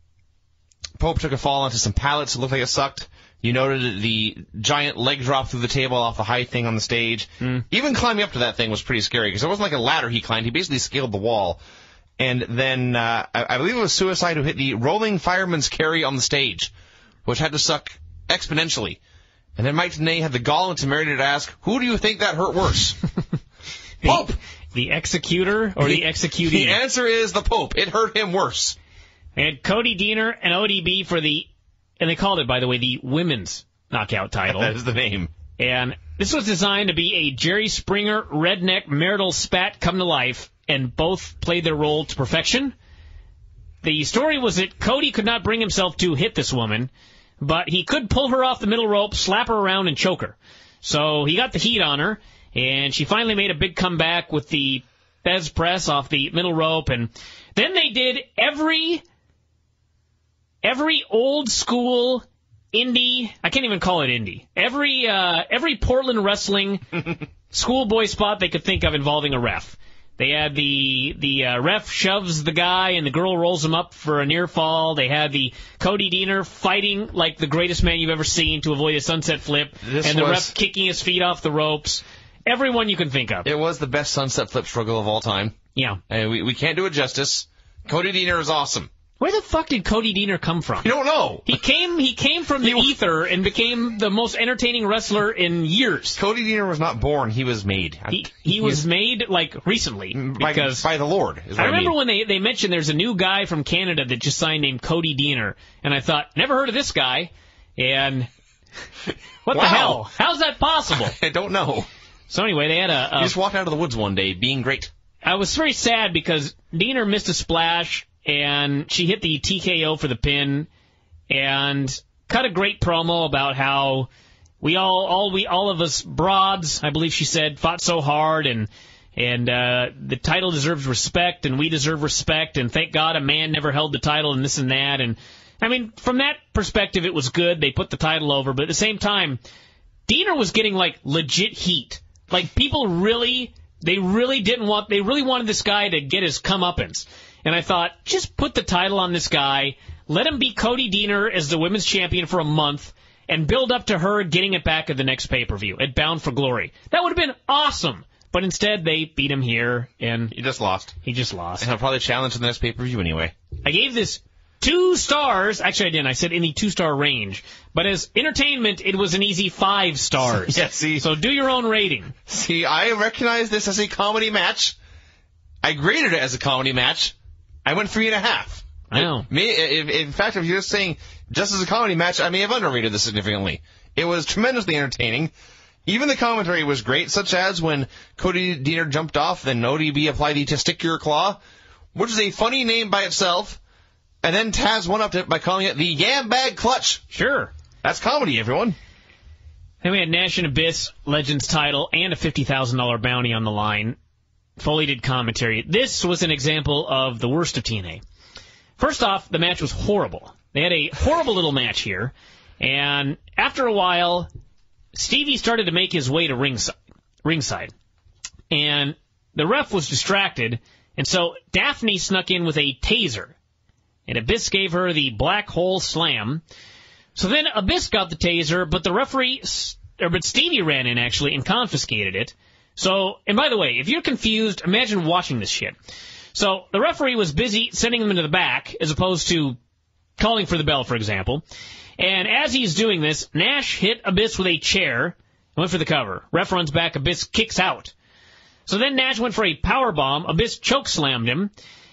C: Pope took a fall onto some pallets. It looked like it sucked. You noted the giant leg drop through the table off the high thing on the stage.
B: Mm.
C: Even climbing up to that thing was pretty scary because it wasn't like a ladder he climbed. He basically scaled the wall. And then uh, I, I believe it was Suicide who hit the rolling fireman's carry on the stage, which had to suck exponentially. And then Mike Tenay had the gall and temerity to ask, who do you think that hurt worse?
B: the,
C: Pope!
B: The executor or the, the executee?
C: The answer is the Pope. It hurt him worse.
B: They had Cody Deaner and O D B for the, and they called it, by the way, the women's knockout title.
C: That is the name.
B: And this was designed to be a Jerry Springer redneck marital spat come to life, and both played their role to perfection. The story was that Cody could not bring himself to hit this woman, but he could pull her off the middle rope, slap her around, and choke her. So he got the heat on her, and she finally made a big comeback with the Bez press off the middle rope, and then they did every every old school indie, I can't even call it indie, every uh, every Portland wrestling schoolboy spot they could think of involving a ref. They had the the uh, ref shoves the guy and the girl rolls him up for a near fall. They had the Cody Deaner fighting like the greatest man you've ever seen to avoid a sunset flip,
C: This
B: and the
C: was-
B: ref kicking his feet off the ropes. Everyone you can think of.
C: It was the best sunset flip struggle of all time.
B: Yeah.
C: And we, we can't do it justice. Cody Deaner is awesome.
B: Where the fuck did Cody Deaner come from?
C: You don't know.
B: He came he came from the ether and became the most entertaining wrestler in years.
C: Cody Deaner was not born. He was made.
B: He he was made like recently
C: by,
B: because
C: by the Lord. Is what
B: I
C: I
B: remember
C: mean.
B: when they, they mentioned there's a new guy from Canada that just signed named Cody Deaner, and I thought, never heard of this guy, and what
C: Wow.
B: the hell? How's that possible?
C: I don't know.
B: So anyway, they had a... a
C: he just walked out of the woods one day, being great.
B: I was very sad because Deaner missed a splash, and she hit the T K O for the pin, and cut a great promo about how we all, all we, all of us broads, I believe she said, fought so hard, and and uh, the title deserves respect, and we deserve respect, and thank God a man never held the title, and this and that, and I mean, from that perspective, it was good. They put the title over, but at the same time, Deaner was getting like legit heat. Like people really. They really didn't want, they really wanted this guy to get his comeuppance. And I thought, just put the title on this guy, let him be Cody Deaner as the women's champion for a month, and build up to her getting it back at the next pay-per-view, at Bound for Glory. That would have been awesome. But instead, they beat him here, and...
C: He just lost.
B: He just lost.
C: And he'll probably challenge in the next pay-per-view anyway.
B: I gave this two stars. Actually, I didn't. I said in the two-star range. But as entertainment, it was an easy five stars.
C: Yeah, see.
B: So do your own rating.
C: See, I recognize this as a comedy match. I graded it as a comedy match. I went three and a half.
B: I know.
C: May, if, in fact, if you're just saying just as a comedy match, I may have underrated this significantly. It was tremendously entertaining. Even the commentary was great, such as when Cody Deaner jumped off, then O D B applied the testicular claw, which is a funny name by itself, and then Taz one-upped it by calling it the Yam Bag Clutch.
B: Sure.
C: That's comedy, everyone.
B: Then we had Nash and Abyss Legends title and a fifty thousand dollars bounty on the line. Foley did commentary. This was an example of the worst of T N A. First off, the match was horrible. They had a horrible little match here, and after a while, Stevie started to make his way to ringside, ringside, and the ref was distracted, and so Daphne snuck in with a taser, and Abyss gave her the black hole slam. So then Abyss got the taser, but the referee, or but Stevie ran in actually and confiscated it. So, and by the way, if you're confused, imagine watching this shit. So the referee was busy sending them into the back as opposed to calling for the bell, for example. And as he's doing this, Nash hit Abyss with a chair and went for the cover. Ref runs back, Abyss kicks out. So then Nash went for a powerbomb. Abyss chokeslammed him,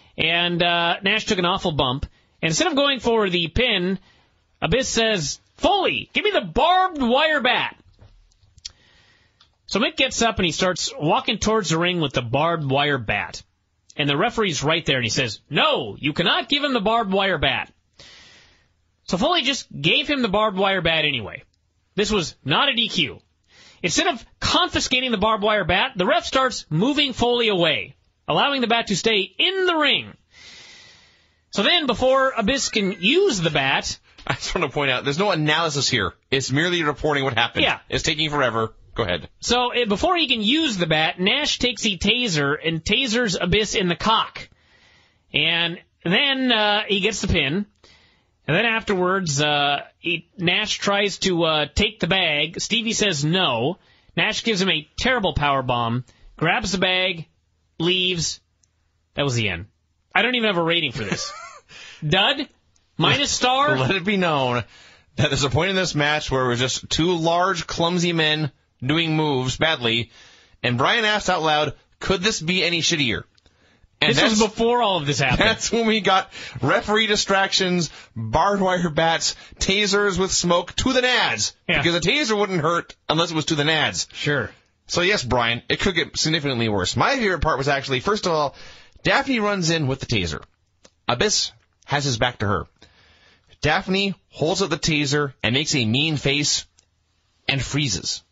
B: and uh, Nash took an awful bump. And instead of going for the pin, Abyss says, Foley, give me the barbed wire bat. So Mick gets up and he starts walking towards the ring with the barbed wire bat. And the referee's right there and he says, no, you cannot give him the barbed wire bat. So Foley just gave him the barbed wire bat anyway. This was not a D Q. Instead of confiscating the barbed wire bat, the ref starts moving Foley away, allowing the bat to stay in the ring. So then, before Abyss can use the bat...
C: I just want to point out, there's no analysis here. It's merely reporting what happened.
B: Yeah.
C: It's taking forever. Go ahead.
B: So, uh, before he can use the bat, Nash takes the taser and tasers Abyss in the cock. And then uh, he gets the pin. And then afterwards, uh, he, Nash tries to uh, take the bag. Stevie says no. Nash gives him a terrible powerbomb, grabs the bag, leaves. That was the end. I don't even have a rating for this. Dud? Minus star?
C: Let it be known that there's a point in this match where it was just two large, clumsy men doing moves badly, and Bryan asked out loud, could this be any shittier? And
B: this was before all of this happened.
C: That's when we got referee distractions, barbed wire bats, tasers with smoke to the nads.
B: Yeah.
C: Because a taser wouldn't hurt unless it was to the nads.
B: Sure.
C: So yes, Bryan, it could get significantly worse. My favorite part was actually, first of all, Daphne runs in with the taser. Abyss has his back to her. Daphne holds up the taser and makes a mean face and freezes.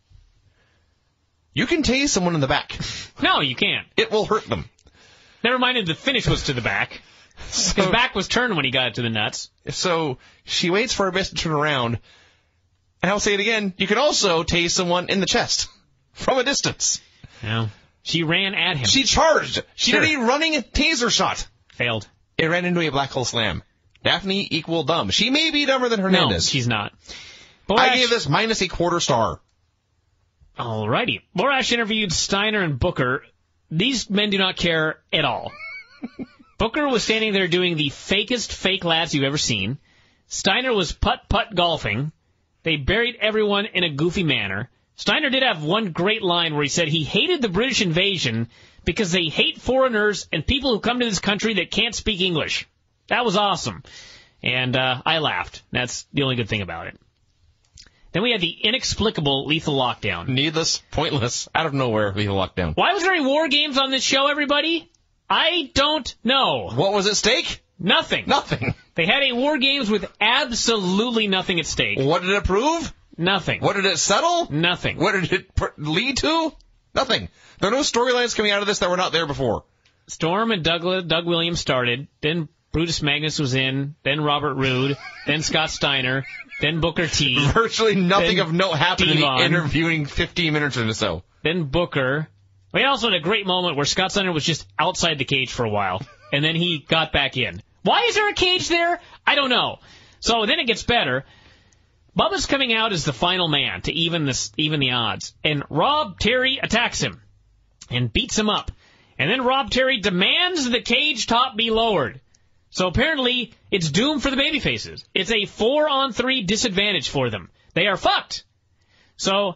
C: You can tase someone in the back.
B: No, you can't.
C: It will hurt them.
B: Never mind, the finish was to the back.
C: So,
B: His back was turned when he got it to the nuts.
C: So she waits for Abyss to turn around. And I'll say it again, you can also tase someone in the chest from a distance.
B: No. She ran at him.
C: She charged. She
B: Sure.
C: did a running taser shot.
B: Failed.
C: It ran into a black hole slam. Daphne equal dumb. She may be dumber than Hernandez.
B: No, she's not. Borash,
C: I gave this minus a quarter star.
B: Alrighty. Borash interviewed Steiner and Booker. These men do not care at all. Booker was standing there doing the fakest fake lads you've ever seen. Steiner was putt-putt golfing. They buried everyone in a goofy manner. Steiner did have one great line where he said he hated the British invasion because they hate foreigners and people who come to this country that can't speak English. That was awesome. And uh, I laughed. That's the only good thing about it. Then we had the inexplicable Lethal Lockdown.
C: Needless, pointless, out of nowhere, Lethal Lockdown.
B: Why was there any War Games on this show, everybody? I don't know.
C: What was at stake?
B: Nothing.
C: Nothing.
B: They had a War Games with absolutely nothing at stake.
C: What did it prove?
B: Nothing.
C: What did it settle?
B: Nothing.
C: What did it pr- lead to? Nothing. There are no storylines coming out of this that were not there before.
B: Storm and Doug, Doug Williams started. Then Brutus Magnus was in. Then Robert Roode. Then Scott Steiner. Then Booker T.
C: Virtually nothing
B: then
C: of note happened
B: Devon.
C: in the interviewing fifteen minutes or so.
B: Then Booker. We also had a great moment where Scott Steiner was just outside the cage for a while, and then he got back in. Why is there a cage there? I don't know. So then it gets better. Bubba's coming out as the final man to even this, even the odds, and Rob Terry attacks him and beats him up. And then Rob Terry demands the cage top be lowered. So apparently, it's doomed for the babyfaces. It's a four-on-three disadvantage for them. They are fucked. So,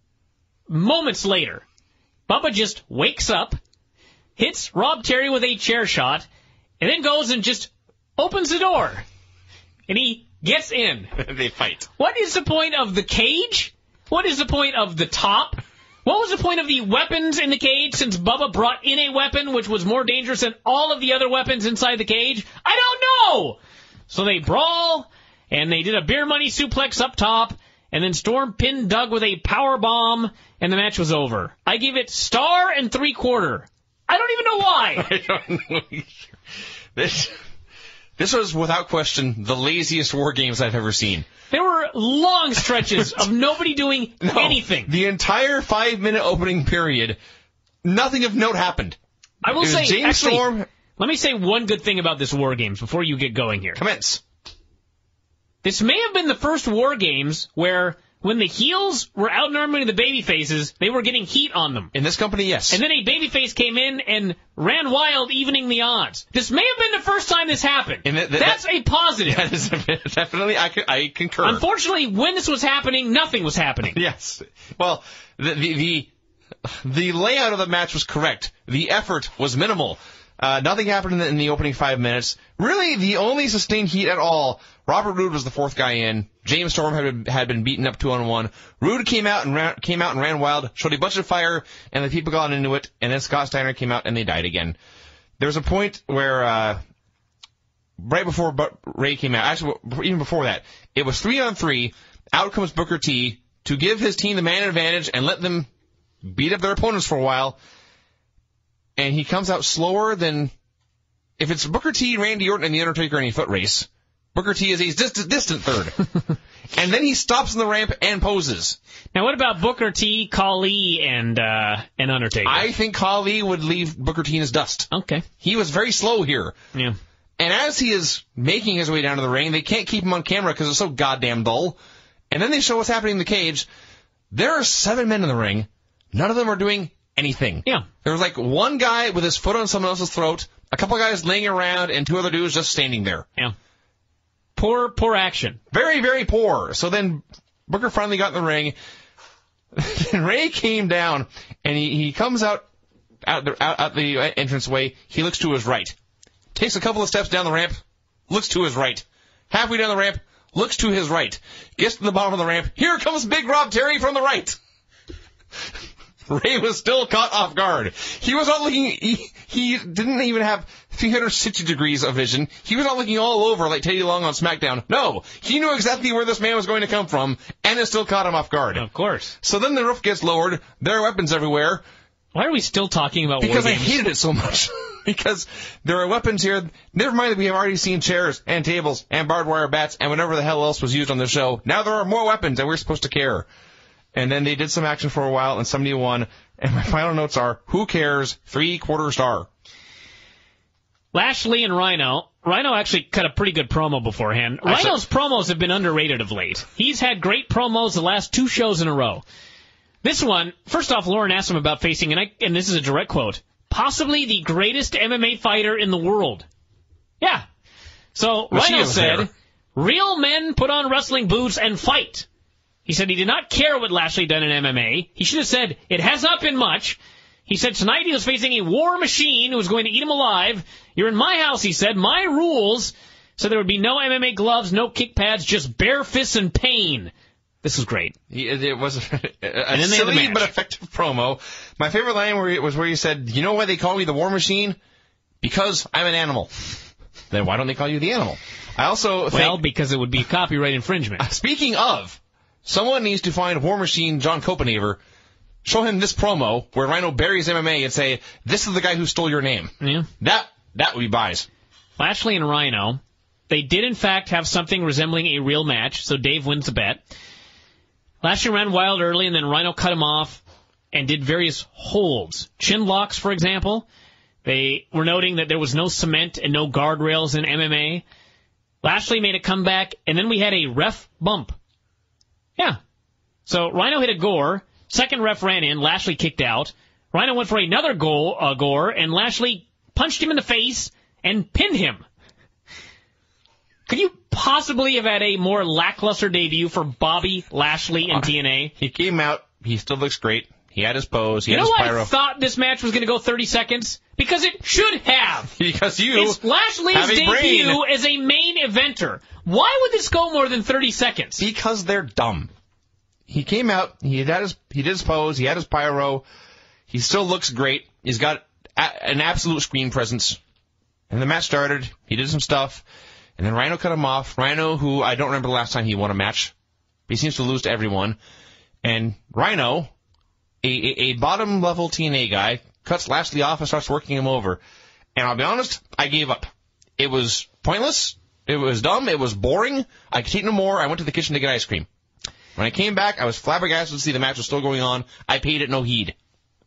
B: moments later, Bubba just wakes up, hits Rob Terry with a chair shot, and then goes and just opens the door. And he gets in.
C: They fight.
B: What is the point of the cage? What is the point of the top? What was the point of the weapons in the cage since Bubba brought in a weapon which was more dangerous than all of the other weapons inside the cage? I don't know! So they brawl, and they did a beer money suplex up top, and then Storm pinned Doug with a power bomb, and the match was over. I give it star and three quarter. I don't even know why.
C: I don't know. This, this was, without question, the laziest War Games I've ever seen.
B: There were long stretches of nobody doing
C: no,
B: anything.
C: The entire five-minute opening period, nothing of note happened.
B: I will
C: it
B: say,
C: was James
B: actually,
C: Storm.
B: Let me say one good thing about this War Games before you get going here.
C: Commence.
B: This may have been the first War Games where, when the heels were outnumbering the babyfaces, they were getting heat on them.
C: In this company, yes.
B: And then a babyface came in and ran wild, evening the odds. This may have been the first time this happened.
C: And that, that,
B: That's a positive.
C: That is definitely, I, I concur.
B: Unfortunately, when this was happening, nothing was happening.
C: Yes. Well, the, the, the, the layout of the match was correct. The effort was minimal. Uh, nothing happened in the, in the opening five minutes. Really, the only sustained heat at all, Robert Roode was the fourth guy in. James Storm had been, had been beaten up two on one. Roode came out and ran, came out and ran wild, showed a bunch of fire, and the people got into it. And then Scott Steiner came out and they died again. There was a point where, uh, right before Bu- Ray came out, actually even before that, it was three on three. Out comes Booker T to give his team the man advantage and let them beat up their opponents for a while. And he comes out slower than, if it's Booker T, Randy Orton, and The Undertaker in a foot race, Booker T is a distant, distant third. And then he stops in the ramp and poses.
B: Now, what about Booker T, Khali, and uh, and Undertaker?
C: I think Khali would leave Booker T in his dust.
B: Okay.
C: He was very slow here.
B: Yeah.
C: And as he is making his way down to the ring, they can't keep him on camera because it's so goddamn dull. And then they show what's happening in the cage. There are seven men in the ring. None of them are doing anything.
B: Yeah.
C: There was like one guy with his foot on someone else's throat, a couple guys laying around, and two other dudes just standing there.
B: Yeah. Poor, poor action.
C: Very, very poor. So then Booker finally got in the ring. And Ray came down, and he, he comes out out the, out, out the entranceway. He looks to his right. Takes a couple of steps down the ramp, looks to his right. Halfway down the ramp, looks to his right. Gets to the bottom of the ramp. Here comes Big Rob Terry from the right. Ray was still caught off guard. He was not looking, he, he didn't even have three hundred sixty degrees of vision. He was not looking all over like Teddy Long on SmackDown. No, he knew exactly where this man was going to come from, and it still caught him off guard.
B: Of course.
C: So then the roof gets lowered. There are weapons everywhere.
B: Why are we still talking about
C: Because
B: War
C: I
B: Games?
C: hated it so much. Because there are weapons here. Never mind that we have already seen chairs and tables and barbed wire bats and whatever the hell else was used on the show. Now there are more weapons, and we're supposed to care. And then they did some action for a while, and somebody won. And my final notes are, who cares? Three-quarter star.
B: Lashley and Rhino. Rhino actually cut a pretty good promo beforehand.
C: I
B: Rhino's
C: said-
B: promos have been underrated of late. He's had great promos the last two shows in a row. This one, first off, Lauren asked him about facing, and, I, and this is a direct quote, possibly the greatest M M A fighter in the world. Yeah. So
C: Well, she
B: Rhino
C: was
B: said,
C: there.
B: real men put on wrestling boots and fight. He said he did not care what Lashley done in M M A. He should have said, it has not been much. He said tonight he was facing a war machine who was going to eat him alive. You're in my house, he said. My rules. So there would be no M M A gloves, no kick pads, just bare fists and pain. This was great.
C: It, it was a, a
B: And then they had the
C: silly
B: match.
C: but effective promo. My favorite line where, was where he said, you know why they call me the War Machine? Because I'm an animal. Then why don't they call you the animal? I also think...
B: Well, because it would be copyright infringement.
C: Speaking of, someone needs to find War Machine John Copenhaver, show him this promo where Rhino buries M M A and say, this is the guy who stole your name.
B: Yeah.
C: That, that would be buys.
B: Lashley and Rhino, they did in fact have something resembling a real match, so Dave wins the bet. Lashley ran wild early, and then Rhino cut him off and did various holds. Chin locks, for example. They were noting that there was no cement and no guardrails in M M A. Lashley made a comeback, and then we had a ref bump. Yeah. So Rhino hit a gore. Second ref ran in. Lashley kicked out. Rhino went for another goal, uh, gore, and Lashley punched him in the face and pinned him. Could you possibly have had a more lackluster debut for Bobby Lashley in T N A?
C: He came out. He still looks great. He had his pose. He
B: You
C: had
B: know
C: his
B: why
C: pyro.
B: I thought this match was going to go thirty seconds? Because it should have.
C: Because you
B: It's Lashley's
C: have a
B: debut
C: brain.
B: as a main eventer. Why would this go more than thirty seconds?
C: Because they're dumb. He came out. He had his. He did his pose. He had his pyro. He still looks great. He's got a, an absolute screen presence. And the match started. He did some stuff. And then Rhino cut him off. Rhino, who I don't remember the last time he won a match. He seems to lose to everyone. And Rhino, a, a, a bottom-level T N A guy, cuts Lashley off and starts working him over. And I'll be honest, I gave up. It was pointless. It was dumb. It was boring. I could take no more. I went to the kitchen to get ice cream. When I came back, I was flabbergasted to see the match was still going on. I paid it no heed.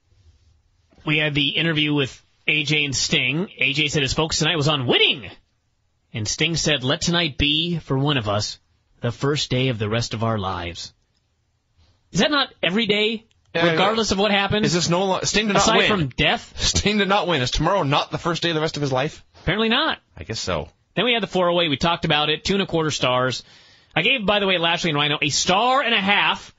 B: We had the interview with A J and Sting. A J said his focus tonight was on winning. And Sting said, let tonight be, for one of us, the first day of the rest of our lives. Is that not every day, regardless of what happens?
C: Is this no lo- Sting did not
B: Aside
C: win.
B: from death?
C: Sting did not win. Is tomorrow not the first day of the rest of his life?
B: Apparently not.
C: I guess so.
B: Then we had the four oh eight. We talked about it. Two and a quarter stars. I gave, by the way, Lashley and Rhino a star and a half.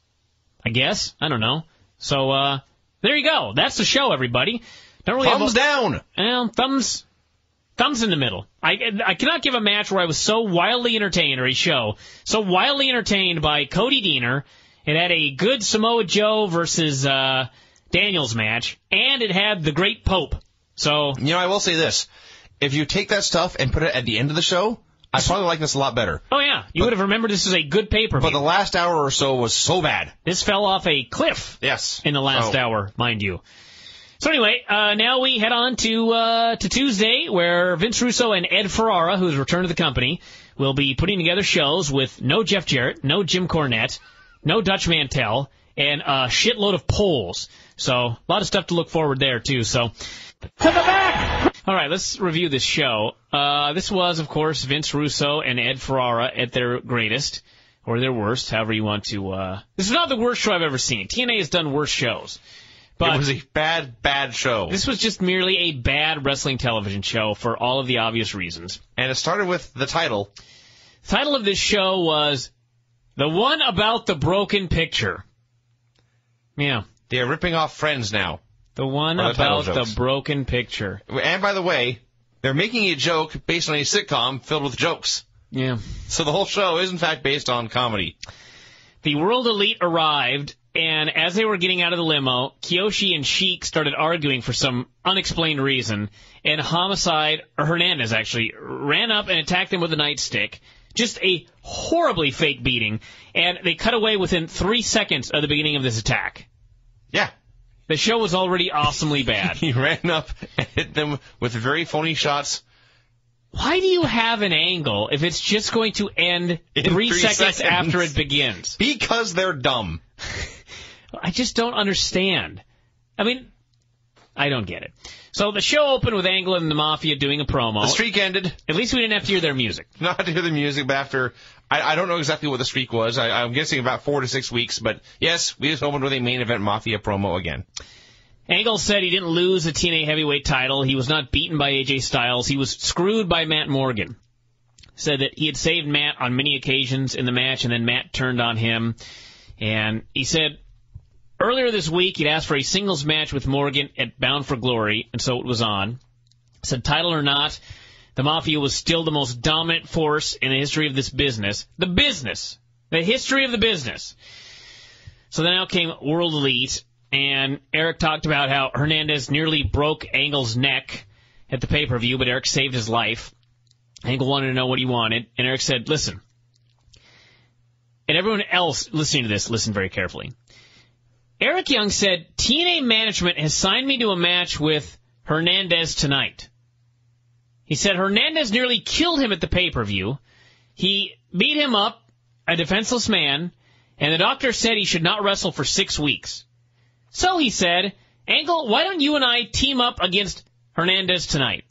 B: I guess. I don't know. So, uh, there you go. That's the show, everybody. Don't really
C: Thumbs
B: have a,
C: down.
B: Well, thumbs, thumbs in the middle. I, I cannot give a match where I was so wildly entertained, or a show, so wildly entertained by Cody Deaner. It had a good Samoa Joe versus, uh, Daniels match, and it had the Great Pope. So,
C: You know, I will say this. If you take that stuff and put it at the end of the show, I probably like this a lot better.
B: oh yeah, you
C: But-
B: would have remembered this is a good pay-per-view.
C: But the last hour or so was so bad.
B: This fell off a cliff.
C: Yes.
B: In the last
C: Oh.
B: hour, mind you. So anyway, uh, now we head on to, uh, to Tuesday, where Vince Russo and Ed Ferrara, who has returned to the company, will be putting together shows with no Jeff Jarrett, no Jim Cornette, no Dutch Mantel, and a shitload of polls. So, a lot of stuff to look forward there, too. So, to the back! All right, let's review this show. Uh, this was, of course, Vince Russo and Ed Ferrara at their greatest, or their worst, however you want to, uh... This is not the worst show I've ever seen. T N A has done worse shows. But
C: it was a bad, bad show.
B: this was just merely a bad wrestling television show for all of the obvious reasons.
C: And it started with the title.
B: The title of this show was The One About the Broken Picture. Yeah.
C: They are ripping off Friends now.
B: The one
C: Or the title
B: about the
C: jokes.
B: broken picture.
C: And by the way, they're making a joke based on a sitcom filled with jokes.
B: Yeah.
C: So the whole show is, in fact, based on comedy.
B: The World Elite arrived, and as they were getting out of the limo, Kiyoshi and Sheik started arguing for some unexplained reason, and Homicide, or Hernandez actually, ran up and attacked them with a nightstick. Just a horribly fake beating, and they cut away within three seconds of the beginning of this attack.
C: Yeah.
B: The show was already awesomely bad.
C: He ran up and hit them with very phony shots.
B: Why do you have an angle if it's just going to end
C: In
B: three,
C: three
B: seconds,
C: seconds.
B: after it begins?
C: Because they're dumb.
B: I just don't understand. I mean, I don't get it. So the show opened with Angle and the Mafia doing a promo.
C: The streak ended.
B: At least we didn't have to hear their music.
C: Not to hear the music, but after, I, I don't know exactly what the streak was. I, I'm guessing about four to six weeks. But yes, we just opened with a main event Mafia promo again.
B: Angle said he didn't lose the T N A heavyweight title. He was not beaten by A J Styles. He was screwed by Matt Morgan. Said that he had saved Matt on many occasions in the match, and then Matt turned on him. And he said earlier this week he'd asked for a singles match with Morgan at Bound for Glory, and so it was on. Said title or not, the Mafia was still the most dominant force in the history of this business. The business. The history of the business. So then out came World Elite, and Eric talked about how Hernandez nearly broke Angle's neck at the pay-per-view, but Eric saved his life. Angle wanted to know what he wanted, and Eric said, listen. And everyone else listening to this, listen very carefully. Eric Young said, T N A management has signed me to a match with Hernandez tonight. He said Hernandez nearly killed him at the pay-per-view. He beat him up, a defenseless man, and the doctor said he should not wrestle for six weeks. So he said, Angle, why don't you and I team up against Hernandez tonight?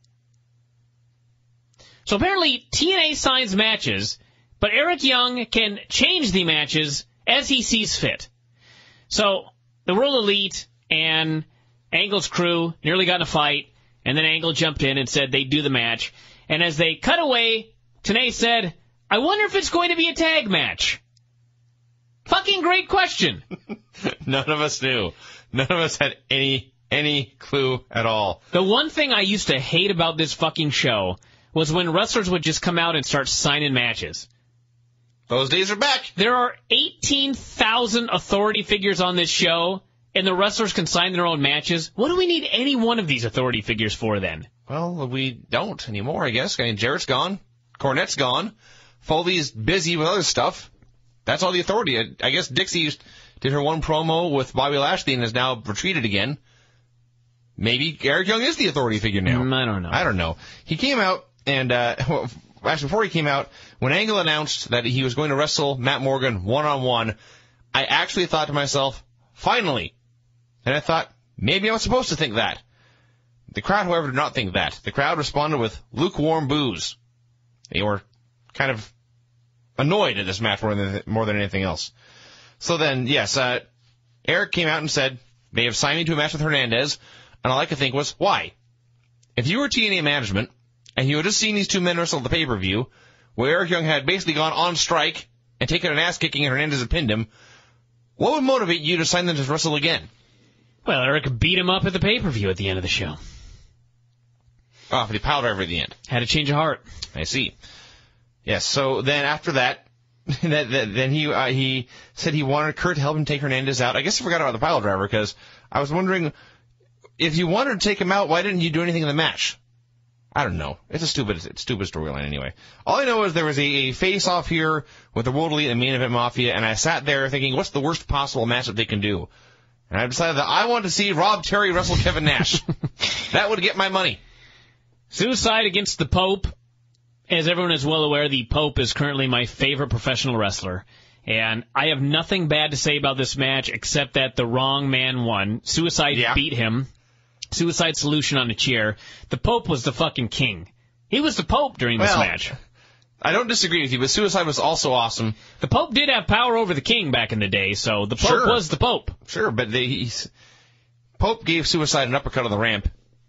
B: So apparently T N A signs matches, but Eric Young can change the matches as he sees fit. So the World Elite and Angle's crew nearly got in a fight, and then Angle jumped in and said they'd do the match. And as they cut away, Tenay said, I wonder if it's going to be a tag match. Fucking great question.
C: None of us knew. None of us had any any clue at all.
B: The one thing I used to hate about this fucking show was when wrestlers would just come out and start signing matches.
C: Those days are back.
B: There are eighteen thousand authority figures on this show, and the wrestlers can sign their own matches. What do we need any one of these authority figures for then?
C: Well, we don't anymore, I guess. I mean, Jarrett's gone. Cornette's gone. Foley's busy with other stuff. That's all the authority. I, I guess Dixie did her one promo with Bobby Lashley and has now retreated again. Maybe Eric Young is the authority figure now.
B: Mm, I don't know.
C: I don't know. He came out and, uh, well, actually before he came out, when Angle announced that he was going to wrestle Matt Morgan one-on-one, I actually thought to myself, finally. And I thought, maybe I'm supposed to think that. The crowd, however, did not think that. The crowd responded with lukewarm boos. They were kind of annoyed at this match more than, more than anything else. So then, yes, uh, Eric came out and said, they have signed me to a match with Hernandez, and all I could think was, why? If you were T N A management, and you had just seen these two men wrestle at the pay-per-view, where Eric Young had basically gone on strike and taken an ass-kicking and Hernandez had pinned him, what would motivate you to sign them to wrestle again?
B: Well, Eric beat him up at the pay-per-view at the end of the show.
C: Oh, for the pile driver at the end.
B: Had a change of heart.
C: I see. Yes, so then after that, that, that then he uh, he said he wanted Kurt to help him take Hernandez out. I guess he forgot about the pile driver because I was wondering, if you wanted to take him out, why didn't you do anything in the match? I don't know. It's a stupid, it's a stupid storyline anyway. All I know is there was a, a face-off here with the World Elite and Main Event Mafia, and I sat there thinking, what's the worst possible matchup they can do? And I decided that I wanted to see Rob Terry wrestle Kevin Nash. That would get my money.
B: Suicide against the Pope. As everyone is well aware, the Pope is currently my favorite professional wrestler. And I have nothing bad to say about this match except that the wrong man won. Suicide
C: yeah.
B: beat him. Suicide solution on a chair. The Pope was the fucking king. He was the Pope during this
C: well,
B: match.
C: I don't disagree with you, but Suicide was also awesome.
B: The Pope did have power over the king back in the day, so the Pope
C: sure.
B: was the Pope.
C: Sure, but they, he's, Pope gave Suicide an uppercut on the ramp,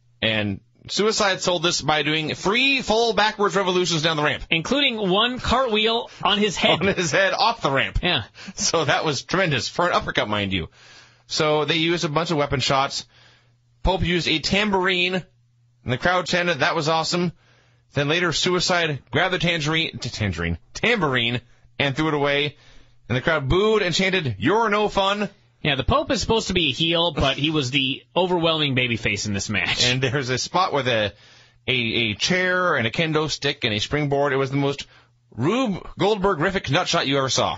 C: and Suicide sold this by doing three full backwards revolutions down the ramp.
B: Including one cartwheel on his head.
C: On his head off the ramp.
B: Yeah.
C: So that was tremendous, for an uppercut, mind you. So they used a bunch of weapon shots. Pope used a tambourine, and the crowd chanted, that was awesome. Then later, Suicide grabbed the tangerine, tangerine, tambourine, and threw it away. And the crowd booed and chanted, you're no fun.
B: Yeah, the Pope is supposed to be a heel, but he was the overwhelming babyface in this match.
C: And there's a spot with a, a, a chair and a kendo stick and a springboard. It was the most Rube Goldberg-rific nutshot you ever saw.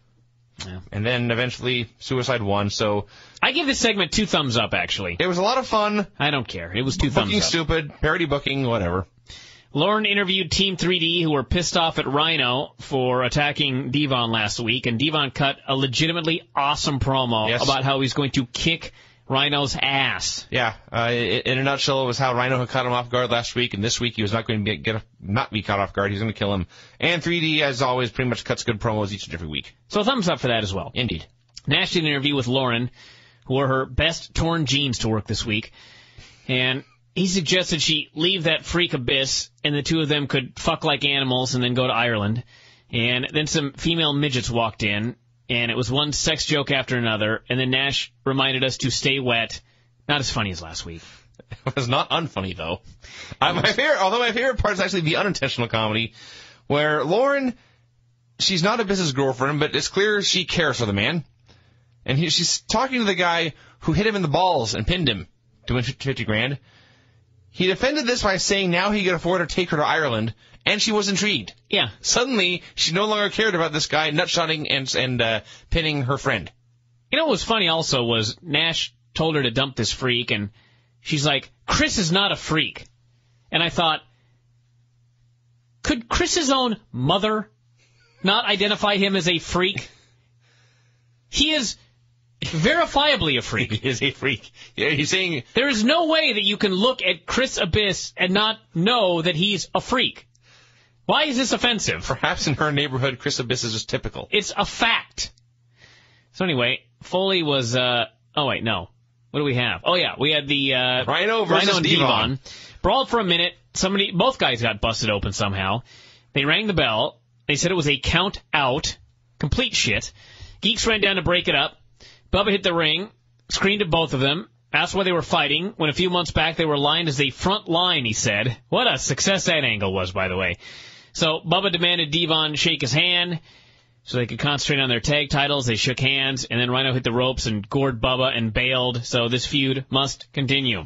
C: Yeah. And then eventually Suicide won, so...
B: I give this segment two thumbs up, actually.
C: It was a lot of fun.
B: I don't care. It was two thumbs up.
C: Booking stupid, parody booking, whatever.
B: Lauren interviewed Team three D, who were pissed off at Rhino for attacking Devon last week, and Devon cut a legitimately awesome promo
C: yes.
B: about how he's going to kick Rhino's ass.
C: Yeah, uh, in a nutshell, it was how Rhino had caught him off guard last week, and this week he was not going to be, get a, not be caught off guard. He's going to kill him. And three D, as always, pretty much cuts good promos each and every week.
B: So thumbs up for that as well.
C: Indeed.
B: Nash did an interview with Lauren, who wore her best torn jeans to work this week, and he suggested she leave that freak Abyss, and the two of them could fuck like animals and then go to Ireland. And then some female midgets walked in, and it was one sex joke after another, and then Nash reminded us to stay wet. Not as funny as last week.
C: It was not unfunny, though. Uh, my favorite, although my favorite part is actually the unintentional comedy, where Lauren she's not a business girlfriend, but it's clear she cares for the man. And he, she's talking to the guy who hit him in the balls and pinned him to win fifty grand. He defended this by saying now he could afford to take her to Ireland, and she was intrigued.
B: Yeah.
C: Suddenly, she no longer cared about this guy nutshotting and, and uh, pinning her friend.
B: You know what was funny also was Nash told her to dump this freak, and she's like, Chris is not a freak. And I thought, could Chris's own mother not identify him as a freak? He is verifiably a freak.
C: He is a freak. Yeah, he's saying...
B: There is no way that you can look at Chris Abyss and not know that he's a freak. Why is this offensive?
C: Perhaps in her neighborhood, Chris Abyss is just typical.
B: It's a fact. So anyway, Foley was... Uh, oh, wait, no. What do we have? Oh, yeah, we had the... Uh,
C: Rhino versus
B: Rhino and
C: Devon.
B: Devon. Brawled for a minute. Somebody, both guys got busted open somehow. They rang the bell. They said it was a count out. Complete shit. Geeks ran down to break it up. Bubba hit the ring, screamed at both of them, asked why they were fighting, when a few months back they were aligned as a front line, he said. What a success that angle was, by the way. So Bubba demanded Devon shake his hand so they could concentrate on their tag titles. They shook hands, and then Rhino hit the ropes and gored Bubba and bailed, so this feud must continue.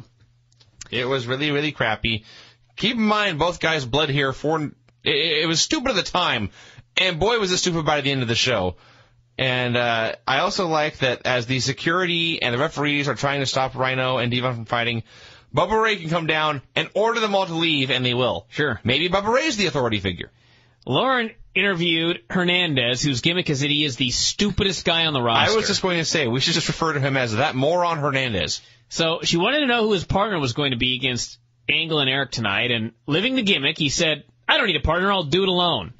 C: It was really, really crappy. Keep in mind, both guys bled here for... It, it was stupid at the time, and boy was it stupid by the end of the show. And uh, I also like that as the security and the referees are trying to stop Rhino and Devon from fighting, Bubba Ray can come down and order them all to leave, and they will.
B: Sure.
C: Maybe Bubba Ray is the authority figure.
B: Lauren interviewed Hernandez, whose gimmick is that he is the stupidest guy on the roster.
C: I was just going to say, we should just refer to him as that moron Hernandez.
B: So she wanted to know who his partner was going to be against Angle and Eric tonight, and living the gimmick, he said, I don't need a partner, I'll do it alone.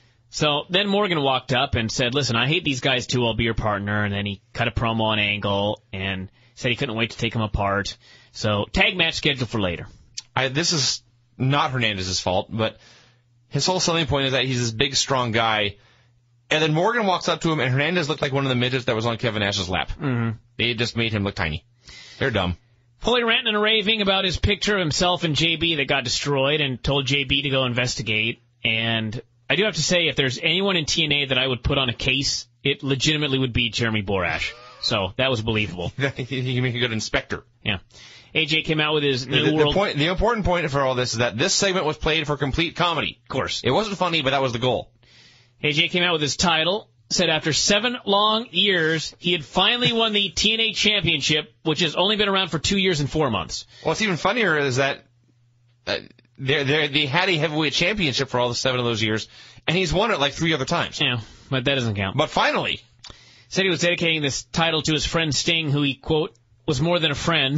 B: So then Morgan walked up and said, listen, I hate these guys too, I'll be your partner. And then he cut a promo on Angle and said he couldn't wait to take them apart. So tag match scheduled for later.
C: I, this is not Hernandez's fault, but his whole selling point is that he's this big, strong guy. And then Morgan walks up to him, and Hernandez looked like one of the midgets that was on Kevin Nash's lap.
B: Mm-hmm.
C: They just made him look tiny. They're dumb.
B: Foley ranting and raving about his picture of himself and J B that got destroyed and told J B to go investigate. And I do have to say, if there's anyone in T N A that I would put on a case, it legitimately would be Jeremy Borash. So that was believable.
C: He can make a good inspector.
B: Yeah. A J came out with his new
C: the, the,
B: world...
C: the, point, the important point for all this is that this segment was played for complete comedy.
B: Of course.
C: It wasn't funny, but that was the goal.
B: A J came out with his title, said after seven long years, he had finally won the T N A Championship, which has only been around for two years and four months.
C: What's even funnier is that uh, they're, they're, they had a heavyweight championship for all the seven of those years, and he's won it like three other times.
B: Yeah, but that doesn't count.
C: But finally...
B: Said he was dedicating this title to his friend Sting, who he, quote, was more than a friend.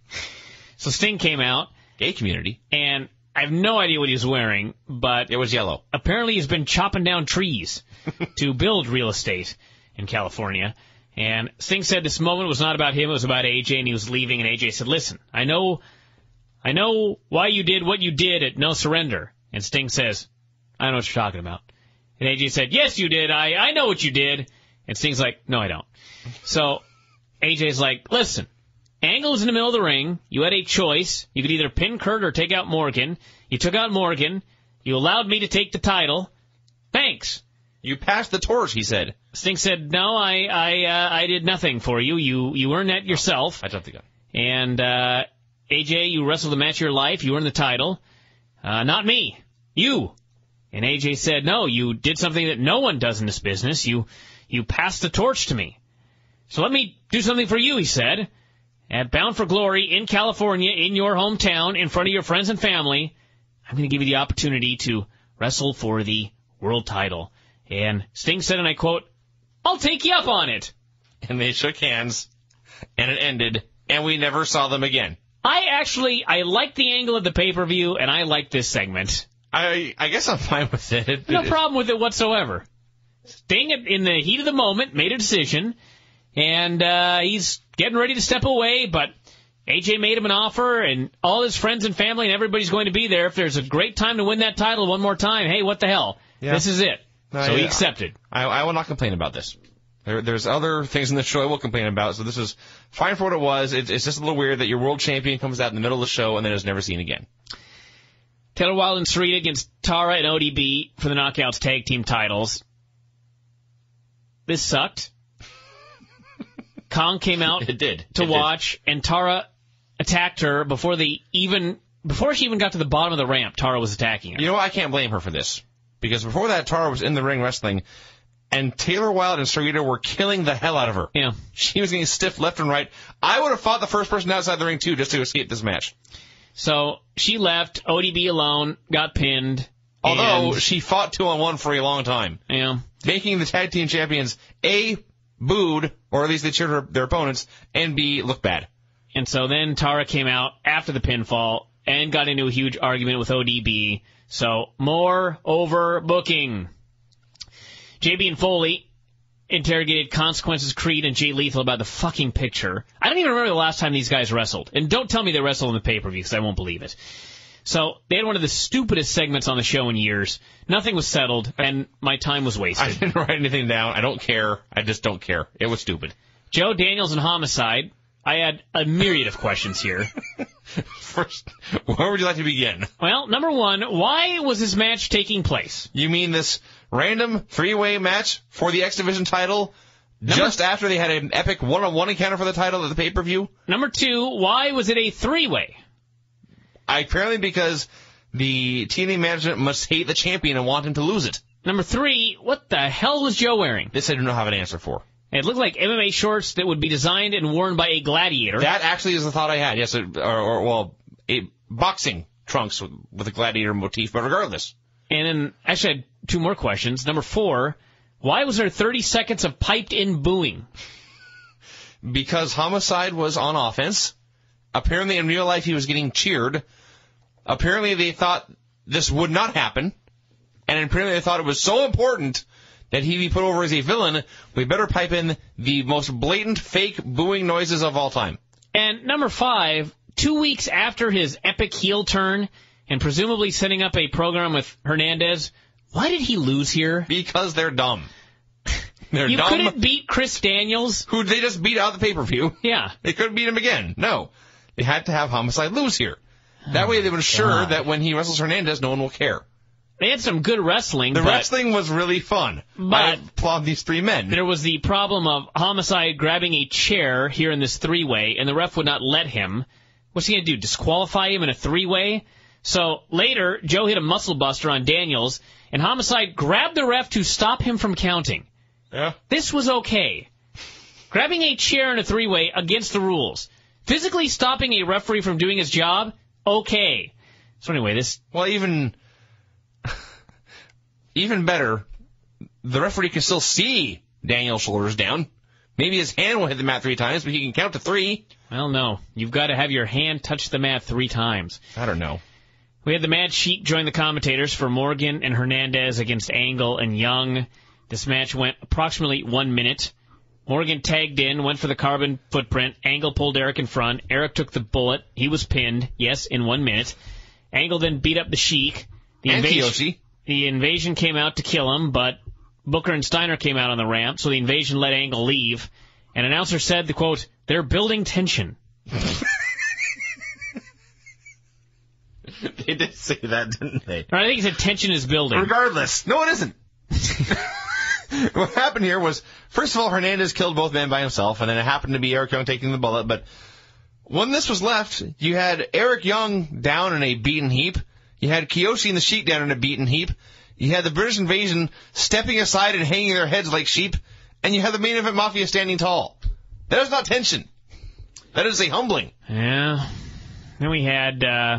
B: So Sting came out.
C: Gay community.
B: And I have no idea what he was wearing, but...
C: It was yellow.
B: Apparently he's been chopping down trees to build real estate in California. And Sting said this moment was not about him, it was about A J, and he was leaving, and A J said, listen, I know, I know why you did what you did at No Surrender. And Sting says, I don't know what you're talking about. And A J said, yes, you did, I, I know what you did. And Sting's like, no, I don't. So A J's like, listen, Angle was in the middle of the ring. You had a choice. You could either pin Kurt or take out Morgan. You took out Morgan. You allowed me to take the title. Thanks.
C: You passed the torch, he said.
B: Sting said, no, I I uh, I did nothing for you. You you earned that yourself.
C: I jumped the gun.
B: And uh, A J, you wrestled the match of your life. You earned the title. Uh, not me. You. And A J said, no, you did something that no one does in this business. You... You passed the torch to me. So let me do something for you, he said. At Bound for Glory in California, in your hometown, in front of your friends and family, I'm going to give you the opportunity to wrestle for the world title. And Sting said, and I quote, I'll take you up on it.
C: And they shook hands, and it ended, and we never saw them again.
B: I actually, I like the angle of the pay-per-view, and I like this segment.
C: I I guess I'm fine with it.
B: No problem with it whatsoever. Sting, in the heat of the moment, made a decision, and uh, he's getting ready to step away, but A J made him an offer, and all his friends and family and everybody's going to be there. If there's a great time to win that title one more time, hey, what the hell? Yeah. This is it. No, so yeah. He accepted.
C: I, I will not complain about this. There, there's other things in the show I will complain about, so this is fine for what it was. It, it's just a little weird that your world champion comes out in the middle of the show and then is never seen again.
B: Taylor Wilde and Sarita against Tara and O D B for the Knockouts tag team titles. this sucked. Kong came out
C: it did.
B: to
C: it
B: watch,
C: did.
B: and Tara attacked her before they even before she even got to the bottom of the ramp. Tara was attacking her.
C: You know what? I can't blame her for this. Because before that, Tara was in the ring wrestling, and Taylor Wilde and Sarita were killing the hell out of her.
B: Yeah.
C: She was getting stiff left and right. I would have fought the first person outside the ring, too, just to escape this match.
B: So she left, O D B alone, got pinned.
C: Although
B: and,
C: she fought two on one for a long time.
B: Yeah.
C: Making the tag team champions, A, booed, or at least they cheered her, their opponents, and B, look bad.
B: And so then Tara came out after the pinfall and got into a huge argument with O D B. So more overbooking. J B and Foley interrogated Consequences, Creed, and Jay Lethal about the fucking picture. I don't even remember the last time these guys wrestled. And don't tell me they wrestled in the pay-per-view, because I won't believe it. So they had one of the stupidest segments on the show in years. Nothing was settled, and my time was wasted.
C: I didn't write anything down. I don't care. I just don't care. It was stupid.
B: Joe Daniels and Homicide. I had a myriad of questions here.
C: First, where would you like to begin?
B: Well, number one, why was this match taking place?
C: You mean this random three-way match for the X Division title
B: Number
C: just after they had an epic one-on-one encounter for the title at the pay-per-view?
B: Number two, why was it a three-way?
C: I, apparently because the T N A management must hate the champion and want him to lose it.
B: Number three, what the hell was Joe wearing?
C: This I do not have an answer for.
B: It looked like M M A shorts that would be designed and worn by a gladiator.
C: That actually is the thought I had. Yes, or, or well, a boxing trunks with, with a gladiator motif, but regardless.
B: And then, actually, I had two more questions. Number four, why was there thirty seconds of piped-in booing?
C: Because Homicide was on offense. Apparently, in real life, he was getting cheered. Apparently, they thought this would not happen. And apparently, they thought it was so important that he be put over as a villain, we better pipe in the most blatant, fake booing noises of all time.
B: And number five, two weeks after his epic heel turn and presumably setting up a program with Hernandez, why did he lose here?
C: Because they're dumb. They're
B: you
C: dumb.
B: couldn't beat Chris Daniels?
C: Who they just beat out the pay-per-view.
B: Yeah.
C: They couldn't beat him again. No. They had to have Homicide lose here. That
B: oh
C: way they would assure
B: God.
C: that when he wrestles Hernandez, no one will care.
B: They had some good wrestling.
C: The
B: but
C: wrestling was really fun.
B: But
C: I applaud these three men.
B: There was the problem of Homicide grabbing a chair here in this three-way, and the ref would not let him. What's he going to do, disqualify him in a three-way? So later, Joe hit a muscle buster on Daniels, and Homicide grabbed the ref to stop him from counting.
C: Yeah.
B: This was okay. Grabbing a chair in a three-way, against the rules. Physically stopping a referee from doing his job, okay. So anyway, this...
C: Well, even... Even better, the referee can still see Daniel's shoulders down. Maybe his hand will hit the mat three times, but he can count to three.
B: Well, no. You've got to have your hand touch the mat three times.
C: I don't know.
B: We had the Mad Sheik join the commentators for Morgan and Hernandez against Angle and Young. This match went approximately one minute. Morgan tagged in, went for the carbon footprint. Angle pulled Eric in front. Eric took the bullet. He was pinned, yes, in one minute. Angle then beat up the Sheik. The
C: and
B: invasion,
C: Kiyoshi.
B: The invasion came out to kill him, but Booker and Steiner came out on the ramp, so the invasion let Angle leave. An announcer said, the quote, they're building tension.
C: They did say that, didn't they?
B: Or I think he said tension is building.
C: Regardless. No, it isn't. What happened here was, first of all, Hernandez killed both men by himself, and then it happened to be Eric Young taking the bullet, but when this was left, you had Eric Young down in a beaten heap. You had Kiyoshi and the Sheik down in a beaten heap. You had the British invasion stepping aside and hanging their heads like sheep. And you had the main event Mafia standing tall. That is not tension. That is a humbling.
B: Yeah. Then we had uh,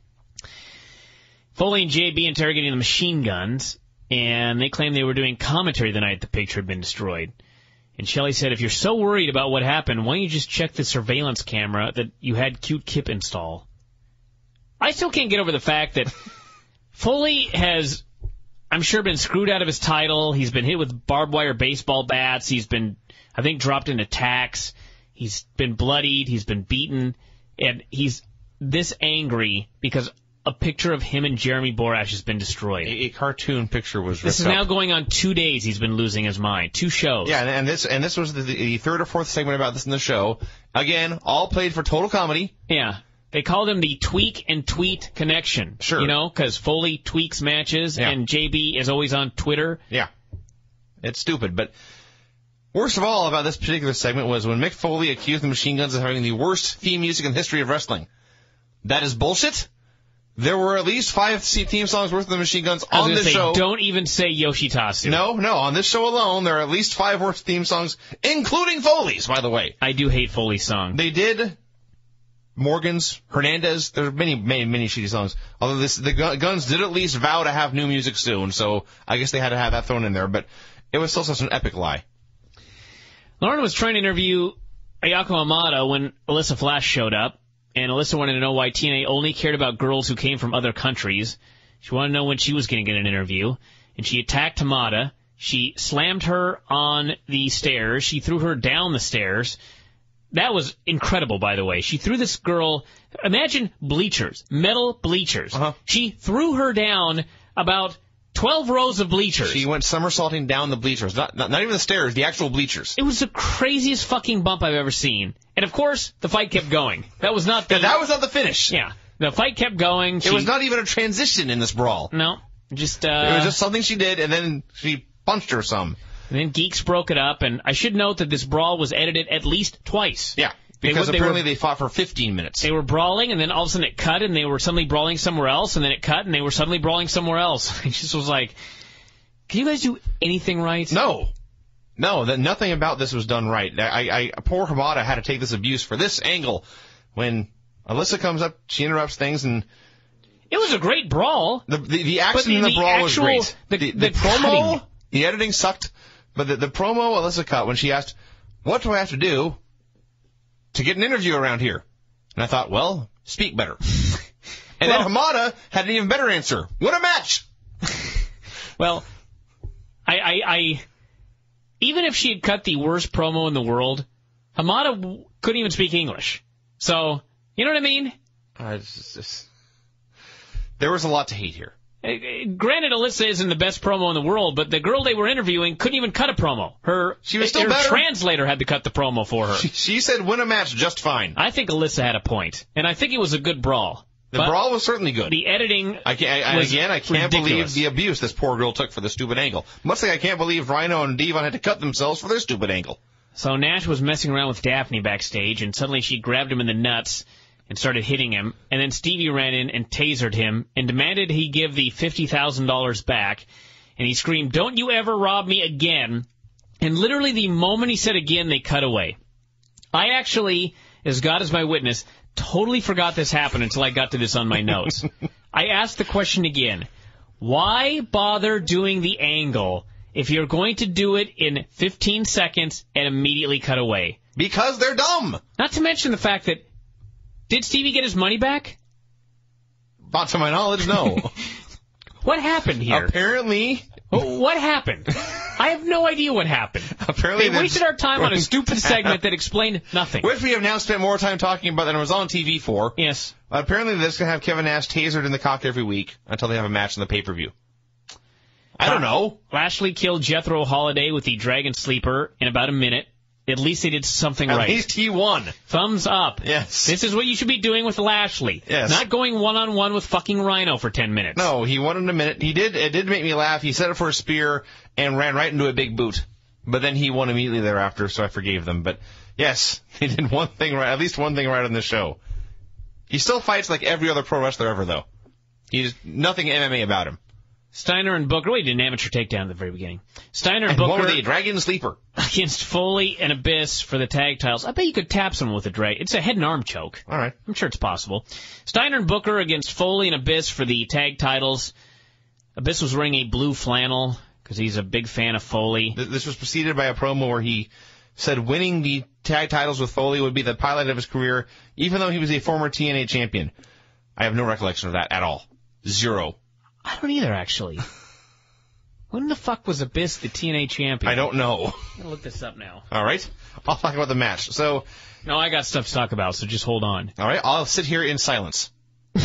B: Foley and J B interrogating the machine guns. And they claimed they were doing commentary the night the picture had been destroyed. And Shelley said, if you're so worried about what happened, why don't you just check the surveillance camera that you had Cute Kip install? I still can't get over the fact that Foley has, I'm sure, been screwed out of his title. He's been hit with barbed wire baseball bats. He's been, I think, dropped into tacks. He's been bloodied. He's been beaten. And he's this angry because a picture of him and Jeremy Borash has been destroyed.
C: A, a cartoon picture was ripped
B: This is
C: up.
B: now going on two days he's been losing his mind. Two shows.
C: Yeah, and, and this and this was the, the third or fourth segment about this in the show. Again, all played for total comedy.
B: Yeah. They called him the tweak and tweet connection.
C: Sure.
B: You know, because Foley tweaks matches
C: yeah.
B: and J B is always on Twitter.
C: Yeah. It's stupid, but Worst of all about this particular segment was when Mick Foley accused the Machine Guns of having the worst theme music in the history of wrestling. That is bullshit. There were at least five theme songs worth of the Machine Guns on this
B: say,
C: show.
B: Don't even say Yoshitasu.
C: No, no. On this show alone, there are at least five worth theme songs, including Foley's, by the way.
B: I do hate Foley's song.
C: They did Morgan's, Hernandez. There are many, many, many shitty songs. Although this, the Guns did at least vow to have new music soon, so I guess they had to have that thrown in there. But it was still such an epic lie.
B: Lauren was trying to interview Ayako Hamada when Alyssa Flash showed up. And Alyssa wanted to know why T N A only cared about girls who came from other countries. She wanted to know when she was going to get an interview. And she attacked Hamada. She slammed her on the stairs. She threw her down the stairs. That was incredible, by the way. She threw this girl, imagine bleachers, metal bleachers.
C: Uh-huh.
B: She threw her down about twelve rows of bleachers.
C: She went somersaulting down the bleachers. Not, not, not even the stairs, the actual bleachers.
B: It was the craziest fucking bump I've ever seen. And of course, the fight kept going. That was not the...
C: Yeah, that was not the finish.
B: Yeah. The fight kept going. She,
C: it was not even a transition in this brawl.
B: No. Just, uh...
C: It was just something she did, and then she punched her some.
B: And then Geeks broke it up, and I should note that this brawl was edited at least twice.
C: Yeah. Because
B: they,
C: apparently
B: they, were,
C: they fought for fifteen minutes.
B: They were brawling, and then all of a sudden it cut, and they were suddenly brawling somewhere else, and then it cut, and they were suddenly brawling somewhere else. It just was like, can you guys do anything right?
C: No. No, that nothing about this was done right. I, I, poor Hamada had to take this abuse for this angle. When Alyssa comes up, she interrupts things, and...
B: It was a great brawl.
C: The the, the action
B: the,
C: in the,
B: the
C: brawl
B: actual,
C: was great.
B: The,
C: the,
B: the,
C: the promo,
B: cutting.
C: The editing sucked, but the, the promo Alyssa cut when she asked, what do I have to do to get an interview around here? And I thought, well, speak better. And well, then Hamada had an even better answer. Win a match!
B: Well, I, I, I, even if she had cut the worst promo in the world, Hamada w- couldn't even speak English. So, you know what I mean?
C: Uh, it's just, it's, there was a lot to hate here.
B: Uh, granted, Alyssa isn't the best promo in the world, but the girl they were interviewing couldn't even cut a promo. Her,
C: she was still
B: her
C: better.
B: translator had to cut the promo for her.
C: She, she said win a match just fine.
B: I think Alyssa had a point, and I think it was a good brawl.
C: The brawl was certainly good.
B: The editing
C: I can't, I,
B: was
C: Again, I can't
B: ridiculous.
C: believe the abuse this poor girl took for the stupid angle. Much like I can't believe Rhino and Devon had to cut themselves for their stupid angle.
B: So Nash was messing around with Daphne backstage, and suddenly she grabbed him in the nuts and started hitting him. And then Stevie ran in and tasered him and demanded he give the fifty thousand dollars back. And he screamed, "Don't you ever rob me again." And literally the moment he said again, they cut away. I actually, as God is my witness, totally forgot this happened until I got to this on my notes. I asked the question again. Why bother doing the angle if you're going to do it in fifteen seconds and immediately cut away?
C: Because they're dumb.
B: Not to mention the fact that, did Stevie get his money back?
C: Not to my knowledge, no.
B: What happened here?
C: Apparently...
B: What happened? I have no idea what happened.
C: Apparently,
B: they wasted our time on a stupid segment that explained nothing.
C: Which we have now spent more time talking about than it was on T V for.
B: Yes.
C: Uh, apparently, they're just going to have Kevin Nash tasered in the cock every week until they have a match in the pay-per-view. I don't know.
B: Lashley killed Jethro Holiday with the Dragon Sleeper in about a minute. At least they did something
C: At
B: right.
C: At least he won.
B: Thumbs up.
C: Yes.
B: This is what you should be doing with Lashley.
C: Yes.
B: Not going one-on-one with fucking Rhino for ten minutes.
C: No, he won in a minute. He did. It did make me laugh. He set it for a spear and ran right into a big boot. But then he won immediately thereafter, so I forgave them. But yes, he did one thing right, at least one thing right on this show. He still fights like every other pro wrestler ever, though. He's nothing M M A about him.
B: Steiner and Booker, well, he did an amateur takedown at the very beginning. Steiner and,
C: and
B: Booker
C: one with a Dragon Sleeper
B: against Foley and Abyss for the tag titles. I bet you could tap someone with a drag. It's a head and arm choke.
C: All right.
B: I'm sure it's possible. Steiner and Booker against Foley and Abyss for the tag titles. Abyss was wearing a blue flannel because he's a big fan of Foley.
C: This was preceded by a promo where he said winning the tag titles with Foley would be the highlight of his career, even though he was a former T N A champion. I have no recollection of that at all. Zero.
B: I don't either, actually. When the fuck was Abyss the T N A champion?
C: I don't know.
B: I'm gonna look this up now.
C: All right. I'll talk about the match. So,
B: no, I got stuff to talk about, so just hold on.
C: All right. I'll sit here in silence. Do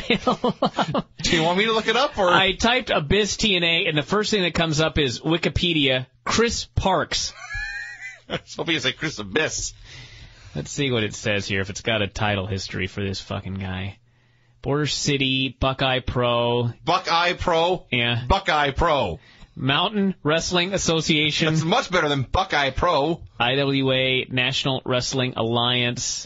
C: you want me to look it up? Or
B: I typed Abyss T N A, and the first thing that comes up is Wikipedia, Chris Parks.
C: I was hoping it's like Chris Abyss.
B: Let's see what it says here, if it's got a title history for this fucking guy. Border City, Buckeye Pro.
C: Buckeye Pro?
B: Yeah.
C: Buckeye Pro.
B: Mountain Wrestling Association.
C: That's much better than Buckeye Pro.
B: I W A, National Wrestling Alliance.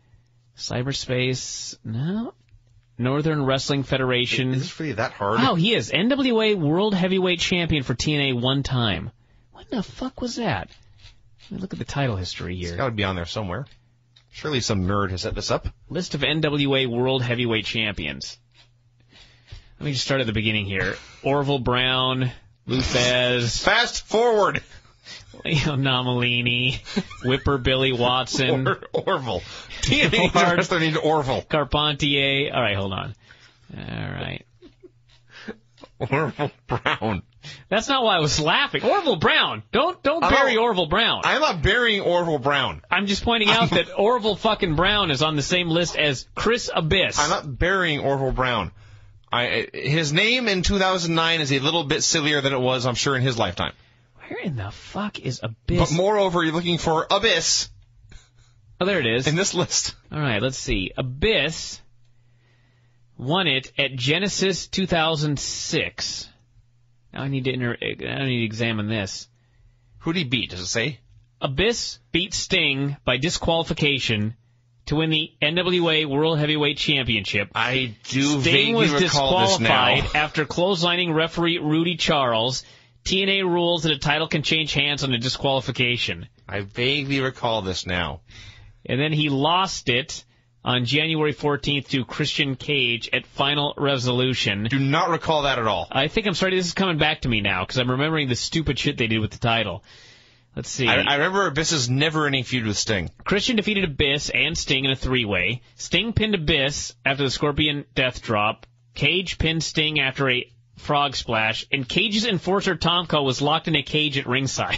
B: Cyberspace, no. Northern Wrestling Federation.
C: Is this really that hard?
B: Wow, he is. N W A World Heavyweight Champion for T N A one time. What the fuck was that? Let me look at the title history here.
C: It's got to be on there somewhere. Surely some nerd has set this up.
B: List of N W A World Heavyweight Champions. Let me just start at the beginning here. Orville Brown, Luthez.
C: Fast forward.
B: Leo Nomalini, Whipper Billy Watson.
C: Or, Orville. T N A wrestler named Orville.
B: Carpentier. All right, hold on. All right.
C: Orville Brown.
B: That's not why I was laughing. Orville Brown. Don't don't
C: I'm
B: bury
C: not,
B: Orville Brown.
C: I'm not burying Orville Brown.
B: I'm just pointing out that Orville fucking Brown is on the same list as Chris Abyss.
C: I'm not burying Orville Brown. I, his name in two thousand nine is a little bit sillier than it was, I'm sure, in his lifetime.
B: Where in the fuck is Abyss?
C: But moreover, you're looking for Abyss.
B: Oh, there it is.
C: In this list.
B: All right, let's see. Abyss won it at Genesis two thousand six. Now I need to inter- I need to examine this.
C: Who did he beat? Does it say?
B: Abyss beat Sting by disqualification to win the N W A World Heavyweight Championship.
C: I do
B: Sting
C: vaguely
B: was
C: recall this now.
B: disqualified after clotheslining referee Rudy Charles. T N A rules that a title can change hands on a disqualification.
C: I vaguely recall this now.
B: And then he lost it on January fourteenth to Christian Cage at Final Resolution.
C: Do not recall that at all.
B: I think I'm sorry, this is coming back to me now, because I'm remembering the stupid shit they did with the title. Let's see.
C: I, I remember Abyss's never-ending feud with Sting.
B: Christian defeated Abyss and Sting in a three-way. Sting pinned Abyss after the Scorpion Death Drop. Cage pinned Sting after a frog splash. And Cage's enforcer Tomko was locked in a cage at ringside.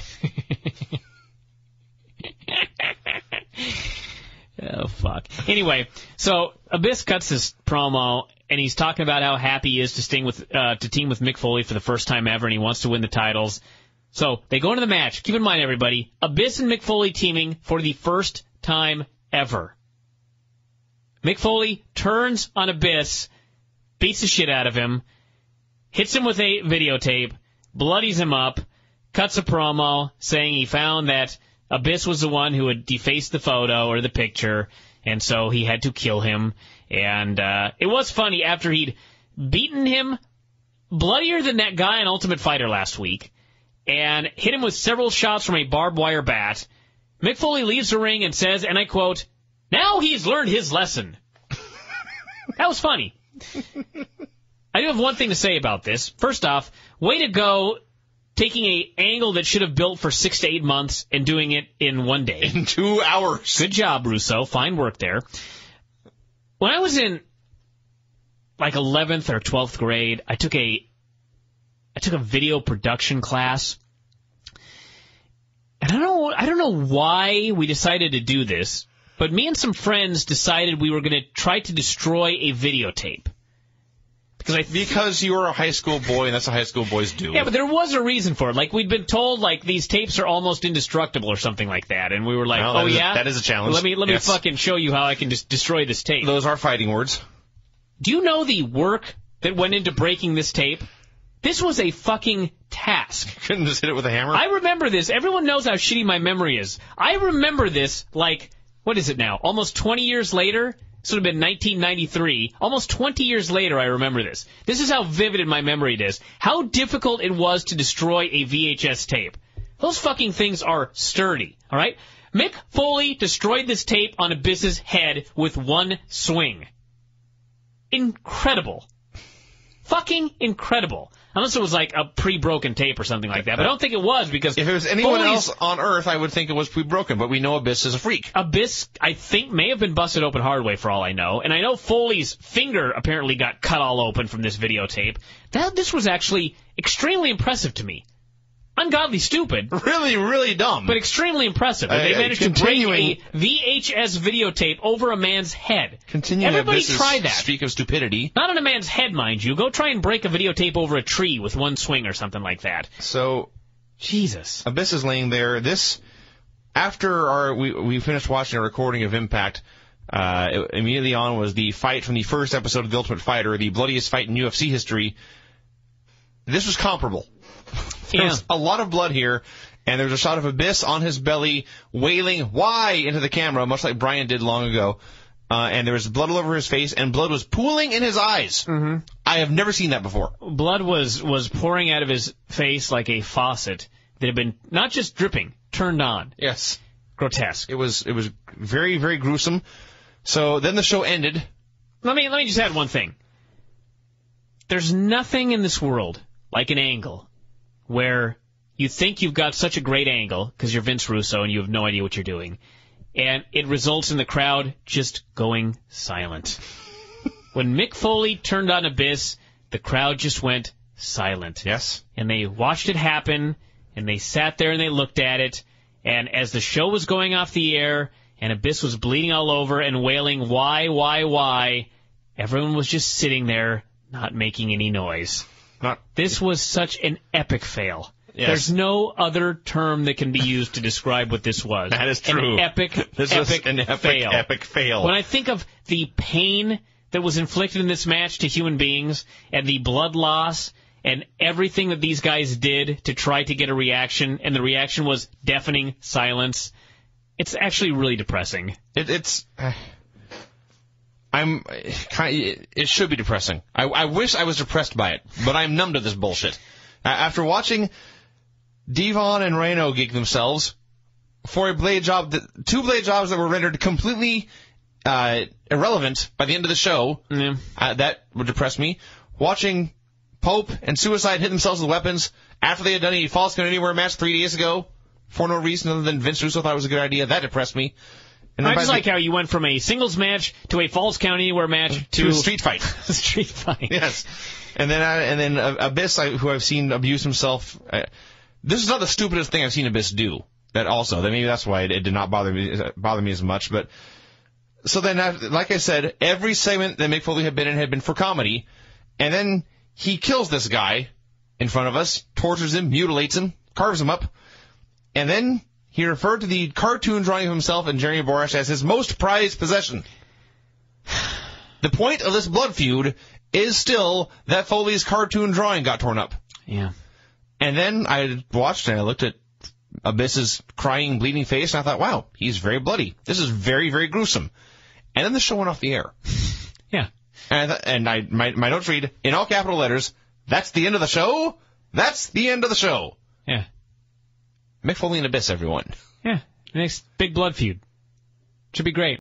B: Oh, fuck. Anyway, so Abyss cuts his promo, and he's talking about how happy he is to sting with uh, to team with Mick Foley for the first time ever, and he wants to win the titles. So they go into the match. Keep in mind, everybody, Abyss and Mick Foley teaming for the first time ever. Mick Foley turns on Abyss, beats the shit out of him, hits him with a videotape, bloodies him up, cuts a promo saying he found that Abyss was the one who had defaced the photo or the picture, and so he had to kill him. And uh, it was funny, after he'd beaten him bloodier than that guy in Ultimate Fighter last week, and hit him with several shots from a barbed wire bat, Mick Foley leaves the ring and says, and I quote, "Now he's learned his lesson." That was funny. I do have one thing to say about this. First off, way to go taking a angle that should have built for six to eight months and doing it in one day.
C: In two hours.
B: Good job, Russo. Fine work there. When I was in like eleventh or twelfth grade, I took a I took a video production class. And I don't know, I don't know why we decided to do this, but me and some friends decided we were going to try to destroy a videotape. Because, I th-
C: because you were a high school boy, and that's what high school boys do.
B: Yeah, but there was a reason for it. Like, we'd been told, like, these tapes are almost indestructible or something like that. And we were like,
C: well,
B: oh,
C: is,
B: yeah?
C: That is a challenge.
B: Let me let
C: yes.
B: me fucking show you how I can just destroy this tape.
C: Those are fighting words.
B: Do you know the work that went into breaking this tape? This was a fucking task.
C: Couldn't just hit it with a hammer?
B: I remember this. Everyone knows how shitty my memory is. I remember this, like, what is it now? Almost twenty years later? This would have been nineteen ninety-three. Almost twenty years later, I remember this. This is how vivid in my memory it is. How difficult it was to destroy a V H S tape. Those fucking things are sturdy, all right? Mick Foley destroyed this tape on Abyss's head with one swing. Incredible. Fucking incredible. Unless it was like a pre-broken tape or something like that. But I don't think it was, because
C: if it was anyone
B: Foley's,
C: else on Earth, I would think it was pre-broken. But we know Abyss is a freak.
B: Abyss, I think, may have been busted open hard way for all I know. And I know Foley's finger apparently got cut all open from this videotape. That This was actually extremely impressive to me. Ungodly stupid.
C: Really, really dumb.
B: But extremely impressive.
C: Uh,
B: they managed to
C: continuing,
B: break a V H S videotape over a man's head.
C: Continuing
B: Everybody
C: Abyss's
B: try that.
C: streak of stupidity.
B: Not on a man's head, mind you. Go try and break a videotape over a tree with one swing or something like that.
C: So,
B: Jesus.
C: Abyss is laying there. This, after our we we finished watching a recording of Impact, uh, it, immediately on was the fight from the first episode of The Ultimate Fighter, the bloodiest fight in U F C history. This was comparable. There's
B: Yeah.
C: a lot of blood here, and there's a shot of Abyss on his belly, wailing "Why?" into the camera, much like Bryan did long ago. Uh, and there was blood all over his face, and blood was pooling in his eyes. Mm-hmm. I have never seen that before.
B: Blood was, was pouring out of his face like a faucet that had been not just dripping, turned on.
C: Yes.
B: Grotesque.
C: It was it was very, very gruesome. So then the show ended.
B: Let me let me just add one thing. There's nothing in this world like an angle where you think you've got such a great angle because you're Vince Russo and you have no idea what you're doing, and it results in the crowd just going silent. When Mick Foley turned on Abyss, the crowd just went silent.
C: Yes.
B: And they watched it happen, and they sat there and they looked at it, and as the show was going off the air and Abyss was bleeding all over and wailing, "Why, why, why?" everyone was just sitting there, not making any noise.
C: Not.
B: This was such an epic fail.
C: Yes.
B: There's no other term that can be used to describe what this was.
C: That is true.
B: An epic,
C: This
B: epic,
C: was an epic,
B: fail.
C: epic fail.
B: When I think of the pain that was inflicted in this match to human beings and the blood loss and everything that these guys did to try to get a reaction, and the reaction was deafening silence, it's actually really depressing.
C: It, it's. Uh, I'm. Kind of, it should be depressing. I, I wish I was depressed by it, but I'm numb to this bullshit. Uh, after watching Devon and Rhino gig themselves for a blade job, that, two blade jobs that were rendered completely uh, irrelevant by the end of the show,
B: Yeah.
C: uh, that would depress me. Watching Pope and Suicide hit themselves with weapons after they had done a Falls Count Anywhere match three days ago for no reason other than Vince Russo thought it was a good idea. That depressed me. And
B: I
C: by
B: just
C: the-
B: like how you went from a singles match to a Falls Count Anywhere match
C: to
B: to
C: a street fight.
B: a street fight.
C: Yes. And then I, and then uh, Abyss, I, who I've seen abuse himself. Uh, this is not the stupidest thing I've seen Abyss do. That also, that maybe that's why it, it did not bother me bother me as much. But so then, I, like I said, every segment that Mick Foley had been in had been for comedy, and then he kills this guy in front of us, tortures him, mutilates him, carves him up, and then he referred to the cartoon drawing of himself and Jeremy Borash as his most prized possession. The point of this blood feud is still that Foley's cartoon drawing got torn up.
B: Yeah.
C: And then I watched and I looked at Abyss's crying, bleeding face, and I thought, wow, he's very bloody. This is very, very gruesome. And then the show went off the air.
B: Yeah.
C: And I, th- and I my, my notes read, in all capital letters, that's the end of the show? That's the end of the show.
B: Yeah.
C: Mick Foley and Abyss, everyone.
B: Yeah. Next big blood feud. Should be great.